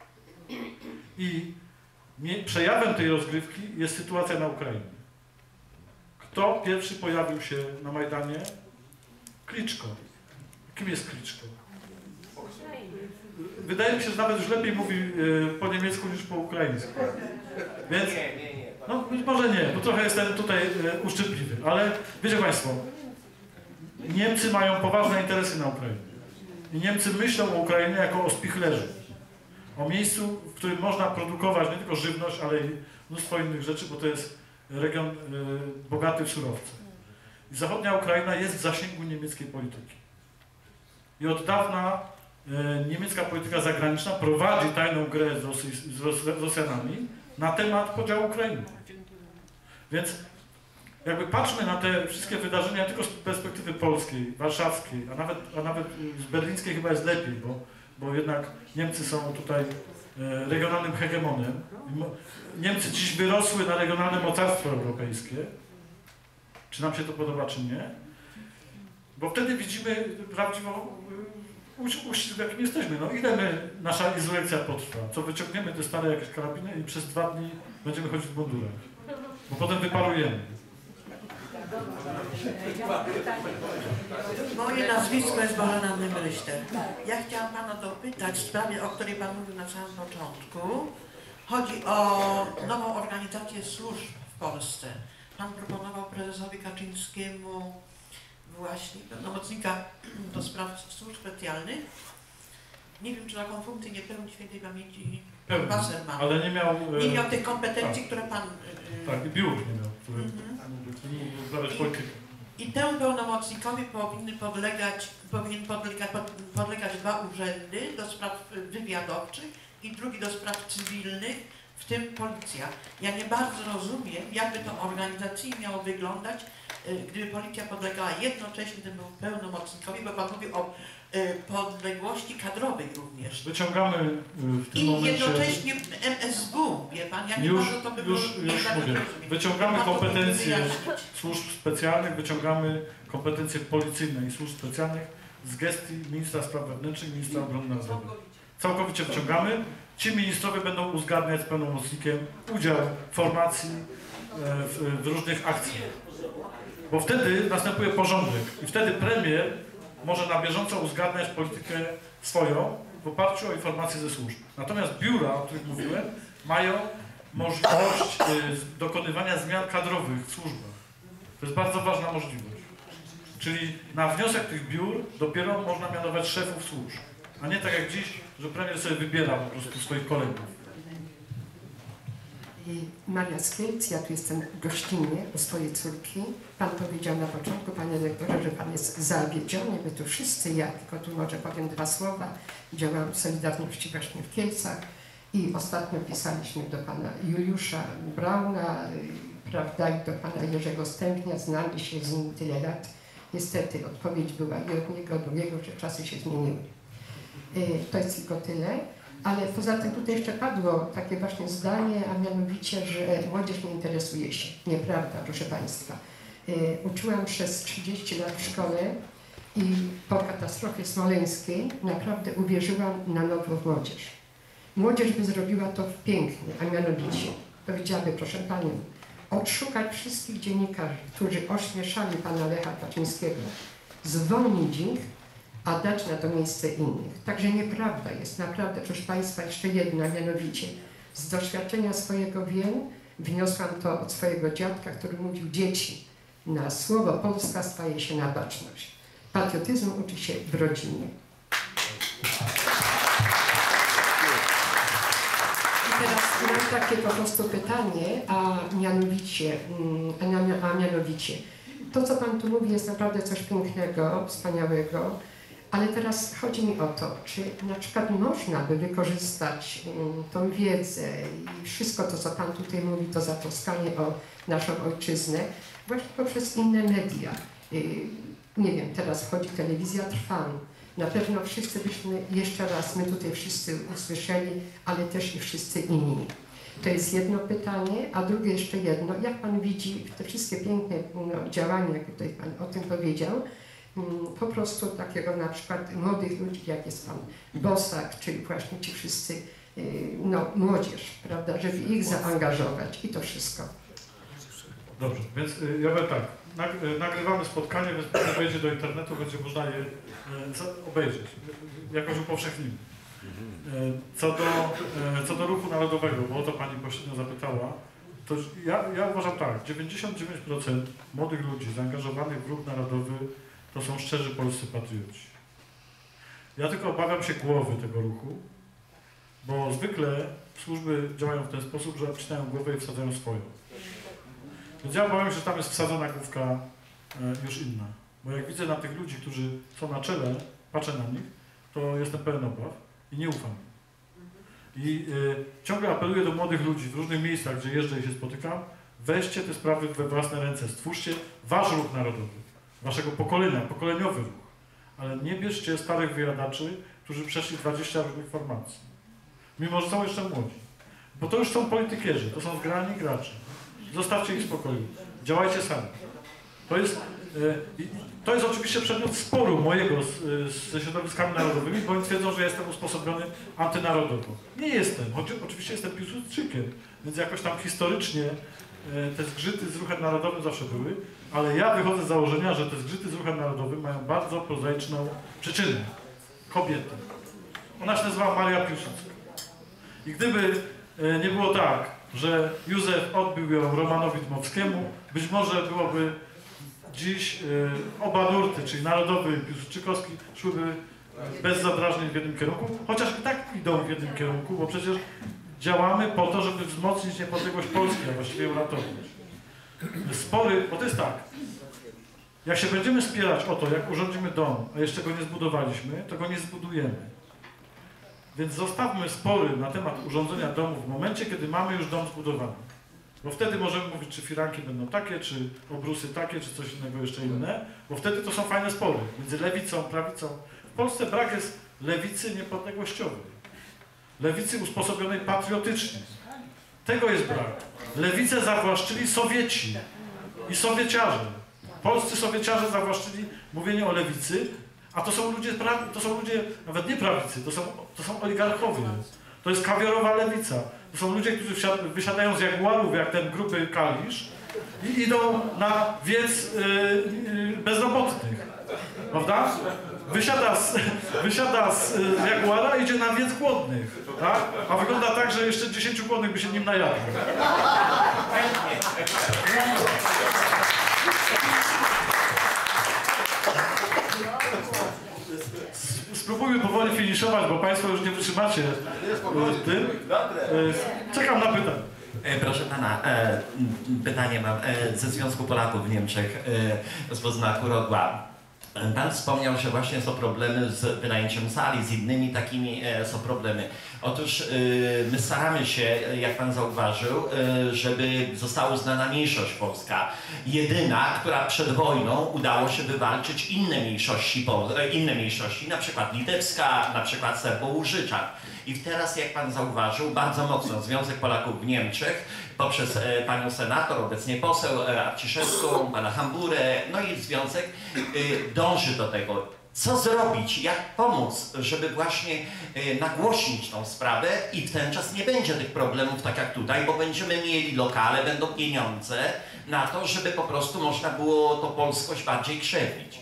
S2: I przejawem tej rozgrywki jest sytuacja na Ukrainie. Kto pierwszy pojawił się na Majdanie? Kliczko. Kim jest Kliczko? Wydaje mi się, że nawet już lepiej mówi po niemiecku niż po ukraińsku. Więc, no być może nie, bo trochę jestem tutaj uszczypliwy, ale wiecie Państwo, Niemcy mają poważne interesy na Ukrainie. I Niemcy myślą o Ukrainie jako o spichlerzu. O miejscu, w którym można produkować nie tylko żywność, ale i mnóstwo innych rzeczy, bo to jest region bogaty w surowce. I zachodnia Ukraina jest w zasięgu niemieckiej polityki. I od dawna niemiecka polityka zagraniczna prowadzi tajną grę z Rosjanami na temat podziału Ukrainy. Więc jakby patrzmy na te wszystkie wydarzenia tylko z perspektywy polskiej, warszawskiej, a nawet z berlińskiej chyba jest lepiej, bo jednak Niemcy są tutaj regionalnym hegemonem. Niemcy dziś wyrosły na regionalne mocarstwo europejskie. Czy nam się to podoba, czy nie? Bo wtedy widzimy prawdziwą uścisk, w jakim jesteśmy. No ile nasza insurrekcja potrwa? Co wyciągniemy te stare jakieś karabiny i przez 2 dni będziemy chodzić w mundurach. Bo potem wyparujemy.
S12: Moje nazwisko jest Bożena Mymryśter. Ja chciałam Pana dopytać w sprawie, o której Pan mówił na samym początku. Chodzi o nową organizację służb w Polsce. Pan proponował prezesowi Kaczyńskiemu właśnie pełnomocnika do spraw służb specjalnych. Nie wiem, czy taką funkcję nie pełni świętej pamięci pan Wasserman.
S2: Ale nie miał...
S12: Nie miał tych kompetencji, które Pan...
S2: Tak, i biur nie miał, który mógł uprawiać politykę.
S12: I temu pełnomocnikowi powinien podlegać 2 urzędy do spraw wywiadowczych i drugi do spraw cywilnych, w tym policja. Ja nie bardzo rozumiem, jakby to organizacyjnie miało wyglądać, gdyby policja podlegała jednocześnie temu pełnomocnikowi, bo Pan mówi o podległości kadrowej również.
S2: Wyciągamy w tym
S12: I
S2: momencie...
S12: jednocześnie MSW, wie Pan, jak nie może to by było...
S2: Już mówię. Wyciągamy kompetencje służb specjalnych, wyciągamy kompetencje policyjne i służb specjalnych z gestii ministra spraw wewnętrznych i ministra obrony narodowej. Całkowicie wyciągamy. Ci ministrowie będą uzgadniać z pełnomocnikiem udział formacji w różnych akcjach. Bo wtedy następuje porządek i wtedy premier może na bieżąco uzgadniać politykę swoją w oparciu o informacje ze służb. Natomiast biura, o których mówiłem, mają możliwość dokonywania zmian kadrowych w służbach. To jest bardzo ważna możliwość. Czyli na wniosek tych biur dopiero można mianować szefów służb, a nie tak jak dziś, że premier sobie wybiera po prostu swoich kolegów.
S13: Maria Skielc, ja tu jestem gościnnie u swojej córki. Pan powiedział na początku, panie rektorze, że pan jest zawiedziony, my tu wszyscy, ja tylko tu może powiem 2 słowa. Działam w Solidarności właśnie w Kielcach i ostatnio pisaliśmy do pana Juliusza Brauna, prawda, i do pana Jerzego Stępnia, znali się z nim tyle lat. Niestety odpowiedź była i od niego, od drugiego, że czasy się zmieniły. To jest tylko tyle. Ale poza tym tutaj jeszcze padło takie właśnie zdanie, a mianowicie, że młodzież nie interesuje się. Nieprawda, proszę Państwa. Uczyłam przez 30 lat w szkole i po katastrofie smoleńskiej naprawdę uwierzyłam na nowo w młodzież. Młodzież by zrobiła to pięknie, a mianowicie powiedziałaby, proszę Panią, odszukać wszystkich dziennikarzy, którzy ośmieszali Pana Lecha Kaczyńskiego, zwolnić ich, a dać na to miejsce innych. Także nieprawda jest, naprawdę, proszę Państwa, jeszcze jedna, mianowicie z doświadczenia swojego wiem, wniosłam to od swojego dziadka, który mówił, dzieci, na słowo Polska staje się na baczność. Patriotyzmu uczy się w rodzinie. I teraz mam takie po prostu pytanie, a mianowicie, to, co Pan tu mówi, jest naprawdę coś pięknego, wspaniałego. Ale teraz chodzi mi o to, czy na przykład można by wykorzystać tą wiedzę i wszystko to, co Pan tutaj mówi, to zatroskanie o naszą ojczyznę, właśnie poprzez inne media. Nie wiem, teraz wchodzi telewizja Trwam. Na pewno wszyscy byśmy jeszcze raz, my tutaj wszyscy usłyszeli, ale też i wszyscy inni. To jest jedno pytanie, a drugie jeszcze jedno. Jak Pan widzi te wszystkie piękne działania, jak tutaj Pan o tym powiedział, po prostu takiego na przykład młodych ludzi, jak jest Pan Bosak, czyli właśnie ci wszyscy, młodzież, prawda, żeby ich zaangażować i to wszystko.
S2: Dobrze, więc ja powiem tak, nagrywamy spotkanie, więc potem wejdzie do internetu, będzie można je obejrzeć, jakoś upowszechnimy. Co do ruchu narodowego, bo o to Pani pośrednio zapytała, to ja uważam tak, 99% młodych ludzi zaangażowanych w ruch narodowy to są szczerzy polscy patrioci. Ja tylko obawiam się głowy tego ruchu, bo zwykle służby działają w ten sposób, że obcinają głowę i wsadzają swoją. Więc ja obawiam się, że tam jest wsadzona główka już inna. Bo jak widzę na tych ludzi, którzy są na czele, patrzę na nich, to jestem pełen obaw i nie ufam. I ciągle apeluję do młodych ludzi w różnych miejscach, gdzie jeżdżę i się spotykam, weźcie te sprawy we własne ręce, stwórzcie wasz ruch narodowy. Waszego pokolenia, pokoleniowy ruch. Ale nie bierzcie starych wyjadaczy, którzy przeszli 20 różnych formacji. Mimo, że są jeszcze młodzi. Bo to już są politykierzy, to są zgrani gracze. Zostawcie ich w spokoju. Działajcie sami. To jest To jest oczywiście przedmiot sporu mojego ze środowiskami narodowymi, bo oni twierdzą, że jestem usposobiony antynarodowo. Nie jestem, choć oczywiście jestem Piłsudczykiem, więc jakoś tam historycznie te zgrzyty z ruchem narodowym zawsze były, ale ja wychodzę z założenia, że te zgrzyty z ruchem narodowym mają bardzo prozaiczną przyczynę. Kobietę. Ona się nazywa Maria Piłsudska. I gdyby nie było tak, że Józef odbił ją Romanowi Dmowskiemu, być może byłoby dziś oba nurty, czyli narodowy i piłsudczykowski, szłyby bez zadrażnień w jednym kierunku, chociaż i tak idą w jednym kierunku, bo przecież działamy po to, żeby wzmocnić niepodległość Polski, a właściwie uratować. Spory, bo to jest tak, jak się będziemy spierać o to, jak urządzimy dom, a jeszcze go nie zbudowaliśmy, to go nie zbudujemy. Więc zostawmy spory na temat urządzenia domu w momencie, kiedy mamy już dom zbudowany. Bo wtedy możemy mówić, czy firanki będą takie, czy obrusy takie, czy coś innego jeszcze inne, bo wtedy to są fajne spory między lewicą, prawicą. W Polsce brak jest lewicy niepodległościowej, lewicy usposobionej patriotycznie. Tego jest brak. Lewicę zawłaszczyli Sowieci i Sowieciarze. Polscy Sowieciarze zawłaszczyli mówienie o lewicy, a to są ludzie nawet nie prawicy, to są oligarchowie. To jest kawiorowa lewica. To są ludzie, którzy wysiadają z jaguarów, jak ten gruby Kalisz, i idą na wiec bezrobotnych. Prawda? Wysiada z jaguara, idzie na wiec głodnych. Tak? A wygląda tak, że jeszcze 10 głodnych by się nim najadło. Spróbujmy powoli finiszować, bo Państwo już nie wytrzymacie tym. Czekam na pytanie.
S14: Proszę Pana, pytanie mam ze Związku Polaków w Niemczech z Poznaku Rodła. Pan wspomniał, że właśnie są problemy z wynajęciem sali, z innymi takimi są problemy. Otóż my staramy się, jak Pan zauważył, żeby została uznana mniejszość polska. Jedyna, która przed wojną udało się wywalczyć inne mniejszości, na przykład litewska, na przykład Serbo-Łużyczan. I teraz, jak Pan zauważył, bardzo mocno Związek Polaków w Niemczech poprzez panią senator, obecnie poseł Arciszewską, pana Hamburę, no i Związek dąży do tego. Co zrobić, jak pomóc, żeby właśnie nagłośnić tą sprawę i w ten czas nie będzie tych problemów tak jak tutaj, bo będziemy mieli lokale, będą pieniądze na to, żeby po prostu można było tą polskość bardziej krzewić.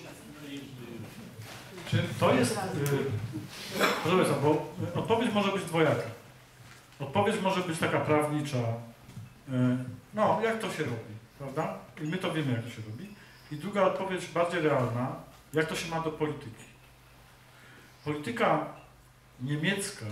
S2: Czy to jest... Proszę Państwa, bo odpowiedź może być dwojaka. Odpowiedź może być taka prawnicza, no jak to się robi, prawda? I my to wiemy, jak to się robi. I druga odpowiedź, bardziej realna, jak to się ma do polityki. Polityka niemiecka,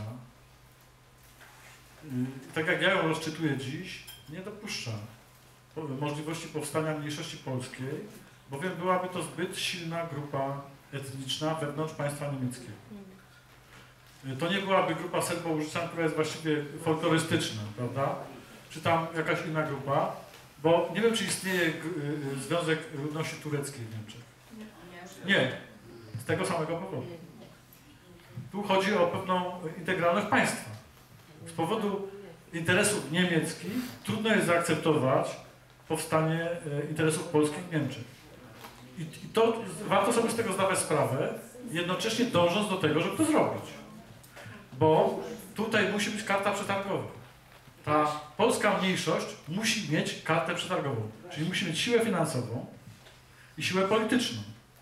S2: tak jak ja ją rozczytuję dziś, nie dopuszcza możliwości powstania mniejszości polskiej, bowiem byłaby to zbyt silna grupa etniczna wewnątrz państwa niemieckiego. To nie byłaby grupa Serbo-Łużyczan, która jest właściwie folklorystyczna, prawda? Czy tam jakaś inna grupa, bo nie wiem, czy istnieje Związek Ludności Tureckiej w Niemczech. Nie, z tego samego powodu. Tu chodzi o pewną integralność państwa. Z powodu interesów niemieckich trudno jest zaakceptować powstanie interesów polskich w Niemczech. I to warto sobie z tego zdawać sprawę, jednocześnie dążąc do tego, żeby to zrobić. Bo tutaj musi być karta przetargowa. Ta polska mniejszość musi mieć kartę przetargową, czyli musi mieć siłę finansową i siłę polityczną.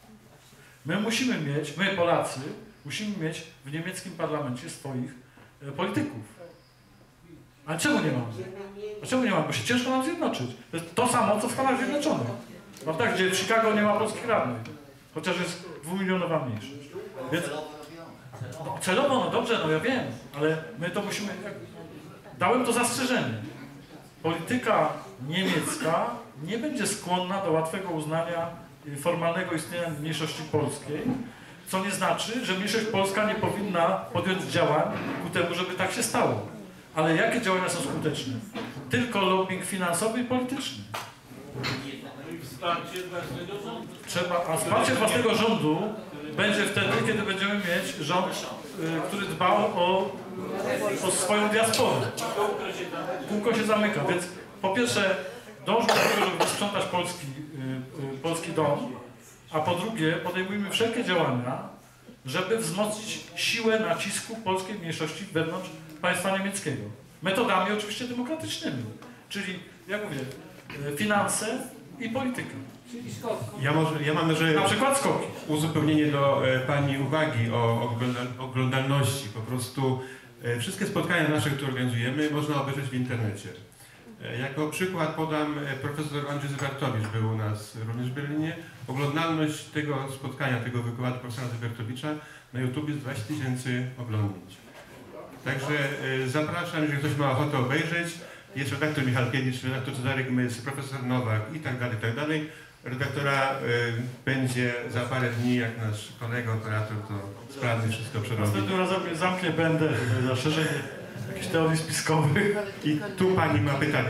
S2: My Polacy, musimy mieć w niemieckim parlamencie swoich polityków. Ale czemu nie mamy? A czemu nie mamy? Bo się ciężko nam zjednoczyć. To jest to samo, co w Stanach Zjednoczonych. Prawda? Gdzie w Chicago nie ma polskich radnych, chociaż jest 2-milionowa mniejszość. Więc, no, celowo, no dobrze, no ja wiem, ale my to musimy... Dałem to zastrzeżenie. Polityka niemiecka nie będzie skłonna do łatwego uznania formalnego istnienia mniejszości polskiej, co nie znaczy, że mniejszość polska nie powinna podjąć działań ku temu, żeby tak się stało. Ale jakie działania są skuteczne? Tylko lobbying finansowy i polityczny.
S10: Wsparcie własnego rządu.
S2: A wsparcie własnego rządu będzie wtedy, kiedy będziemy mieć rząd, który dba o swoją diasporę. Kółko się zamyka, więc po pierwsze dążmy do tego, żeby sprzątać polski dom, a po drugie podejmujmy wszelkie działania, żeby wzmocnić siłę nacisku polskiej mniejszości wewnątrz państwa niemieckiego. Metodami oczywiście demokratycznymi, czyli, jak mówię, finanse i polityka.
S1: Ja mam może
S2: na przykład skoki.
S1: Uzupełnienie do Pani uwagi o oglądalności. Po prostu wszystkie spotkania nasze, które organizujemy, można obejrzeć w internecie. Jako przykład podam, profesor Andrzej Zybertowicz był u nas również w Berlinie. Oglądalność tego spotkania, tego wykładu profesora Zybertowicza na YouTube jest 20 000 oglądnięć. Także zapraszam, jeżeli ktoś ma ochotę obejrzeć. Jest redaktor Michalkiewicz, redaktor Cezarek Mys, profesor Nowak i tak dalej, i tak dalej. Redaktora będzie za parę dni, jak nasz kolega operator to sprawnie wszystko przerobi.
S2: Następnym razem zamknie będę za szerzenie jakichś teorii spiskowych.
S1: I tu Pani ma pytanie.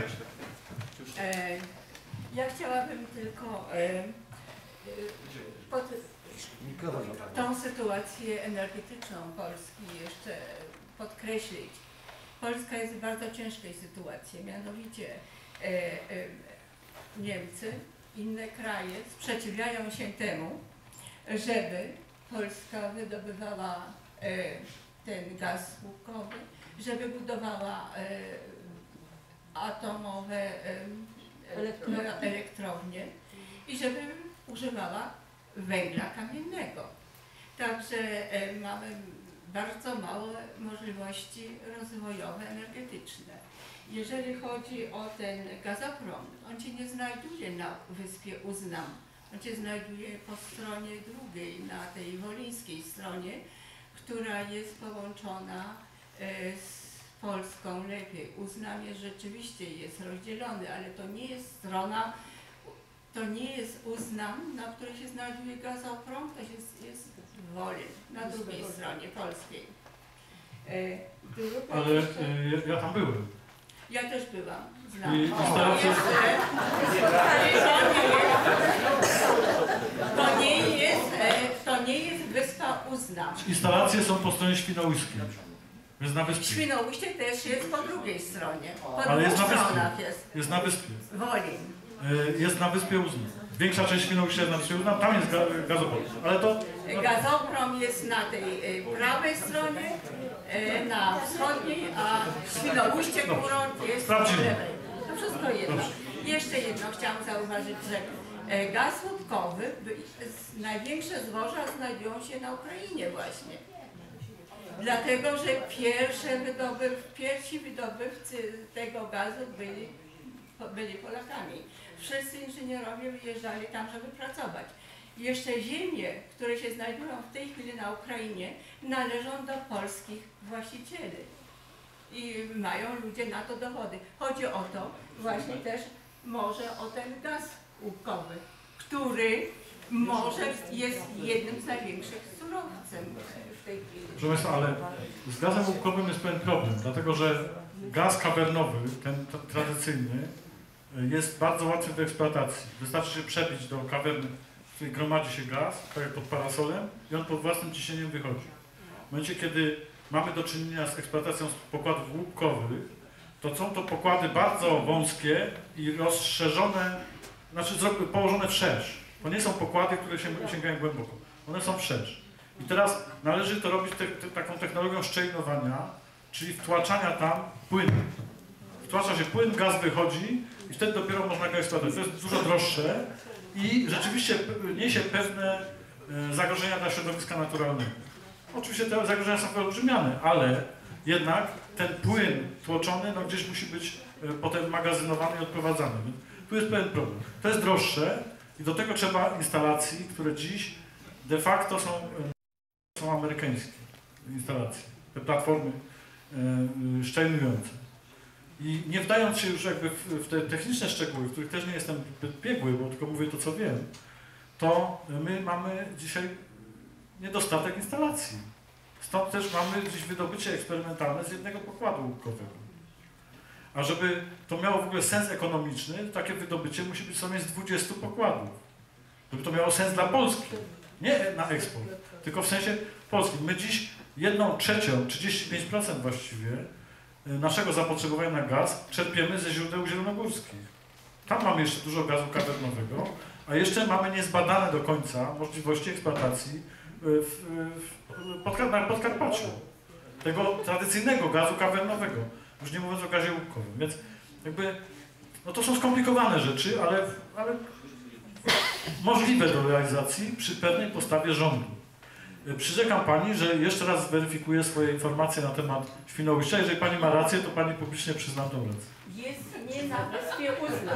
S15: Ja chciałabym tylko tą sytuację energetyczną Polski jeszcze podkreślić. Polska jest w bardzo ciężkiej sytuacji, mianowicie Niemcy, inne kraje sprzeciwiają się temu, żeby Polska wydobywała ten gaz łupkowy, żeby budowała atomowe elektrownie i żeby używała węgla kamiennego. Także mamy bardzo małe możliwości rozwojowe, energetyczne. Jeżeli chodzi o ten gazoprom, on się nie znajduje na wyspie Uznam. On się znajduje po stronie drugiej, na tej wolińskiej stronie, która jest połączona z Polską lepiej. Uznam rzeczywiście jest rozdzielony, ale to nie jest strona, to nie jest Uznam, na której się znajduje gazoprom, to jest Wolin, na drugiej stronie polskiej.
S2: Ale ja tam byłem.
S15: Ja też byłam, znam. To nie jest wyspa Uznam.
S2: Instalacje są po stronie świnoujskiej. Jest na wyspie.
S15: Świnoujście też jest po drugiej stronie. Po
S2: ale jest na
S15: wyspie.
S2: Jest na wyspie.
S15: Wolin.
S2: Jest na wyspie Uznam. Większa część Świnoujścia jest na wyspie Uznam, tam jest gazoprom. Ale to...
S15: Gazoprom jest na tej prawej stronie, na wschodniej, a Świnoujście kurort jest po lewej. To wszystko jedno. Jeszcze jedno chciałam zauważyć, że gaz łupkowy, największe złoża znajdują się na Ukrainie właśnie. Dlatego, że pierwsi wydobywcy tego gazu byli Polakami. Wszyscy inżynierowie wyjeżdżali tam, żeby pracować. Jeszcze ziemie, które się znajdują w tej chwili na Ukrainie, należą do polskich właścicieli. I mają ludzie na to dowody. Chodzi o to właśnie też może o ten gaz łupkowy, który może jest jednym z największych surowcem w tej chwili.
S2: Proszę Państwa, ale z gazem łupkowym jest pewien problem, dlatego że gaz kawernowy, ten tradycyjny, jest bardzo łatwy do eksploatacji. Wystarczy się przebić do kawerny, w której gromadzi się gaz, tak jak pod parasolem, i on pod własnym ciśnieniem wychodzi. W momencie, kiedy mamy do czynienia z eksploatacją pokładów łupkowych, to są to pokłady bardzo wąskie i rozszerzone, znaczy położone wszerz. To nie są pokłady, które sięgają głęboko. One są wszerz. I teraz należy to robić taką technologią szczelinowania, czyli wtłaczania tam płynu. Wtłacza się płyn, gaz wychodzi i wtedy dopiero można go eksploatować. To jest dużo droższe i rzeczywiście niesie pewne zagrożenia dla środowiska naturalnego. Oczywiście te zagrożenia są wyolbrzymiane, ale jednak ten płyn tłoczony gdzieś musi być potem magazynowany i odprowadzany. Tu jest pewien problem. To jest droższe i do tego trzeba instalacji, które dziś de facto są amerykańskie instalacje, te platformy szczelnujące. I nie wdając się już jakby w te techniczne szczegóły, w których też nie jestem zbyt biegły, bo tylko mówię to, co wiem, to my mamy dzisiaj niedostatek instalacji. Stąd też mamy dziś wydobycie eksperymentalne z jednego pokładu łupkowego. A żeby to miało w ogóle sens ekonomiczny, takie wydobycie musi być co najmniej z 20 pokładów. Żeby to miało sens dla Polski. Nie na eksport, tylko w sensie polskim. My dziś 1/3, 35% właściwie, naszego zapotrzebowania na gaz czerpiemy ze źródeł zielonogórskich. Tam mamy jeszcze dużo gazu kawernowego, a jeszcze mamy niezbadane do końca możliwości eksploatacji na Podkarpaciu. Tego tradycyjnego gazu kawernowego, już nie mówiąc o gazie łupkowym. Więc jakby, no to są skomplikowane rzeczy, ale możliwe do realizacji przy pewnej postawie rządu. Przyrzekam Pani, że jeszcze raz zweryfikuję swoje informacje na temat Świnoujścia. Jeżeli Pani ma rację, to Pani publicznie przyzna tą rację.
S15: Jest nie na wyspie uzna.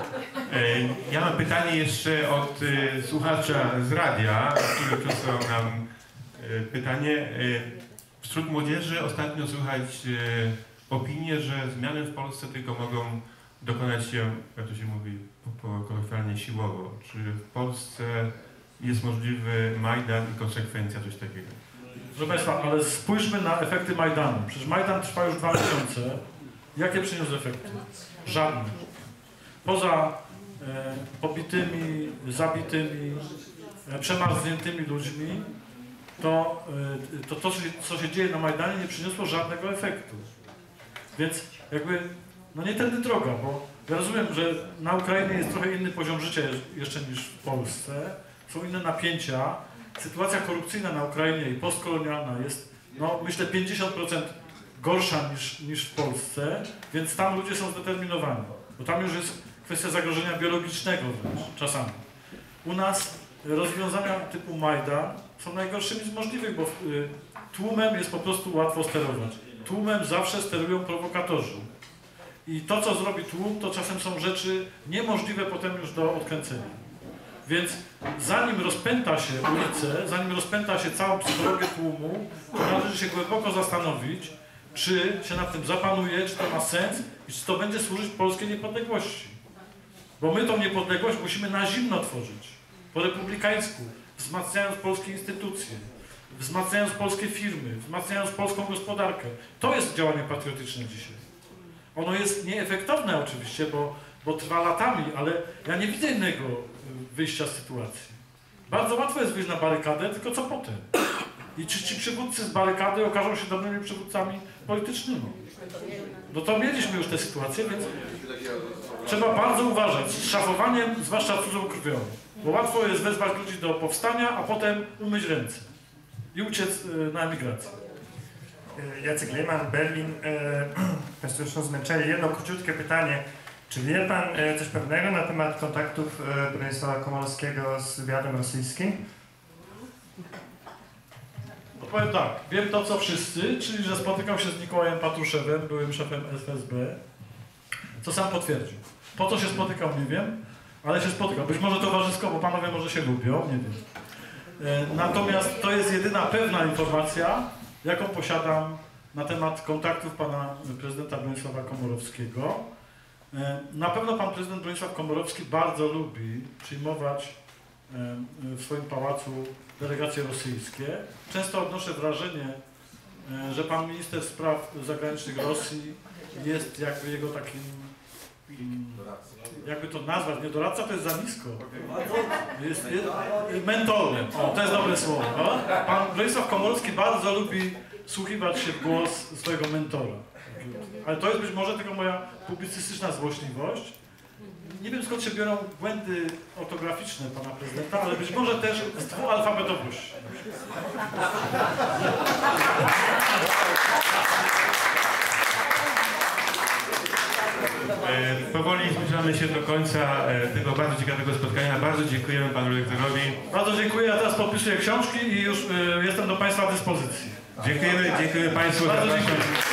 S1: Ja mam pytanie jeszcze od słuchacza z radia, który przesłał nam pytanie. Wśród młodzieży ostatnio słychać opinię, że zmiany w Polsce tylko mogą dokonać się, jak to się mówi kolokwialnie, siłowo. Czy w Polsce jest możliwy Majdan i konsekwencja coś takiego?
S2: Proszę Państwa, ale spójrzmy na efekty Majdanu. Przecież Majdan trwa już 2 miesiące. Jakie przyniósł efekty? Żadne. Poza pobitymi, zabitymi, przemarzniętymi ludźmi, to, co się dzieje na Majdanie, nie przyniosło żadnego efektu. Więc jakby, no nie tędy droga, bo ja rozumiem, że na Ukrainie jest trochę inny poziom życia jeszcze niż w Polsce, są inne napięcia. Sytuacja korupcyjna na Ukrainie i postkolonialna jest, no myślę, 50% gorsza niż w Polsce, więc tam ludzie są zdeterminowani, bo tam już jest kwestia zagrożenia biologicznego wręcz czasami. U nas rozwiązania typu Majdan są najgorszymi z możliwych, bo tłumem jest po prostu łatwo sterować. Tłumem zawsze sterują prowokatorzy. I to, co zrobi tłum, to czasem są rzeczy niemożliwe potem już do odkręcenia. Więc zanim rozpęta się ulicę, zanim rozpęta się całą psychologię tłumu, to należy się głęboko zastanowić, czy się nad tym zapanuje, czy to ma sens i czy to będzie służyć polskiej niepodległości. Bo my tą niepodległość musimy na zimno tworzyć, po republikańsku, wzmacniając polskie instytucje, wzmacniając polskie firmy, wzmacniając polską gospodarkę. To jest działanie patriotyczne dzisiaj. Ono jest nieefektowne oczywiście, bo trwa latami, ale ja nie widzę innego wyjścia z sytuacji. Bardzo łatwo jest wyjść na barykadę, tylko co potem? I czy ci przywódcy z barykady okażą się dobrymi przywódcami politycznymi? No to mieliśmy już tę sytuację, więc trzeba bardzo uważać z szafowaniem, zwłaszcza cudzą krwią. Bo łatwo jest wezwać ludzi do powstania, a potem umyć ręce i uciec na emigrację.
S16: Jacek Lehmann, Berlin. Państwo już są zmęczeni. Jedno króciutkie pytanie. Czy wie Pan coś pewnego na temat kontaktów Bronisława Komorowskiego z wywiadem rosyjskim?
S2: Powiem tak, wiem to co wszyscy, czyli że spotykał się z Nikołajem Patruszewem, byłym szefem FSB, co sam potwierdził. Po co się spotykał, nie wiem, ale się spotykał. Być może towarzysko, bo panowie może się lubią, nie wiem. Natomiast to jest jedyna pewna informacja, jaką posiadam na temat kontaktów pana prezydenta Bronisława Komorowskiego. Na pewno pan prezydent Bronisław Komorowski bardzo lubi przyjmować w swoim pałacu delegacje rosyjskie. Często odnoszę wrażenie, że pan minister spraw zagranicznych Rosji jest jakby jego takim, jakby to nazwać, nie doradca, to jest za nisko. Jest mentorem, to jest dobre słowo. No? Pan Bronisław Komorowski bardzo lubi wsłuchiwać się w głos swojego mentora. Ale to jest być może tylko moja publicystyczna złośliwość. Nie wiem, skąd się biorą błędy ortograficzne pana prezydenta, ale być może też z dwualfabetowości.
S1: Powoli zbliżamy się do końca tego bardzo ciekawego spotkania. Bardzo dziękujemy panu rektorowi.
S2: Bardzo dziękuję, ja teraz podpisuję książki i już jestem do państwa dyspozycji.
S1: Dziękujemy Państwu.
S2: Bardzo dziękuję.